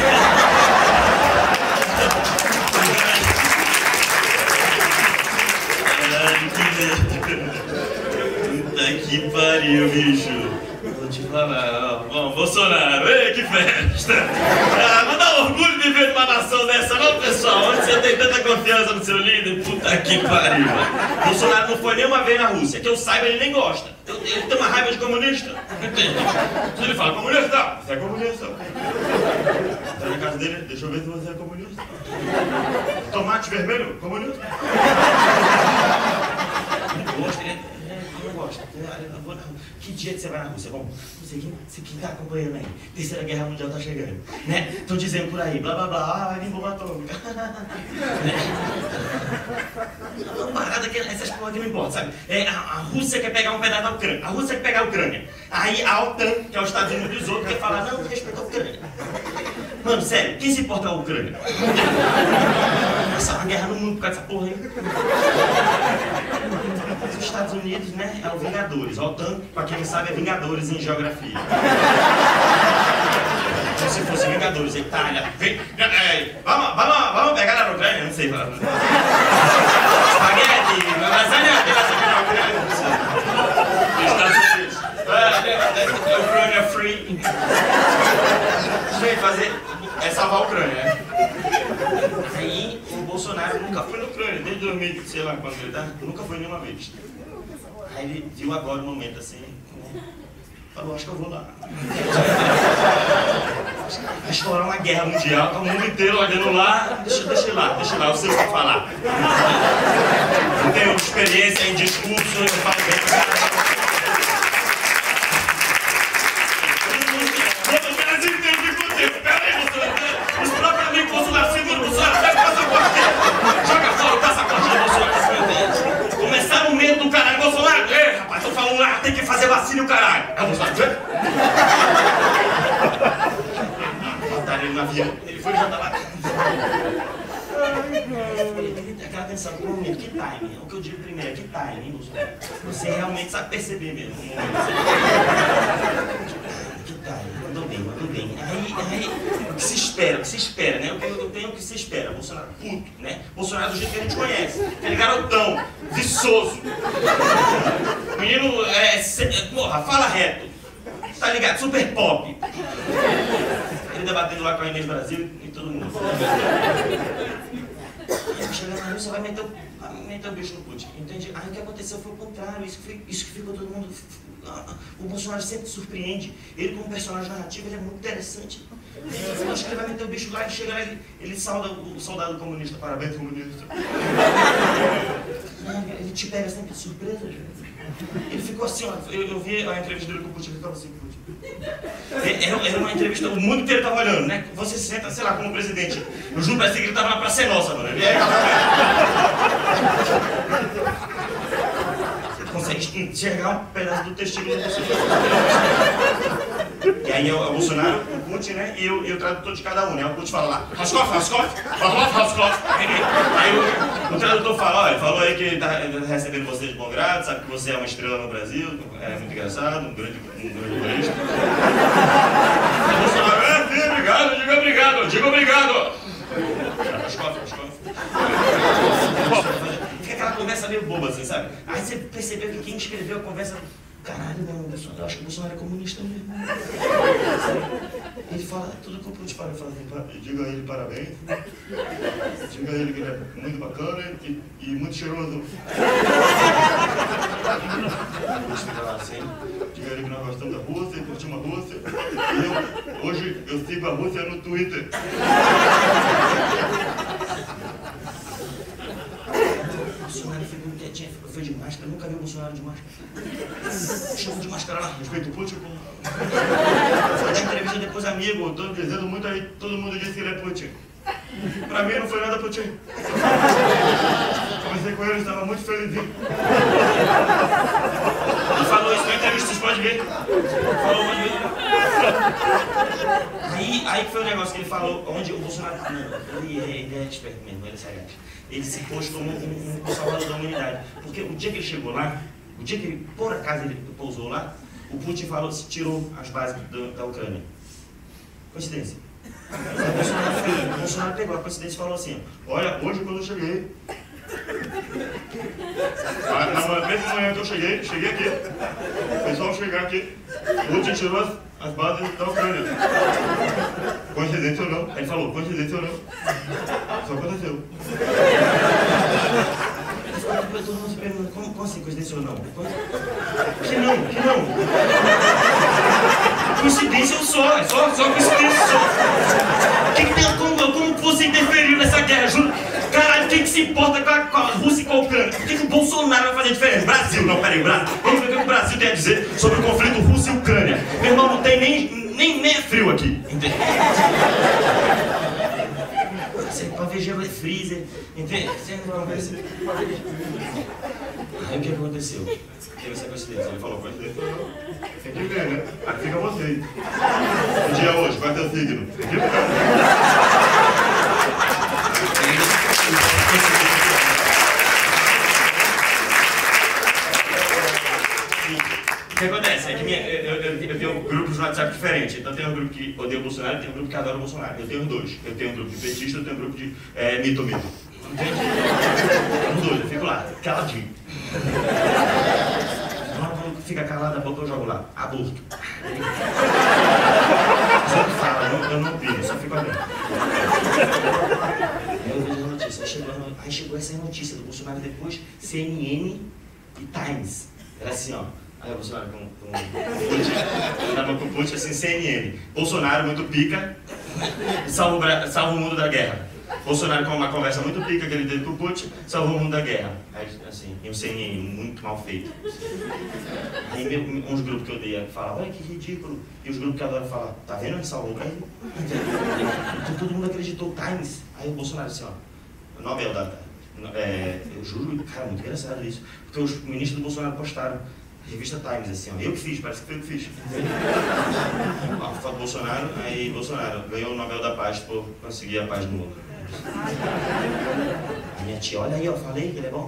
Ai, que merda. Puta que pariu, bicho. Vou te falar, ó. Bom, Bolsonaro, ei, que festa! Ah, não dá orgulho de viver numa nação dessa, não, pessoal? Onde você tem tanta confiança no seu líder? Puta que pariu! Bolsonaro não foi nenhuma vez na Rússia, que eu saiba, ele nem gosta. Ele tem uma raiva de comunista. Entende? Se ele fala comunista, você é comunista. Tá na casa dele, deixa eu ver se você é comunista. Tomate vermelho, comunista. Não gosta, ele não gosta. Que dia que você vai na Rússia? Bom, não sei quem, quem tá acompanhando aí. Terceira Guerra Mundial tá chegando, né? Estão dizendo por aí, blá blá blá, ah, vai vir bomba atômica. Uma parada que essas porra que não importa, sabe? É, a, a Rússia quer pegar um pedaço da Ucrânia. A Rússia quer pegar a Ucrânia. Aí a OTAN, que é os Estados Unidos dos outros, quer falar, não, respeita a Ucrânia. Mano, sério, quem se importa é a Ucrânia? Essa é uma guerra no mundo por causa dessa porra aí. Os Estados Unidos, né, é o Vingadores. A OTAN, pra quem não sabe, é Vingadores em geografia. Como se fosse Vingadores, Itália. Vem, é, vamos, vamos, vamos pegar na Ucrânia, não sei. Espaguete, lasanha, lasanha na Ucrânia, não sei. Estados Unidos. É, Ucrânia free. Vem fazer, é salvar a Ucrânia, né? Aí o Bolsonaro nunca foi na Ucrânia, desde dois mil, sei lá quando ele tá, nunca foi nenhuma vez. Aí ele viu agora um momento assim, né? Falou, acho que eu vou lá. Vai estourar uma guerra mundial, tá o mundo inteiro olhando lá, deixa, deixa lá, deixa lá, eu sei o que falar. Eu tenho experiência em discurso, eu falo bem pra caralho. Bolsonaro, segura o Bolsonaro, pega o passaporte dele. Joga fora o passaporte do Bolsonaro. Começaram no meio do caralho, Bolsonaro. Ei, rapaz, tô falando lá, tem que fazer vacina e o caralho. É o Bolsonaro, vê? Botaram ele no avião, ele foi e já tava. Aquela atenção, que momento, que timing? O que eu digo primeiro é que timing, Bolsonaro. Você realmente sabe perceber mesmo. Que timing, mandou bem, mandou bem. Aí, aí, o que se espera, o que se espera, né? Eu tenho, eu tenho o que se espera. Bolsonaro puto, né? Bolsonaro do jeito que a gente conhece. Aquele garotão, viçoso. Menino, é, é, porra, fala reto. Tá ligado? Super pop. Ele debatendo lá com a Inês Brasil e todo mundo. Aí chegar na Rússia, vai meter o, vai meter o bicho no Putin, entende? Aí o que aconteceu foi o contrário, isso que, isso que ficou todo mundo... O Bolsonaro sempre surpreende, ele como personagem narrativo, ele é muito interessante. Eu acho que ele vai meter o bicho lá e chega lá, ele, ele sauda o soldado comunista, parabéns comunista. Ele te pega sempre de surpresa, gente. Ele ficou assim, ó, eu, eu vi a entrevista dele com o Putin, ele ficava assim com o Putin. Era, era uma entrevista, o mundo inteiro tava olhando, né? Você se senta, sei lá, como presidente. Eu juro pra você que ele tava na Praça é Nossa, mano. Ele é Você consegue enxergar um pedaço do testículo do Bolsonaro. E aí é o Bolsonaro, o Putin, né? E o, e o tradutor de cada um, né? O Putin fala lá, Raskov, Raskov, Raskov, Raskov. Aí o, o tradutor fala, olha, falou aí que tá recebendo você de bom grado, sabe que você é uma estrela no Brasil, é muito engraçado, um grande, um grande humorista. O Bolsonaro, é, sim, obrigado, diga obrigado, diga obrigado. Raskov, Raskov. Fica aquela conversa meio boba assim, sabe? Aí você percebeu que quem escreveu a conversa... Caralho, não, eu acho que o Bolsonaro é comunista mesmo. Ele ele fala tudo que o Putin fala. Ele fala assim, "Pa- diga a ele parabéns. Diga a ele que ele é muito bacana e, e muito cheiroso. Putin fala assim, diga a ele que nós gostamos da Rússia e curtimos a Rússia. E eu, hoje eu sigo a Rússia no Twitter. O Bolsonaro ficou quietinho, foi de máscara, eu nunca vi o Bolsonaro de máscara. Chegou de máscara lá, respeito o Putin. Foi de entrevista depois, amigo, tô dizendo muito aí, todo mundo disse que ele é Putin. Pra mim não foi nada Putin. Comecei com ele, estava muito felizinho. Ele falou isso na entrevista, vocês podem ver. Falou, pode ver. Aí, aí foi o negócio que ele falou, onde o Bolsonaro, não, ele, é, ele é esperto mesmo, ele é sagaz. Ele se pôs como um, um salvador da humanidade. Porque o dia que ele chegou lá, o dia que ele, por acaso, ele pousou lá, o Putin falou, tirou as bases da, da Ucrânia. Coincidência. Aí o Bolsonaro, foi, o Bolsonaro pegou a coincidência e falou assim, olha, hoje quando eu cheguei, na mesma manhã que eu cheguei, cheguei aqui, foi só eu chegar aqui, o Putin tirou as, as bases da Ucrânia. Coincidência ou não? Aí ele falou, coincidência ou não? Só aconteceu. Todo mundo se pergunta, como, como assim, coincidência ou não? Que não, que não. Coincidência ou só, é só, só coincidência só. Que que tem, como, como você interferiu nessa guerra, juro? Caralho, quem que se importa com a, com a Rússia e com a Ucrânia? O que, que o Bolsonaro vai fazer diferença? Brasil, não, peraí, Brasil. Vamos ver o que o Brasil tem a dizer sobre o conflito Rússia e Ucrânia. Meu irmão, não tem nem, nem, nem é frio aqui. Entende? Você pode ver gelo é freezer, entende? Você não vai ver. Aí o que aconteceu? Teve essa coincidência. Ele falou, coincidência ou não? Tem que ver, né? Aí fica vocês. O dia hoje, qual é teu signo? Tem que ver. O que acontece? É que minha, eu, eu, eu tenho grupos no WhatsApp diferentes. Então tem um grupo que odeia o Bolsonaro e tem um grupo que adora o Bolsonaro. Eu tenho os dois. Eu tenho um grupo de petista e eu tenho um grupo de é, mito mito. Entende? Os dois, eu fico lá, caladinho. Quando fica calado a boca, eu jogo lá. Aborto. Só que fala, eu não, eu não opino, só fico olhando. Eu vejo a notícia. Aí chegou, aí chegou essa notícia do Bolsonaro depois, C N N e Times. Era assim, ó. Aí o Bolsonaro com, com, com o Putin, tava com o Putin assim, C N N. Bolsonaro muito pica, salva, salva o mundo da guerra. Bolsonaro com uma conversa muito pica que ele teve com o Putin, salvou o mundo da guerra. Aí, assim, e o C N N muito mal feito. Aí meu, uns grupos que eu odeio falam, olha que ridículo. E os grupos que adoram falam, tá vendo? Ele salvou o país. Então todo mundo acreditou, Times. Aí o Bolsonaro assim, ó, Nobel da... É, eu juro, cara, muito engraçado isso. Porque os ministros do Bolsonaro postaram. Revista Times, assim, ó. Eu que fiz, parece que foi eu que fiz. Ó, foto do Bolsonaro, aí Bolsonaro ganhou o Nobel da Paz por conseguir a paz no mundo. A minha tia, olha aí, ó, falei que ele é bom.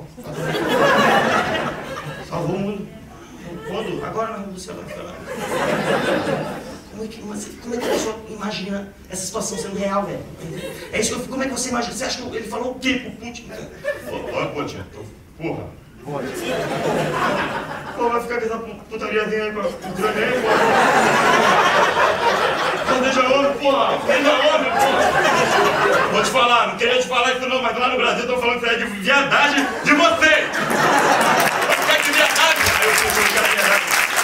Salvou o mundo. Quando? Agora na Rússia vai falar. Como é, que, como é que a pessoa imagina essa situação sendo real, velho? É isso que eu, como é que você imagina? Você acha que ele falou o quê pro Putin? Olha, Putin, porra. Pode. Pô, vai ficar com essa putariazinha aí com a Ucrânia aí, porra. Bandeja homem, porra. Bandeja homem, porra. Vou te falar, não queria te falar isso não, mas lá no Brasil estão falando que isso é de viadagem de você. Vai ficar de viadagem. Aí eu fui ficar de viadagem.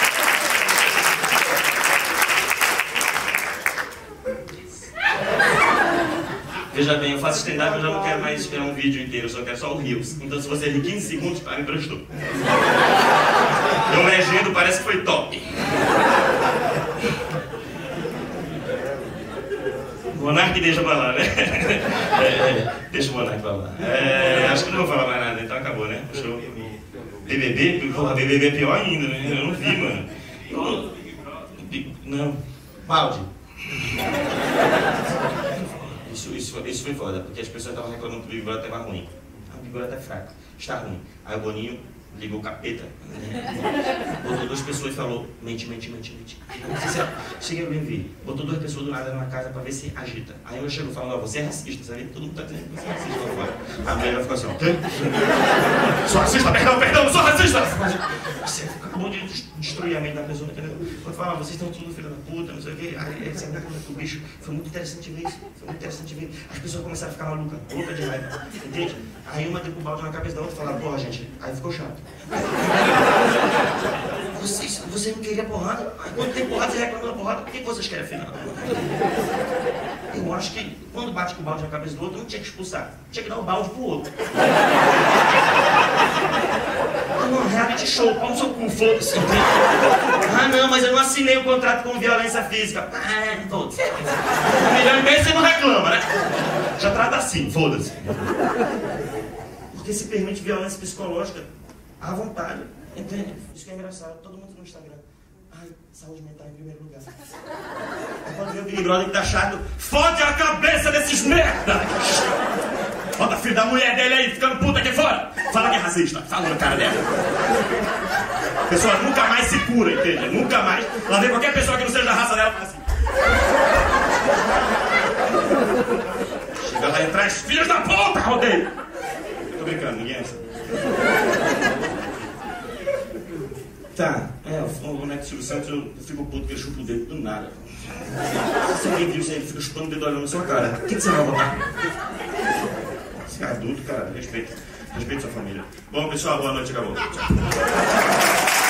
Veja bem, eu faço stand-up, eu já não quero mais esperar um vídeo inteiro, eu só quero só o Reels. Então se você rir quinze segundos, ah, me prestou. Eu legendo, parece que foi top. O Monark deixa pra lá, né? É, deixa o Monark pra lá. É, acho que não vou falar mais nada, então acabou, né? Show. B B B? Porra, B B B é pior ainda, né? Eu não vi, mano. Eu... Não. Balde. Isso, isso, isso foi foda, porque as pessoas estavam reclamando que o Big Brother estava ruim. Ah, o Big Brother tá fraco, está ruim. Aí o Boninho ligou o capeta, né? Botou duas pessoas e falou, mente, mente, mente, mente. Cheguei bem vi, botou duas pessoas do nada na casa pra ver se agita. Aí eu chego falando, ó, você é racista, sabe? Todo mundo tá dizendo que você é racista lá fora. A mulher ficou assim, ó, quê? Sou racista, perdão, perdão, sou racista! Você acabou de destruir a mente da pessoa, entendeu? Quando fala, vocês estão tudo filho da puta, não sei o quê. Aí você vai com o bicho. Foi muito interessante ver isso, foi muito interessante ver. As pessoas começaram a ficar malucas, louca de raiva, entende? Aí uma deu com o balde na cabeça da outra e falou, porra, gente, aí ficou chato. Vocês, você não queria porrada? Aí quando tem porrada, você reclama da porrada. Por que vocês querem afinal? Eu acho que quando bate com o balde na cabeça do outro, não tinha que expulsar. Tinha que dar o balde pro outro. Não, reality show, como seu cu, foda-se. Ah, não, mas eu não assinei o contrato com violência física. Ah, foda-se. Um milhão e meio você não reclama, né? Já trata assim, foda-se. Porque se permite violência psicológica à vontade, entende? Isso que é engraçado, todo mundo no Instagram. Ai, saúde mental em primeiro lugar. Aí quando vê o Big Brother que tá chato, fode a cabeça desses merda! Bota a filha da mulher dele aí, ficando puta aqui fora! Fala que é racista, fala na cara dela. A pessoa nunca mais se cura, entende? Nunca mais. Lá vem qualquer pessoa que não seja da raça dela, fala assim. Chega lá e traz filhos da puta, rodeio! Tô brincando, ninguém é assim. Tá, é, o boneco do Silvio Santos, eu, eu fico puto que ele chupa o dedo do nada. Se alguém viu isso aí, ele fica chupando o dedo olhando na sua cara. O que, que você vai botar? Você é adulto, cara, respeita. Respeita sua família. Bom, pessoal, boa noite, acabou. Tchau.